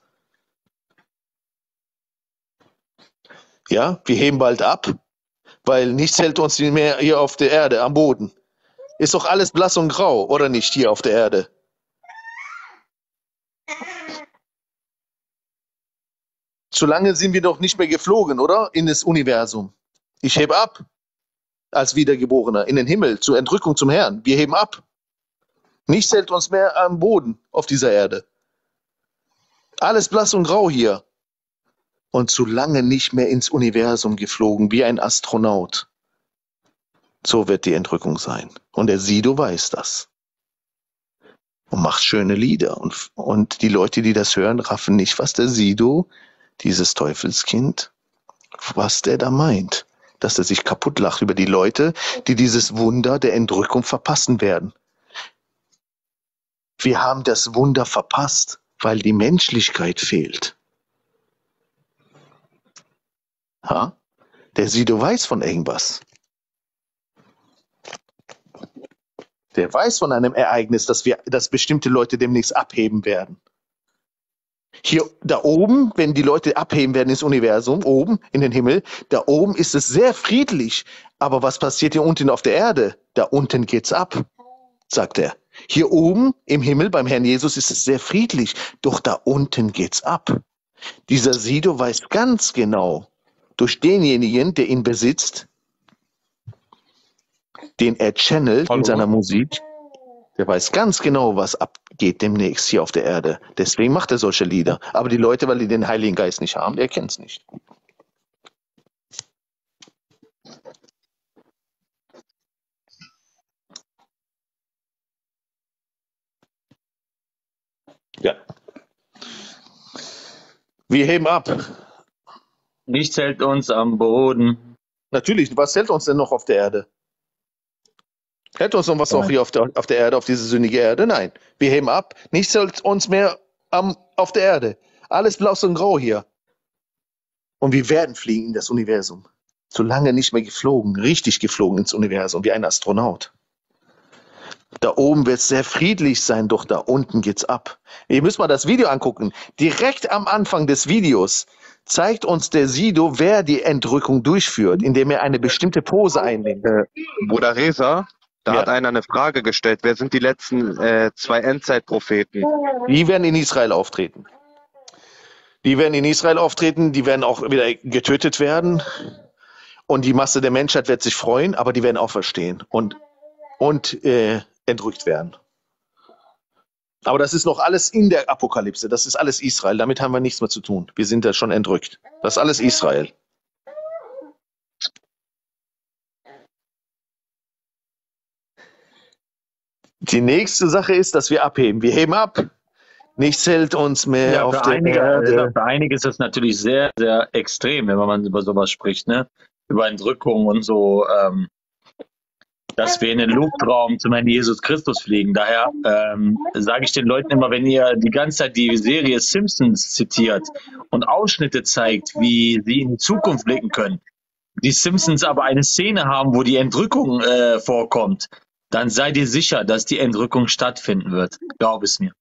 Ja, wir heben bald ab, weil nichts hält uns mehr hier auf der Erde, am Boden. Ist doch alles blass und grau, oder nicht, hier auf der Erde? Solange sind wir doch nicht mehr geflogen, oder? In das Universum. Ich hebe ab, als Wiedergeborener, in den Himmel, zur Entrückung zum Herrn. Wir heben ab. Nichts hält uns mehr am Boden auf dieser Erde. Alles blass und grau hier. Und solange nicht mehr ins Universum geflogen, wie ein Astronaut. So wird die Entrückung sein. Und der Sido weiß das. Und macht schöne Lieder. Und, und die Leute, die das hören, raffen nicht, was der Sido, dieses Teufelskind, was der da meint. Dass er sich kaputt lacht über die Leute, die dieses Wunder der Entrückung verpassen werden. Wir haben das Wunder verpasst, weil die Menschlichkeit fehlt. Ha? Der Sido weiß von irgendwas. Der weiß von einem Ereignis, dass wir, dass bestimmte Leute demnächst abheben werden. Hier, da oben, wenn die Leute abheben werden ins Universum, oben in den Himmel, da oben ist es sehr friedlich. Aber was passiert hier unten auf der Erde? Da unten geht's ab, sagt er. Hier oben im Himmel beim Herrn Jesus ist es sehr friedlich, doch da unten geht's ab. Dieser Sido weiß ganz genau, durch denjenigen, der ihn besitzt, den er channelt Hallo. in seiner Musik, der weiß ganz genau, was abgeht demnächst hier auf der Erde. Deswegen macht er solche Lieder. Aber die Leute, weil die den Heiligen Geist nicht haben, der kennt es nicht. Ja. Wir heben ab. Nichts hält uns am Boden. Natürlich, was hält uns denn noch auf der Erde? Hält uns noch was auch hier auf der, auf der Erde, auf diese sündige Erde? Nein. Wir heben ab. Nichts hält uns mehr am, auf der Erde. Alles blau und grau hier. Und wir werden fliegen in das Universum. Solange nicht mehr geflogen, richtig geflogen ins Universum, wie ein Astronaut. Da oben wird es sehr friedlich sein, doch da unten geht's ab. Ihr müsst mal das Video angucken. Direkt am Anfang des Videos zeigt uns der Sido, wer die Entrückung durchführt, indem er eine bestimmte Pose einnimmt. Äh, Bruder Reza, da Ja. hat einer eine Frage gestellt. Wer sind die letzten äh, zwei Endzeitpropheten? Die werden in Israel auftreten. Die werden in Israel auftreten, die werden auch wieder getötet werden. Und die Masse der Menschheit wird sich freuen, aber die werden auferstehen und, und äh, entrückt werden. Aber das ist noch alles in der Apokalypse. Das ist alles Israel. Damit haben wir nichts mehr zu tun. Wir sind da schon entrückt. Das ist alles Israel. Die nächste Sache ist, dass wir abheben. Wir heben ab. Nichts hält uns mehr Ja, auf für der einige, Erde. für einige ist das natürlich sehr, sehr extrem, wenn man über sowas spricht, ne? Über Entrückung und so, ähm, dass wir in den Luftraum zum Herrn Jesus Christus fliegen. Daher ähm, sage ich den Leuten immer, wenn ihr die ganze Zeit die Serie Simpsons zitiert und Ausschnitte zeigt, wie sie in die Zukunft blicken können, die Simpsons aber eine Szene haben, wo die Entrückung äh, vorkommt, dann seid ihr sicher, dass die Entrückung stattfinden wird. Glaub es mir.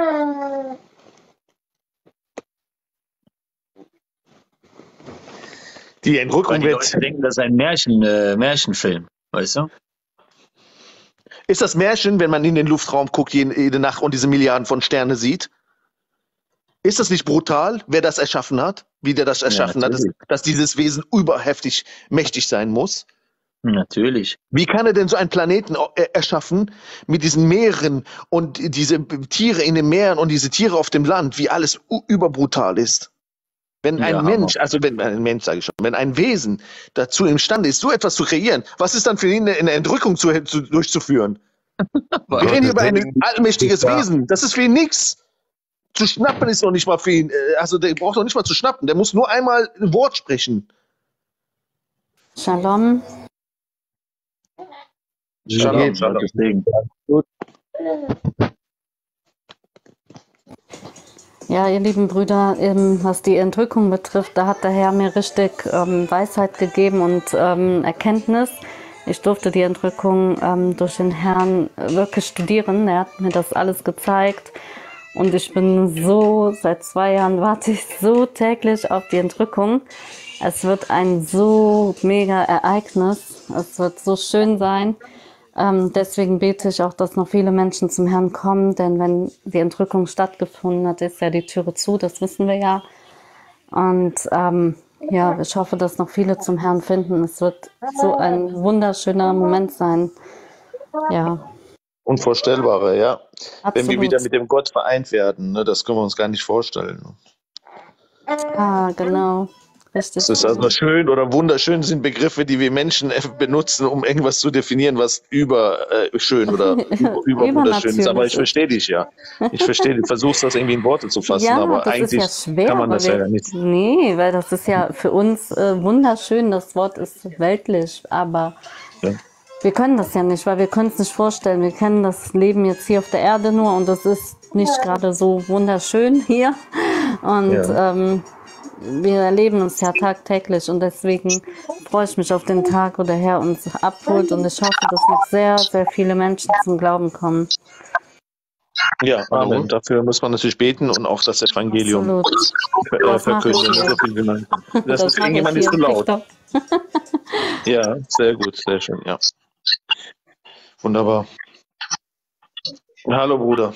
Die Weil Entrückung die wird. Leute denken, das ist ein Märchen, äh, Märchenfilm, weißt du? Ist das Märchen, wenn man in den Luftraum guckt jede, jede Nacht und diese Milliarden von Sterne sieht? Ist das nicht brutal, wer das erschaffen hat? Wie der das erschaffen Ja, hat, dass, dass dieses Wesen überheftig mächtig sein muss? Natürlich. Wie kann er denn so einen Planeten erschaffen mit diesen Meeren und diese Tiere in den Meeren und diese Tiere auf dem Land, wie alles überbrutal ist? Wenn ein Ja, Mensch, also wenn ein Mensch, sage ich schon, wenn ein Wesen dazu imstande ist, so etwas zu kreieren, was ist dann für ihn eine Entrückung zu, zu, durchzuführen? Wir reden hier über ein allmächtiges Ja. Wesen. Das ist für ihn nichts. Zu schnappen ist noch nicht mal für ihn. Also der braucht noch nicht mal zu schnappen. Der muss nur einmal ein Wort sprechen. Shalom. Shalom, shalom. Deswegen. Ja, ihr lieben Brüder, ähm, was die Entrückung betrifft, da hat der Herr mir richtig ähm, Weisheit gegeben und ähm, Erkenntnis. Ich durfte die Entrückung ähm, durch den Herrn wirklich studieren. Er hat mir das alles gezeigt. Und ich bin so, seit zwei Jahren warte ich so täglich auf die Entrückung. Es wird ein so mega Ereignis. Es wird so schön sein. Ähm, deswegen bete ich auch, dass noch viele Menschen zum Herrn kommen. Denn wenn die Entrückung stattgefunden hat, ist ja die Türe zu. Das wissen wir ja. Und ähm, ja, ich hoffe, dass noch viele zum Herrn finden. Es wird so ein wunderschöner Moment sein. Ja. Unvorstellbare, ja. Absolut. Wenn wir wieder mit dem Gott vereint werden, ne, das können wir uns gar nicht vorstellen. Ah, genau. Richtig. Das ist also schön oder wunderschön sind Begriffe, die wir Menschen benutzen, um irgendwas zu definieren, was über äh, schön oder über, über wunderschön ist. Aber ich verstehe dich ja. Ich verstehe dich. Versuchst das irgendwie in Worte zu fassen, Ja, aber das eigentlich ist ja schwer, kann man weil das wir, ja nicht. Nee, weil das ist ja für uns äh, wunderschön. Das Wort ist weltlich, aber Ja. wir können das ja nicht, weil wir können es nicht vorstellen. Wir kennen das Leben jetzt hier auf der Erde nur und das ist nicht gerade so wunderschön hier. Und Ja. ähm, wir erleben es ja tagtäglich und deswegen freue ich mich auf den Tag, wo der Herr uns abholt und ich hoffe, dass noch sehr, sehr viele Menschen zum Glauben kommen. Ja, Amen. Dafür muss man natürlich beten und auch das Evangelium Absolut. äh, Das mache ich verkündigen. hier. So viel wie man kann. Das, Das ist mache irgendjemand ich ist zu hier. laut. TikTok. Ja, sehr gut, sehr schön, ja. Wunderbar. Hallo Bruder.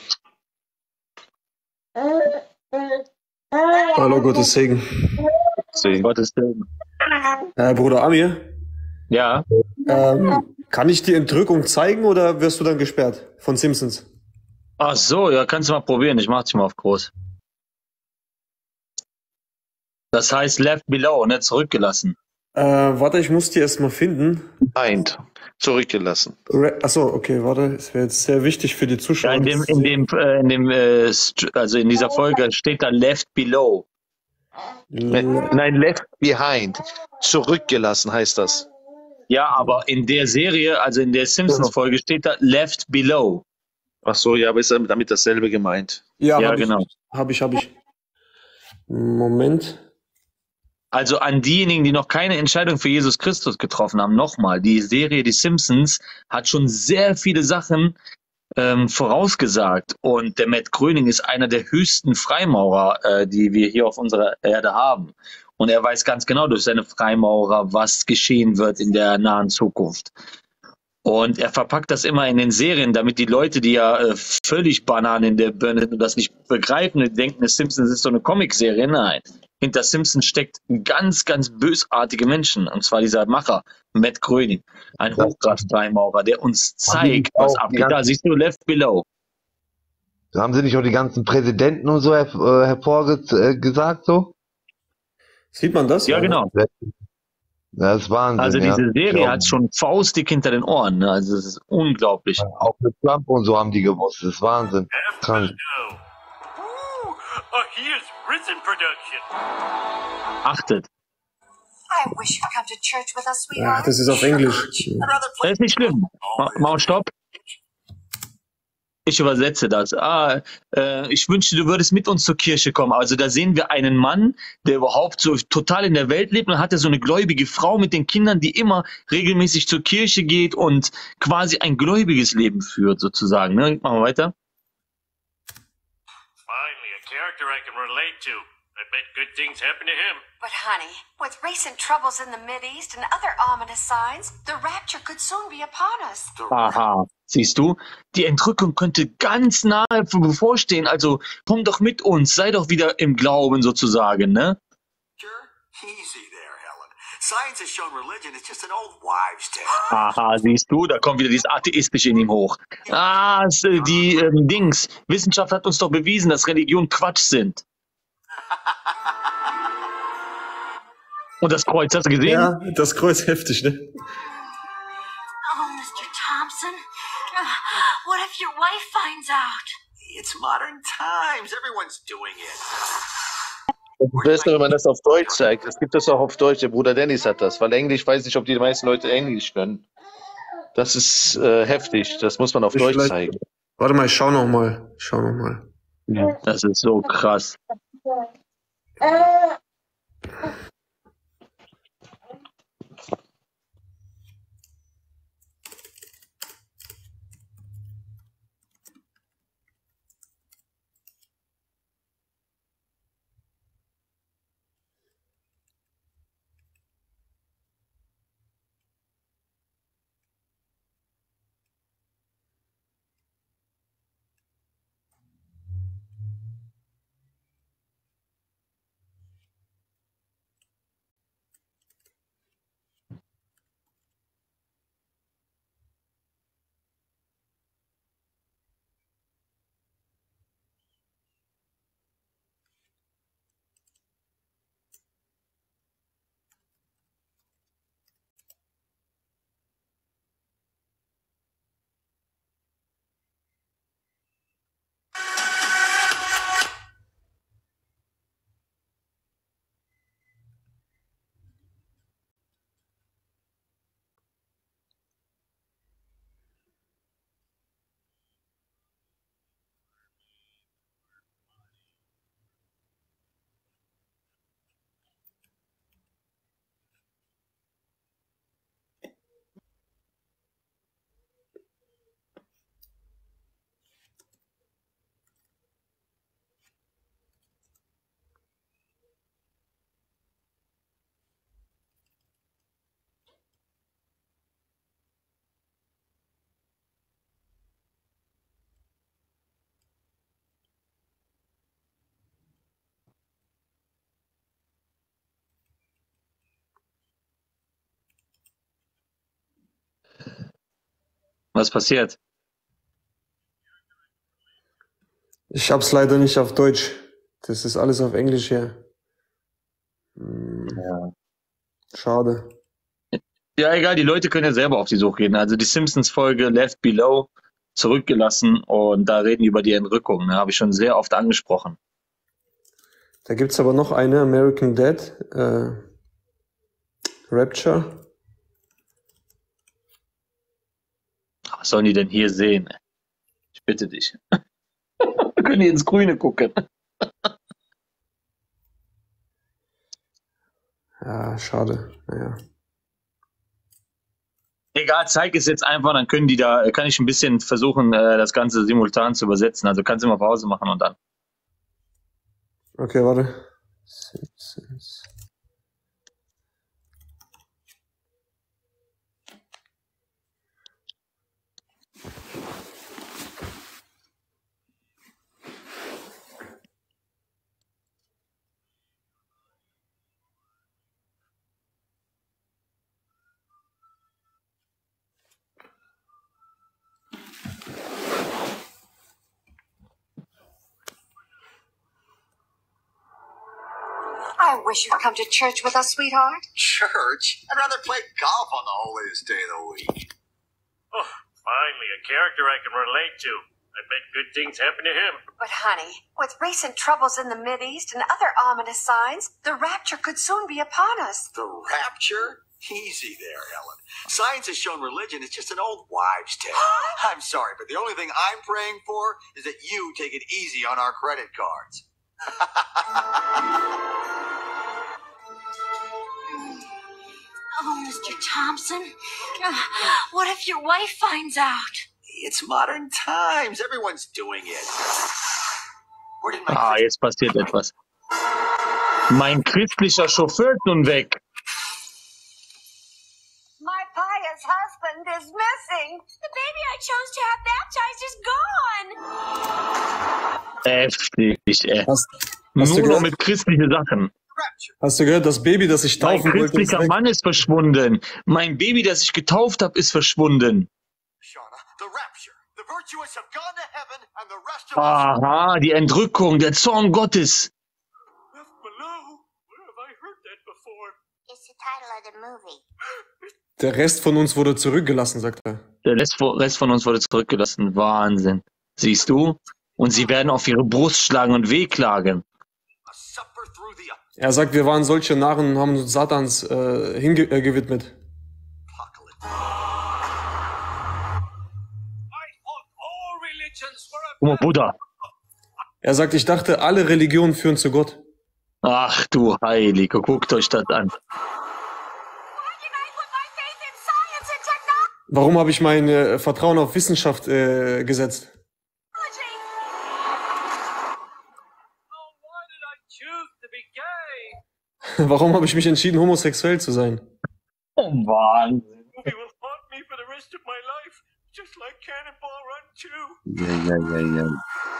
Hallo, Gottes Segen. Segen. Gottes Segen. Äh, Bruder Amir, Ja. ähm, kann ich die Entrückung zeigen oder wirst du dann gesperrt von Simpsons? Ach so, ja, kannst du mal probieren. Ich mach dich mal auf groß. Das heißt left below, ne, zurückgelassen. Äh, warte, ich muss die erstmal finden. Eint. Zurückgelassen. Re Achso, okay, warte, es wäre jetzt sehr wichtig für die Ja, Zuschauer. in dem, in dem, äh, in dem, äh, st- also in dieser Folge steht da left below. Nein, left behind. Zurückgelassen heißt das. Ja, aber in der Serie, also in der Simpsons-Folge steht da left below. Ach so, ja, aber ist damit dasselbe gemeint? Ja, Ja, hab genau. Ich, hab ich, hab ich. Moment. Also an diejenigen, die noch keine Entscheidung für Jesus Christus getroffen haben, nochmal, die Serie Die Simpsons hat schon sehr viele Sachen ähm, vorausgesagt und der Matt Groening ist einer der höchsten Freimaurer, äh, die wir hier auf unserer Erde haben. Und er weiß ganz genau durch seine Freimaurer, was geschehen wird in der nahen Zukunft. Und er verpackt das immer in den Serien, damit die Leute, die ja äh, völlig Bananen in der Birne sind und das nicht begreifen und denken, Simpsons ist so eine Comicserie. Nein, hinter Simpsons steckt ganz, ganz bösartige Menschen. Und zwar dieser Macher, Matt Groening, ein Hochgrad-Freimaurer, der uns zeigt, was auch die abgeht. Da ganzen- siehst du Left Below. Da haben sie nicht auch die ganzen Präsidenten und so her äh, hervorgesagt, so? Sieht man das? Ja, genau. Das ist Wahnsinn, Also ja. diese Serie Ja. hat schon faustdick hinter den Ohren. Ne? Also es ist unglaublich. Auch mit Trump und so haben die gewusst. Das ist Wahnsinn. Krank. A He is Risen production. Achtet. I wish you'd come to church with us, Ja, sweetheart. das ist auf Englisch. Das ist nicht schlimm. Ma- Mal stopp. Ich übersetze das. Ah, äh, ich wünschte, du würdest mit uns zur Kirche kommen. Also da sehen wir einen Mann, der überhaupt so total in der Welt lebt und hat er so eine gläubige Frau mit den Kindern, die immer regelmäßig zur Kirche geht und quasi ein gläubiges Leben führt, sozusagen. Ne? Machen wir weiter. Finally, a character I can relate to. I bet good things happen to him. But honey, with recent troubles in the Mideast and other ominous signs, the rapture could soon be upon us. Aha. Siehst du, die Entrückung könnte ganz nahe bevorstehen. Also komm doch mit uns, sei doch wieder im Glauben sozusagen, ne? Easy there, Helen. Science has shown religion is just an old wives' tale. Aha, siehst du, da kommt wieder dieses Atheistische in ihm hoch. Ah, es, äh, die ähm, Dings. Wissenschaft hat uns doch bewiesen, dass Religionen Quatsch sind. Und das Kreuz, hast du gesehen? Ja, das Kreuz heftig, ne? Oh, Mister Thompson. Uh, what if your wife finds out? It's modern times. Everyone's doing it. Das Beste, wenn man das auf Deutsch zeigt. Es gibt das auch auf Deutsch. Der Bruder Dennis hat das. Weil Englisch, weiß nicht, ob die meisten Leute Englisch können. Das ist äh, heftig. Das muss man auf Ich Deutsch vielleicht- zeigen. Warte mal, ich schau noch mal. Ich schau noch mal. Das ist so krass. Was passiert? Ich hab's leider nicht auf Deutsch. Das ist alles auf Englisch hier. Hm, Ja. schade. Ja, egal, die Leute können ja selber auf die Suche gehen. Also die Simpsons-Folge Left Below zurückgelassen und da reden die über die Entrückung. Ne? Habe ich schon sehr oft angesprochen. Da gibt's aber noch eine, American Dad, äh, Rapture. Was sollen die denn hier sehen? Ich bitte dich. Wir können hier ins Grüne gucken. Ja, schade. Naja. Egal, zeig es jetzt einfach, dann können die da, kann ich ein bisschen versuchen, äh, das Ganze simultan zu übersetzen. Also kannst du mal Pause machen und dann. Okay, warte. Simpsons. I wish you'd come to church with us, sweetheart. Church? I'd rather play golf on the holiest day of the week. Oh, finally, a character I can relate to. I bet good things happen to him. But honey, with recent troubles in the Mideast and other ominous signs, the rapture could soon be upon us. The rapture? Easy there, Helen. Science has shown religion is just an old wives' tale. I'm sorry, but the only thing I'm praying for is that you take it easy on our credit cards. Oh, Mister Thompson. Uh, what if your wife finds out? It's modern times. Everyone's doing it. Where did my Ah, jetzt passiert etwas. Mein christlicher Chauffeur ist nun weg. My pie Sarah's husband is missing. The baby I chose to have baptized is gone. Heftig, ey. Hast, hast du Nur noch gehört? mit christlichen Sachen. Hast du gehört, das Baby, das ich Mein taufen wollte, ist christlicher weg. Mann ist verschwunden. Mein Baby, das ich getauft habe, ist verschwunden. The rapture. The virtuous have gone to heaven and the rest of us Aha, die Entrückung, der Zorn Gottes. Left below? Where have I heard that before? It's the title of the movie. Der Rest von uns wurde zurückgelassen, sagt er. Der Rest Rest von uns wurde zurückgelassen. Wahnsinn. Siehst du? Und sie werden auf ihre Brust schlagen und wehklagen. Er sagt, wir waren solche Narren und haben uns Satans äh, hingewidmet. Guck mal, Buddha. Er sagt, ich dachte, alle Religionen führen zu Gott. Ach du Heilige, guckt euch das an. Warum habe ich mein äh, Vertrauen auf Wissenschaft äh, gesetzt? Warum habe ich mich entschieden, homosexuell zu sein? Oh Wahnsinn. Movie will haunt me for the rest of my life, just like Cannonball Run two. Ja, ja, ja, ja.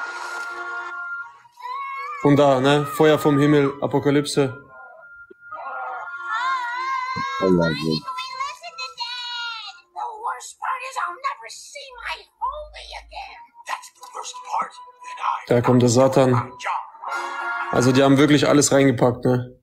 Und da, ne? Feuer vom Himmel, Apokalypse. Oh, ja, ja. The worst part is I'll never see my homie again. That's the worst part. Da kommt der Satan. Also die haben wirklich alles reingepackt, ne?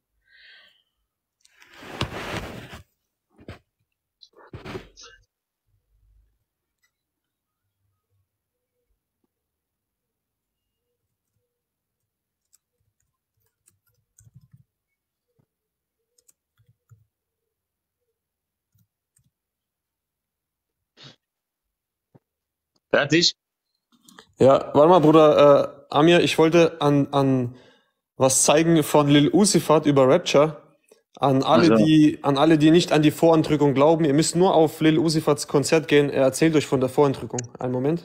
Fertig? Ja, warte mal, Bruder, äh, Amir, ich wollte an, an was zeigen von Lil Uzi Vert über Rapture. An alle, Also. die, an alle, die nicht an die Vorentrückung glauben. Ihr müsst nur auf Lil Uzi Verts Konzert gehen. Er erzählt euch von der Vorentrückung. Einen Moment.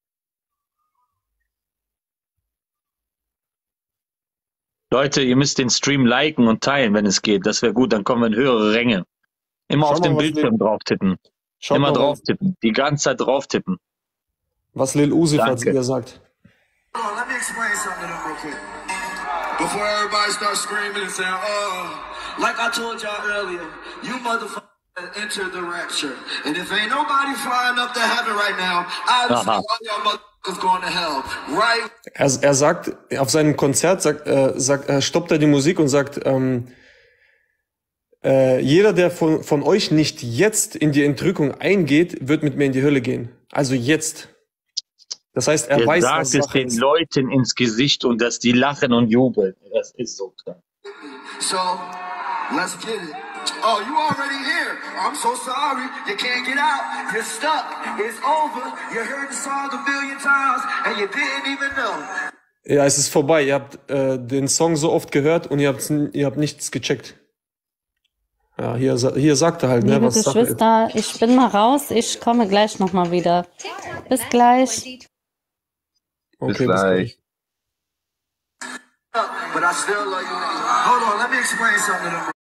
Leute, ihr müsst den Stream liken und teilen, wenn es geht. Das wäre gut, dann kommen wir in höhere Ränge. Immer Schau auf mal, den was Bildschirm Lil- drauf tippen. Schaut Immer mal, drauf was, tippen. Die ganze Zeit drauf tippen. was Lil Uzi Vert Danke. ihr sagt. Hold on, let me explain something to them real quick. Before everybody starts screaming and saying, oh, like I told y'all earlier, you motherfuckers entered the rapture. And if ain't nobody flying up to heaven right now, obviously Aha. all y'all motherfuckers going to hell. Right? Er, er sagt, auf seinem Konzert sagt, äh, sagt, äh, stoppt er die Musik und sagt, ähm, äh, jeder, der von, von euch nicht jetzt in die Entrückung eingeht, wird mit mir in die Hölle gehen. Also jetzt. Das heißt, er Er weiß, sagt was es Sache den ist. Leuten ins Gesicht und dass die lachen und jubeln. Das ist so krass. So, let's get it. Oh, you already here. I'm so sorry. You can't get out. You're stuck. It's over. You heard the song a billion times and you didn't even know. Ja, es ist vorbei. Ihr habt äh, den Song so oft gehört und ihr habt, ihr habt nichts gecheckt. Ja, hier, sa- hier sagt er halt, ne, Liebe was Sache ist. Geschwister, ich bin mal raus. Ich komme gleich nochmal wieder. Bis gleich. Okay, bis gleich. gleich. But I still love you. Hold on, let me explain something to them.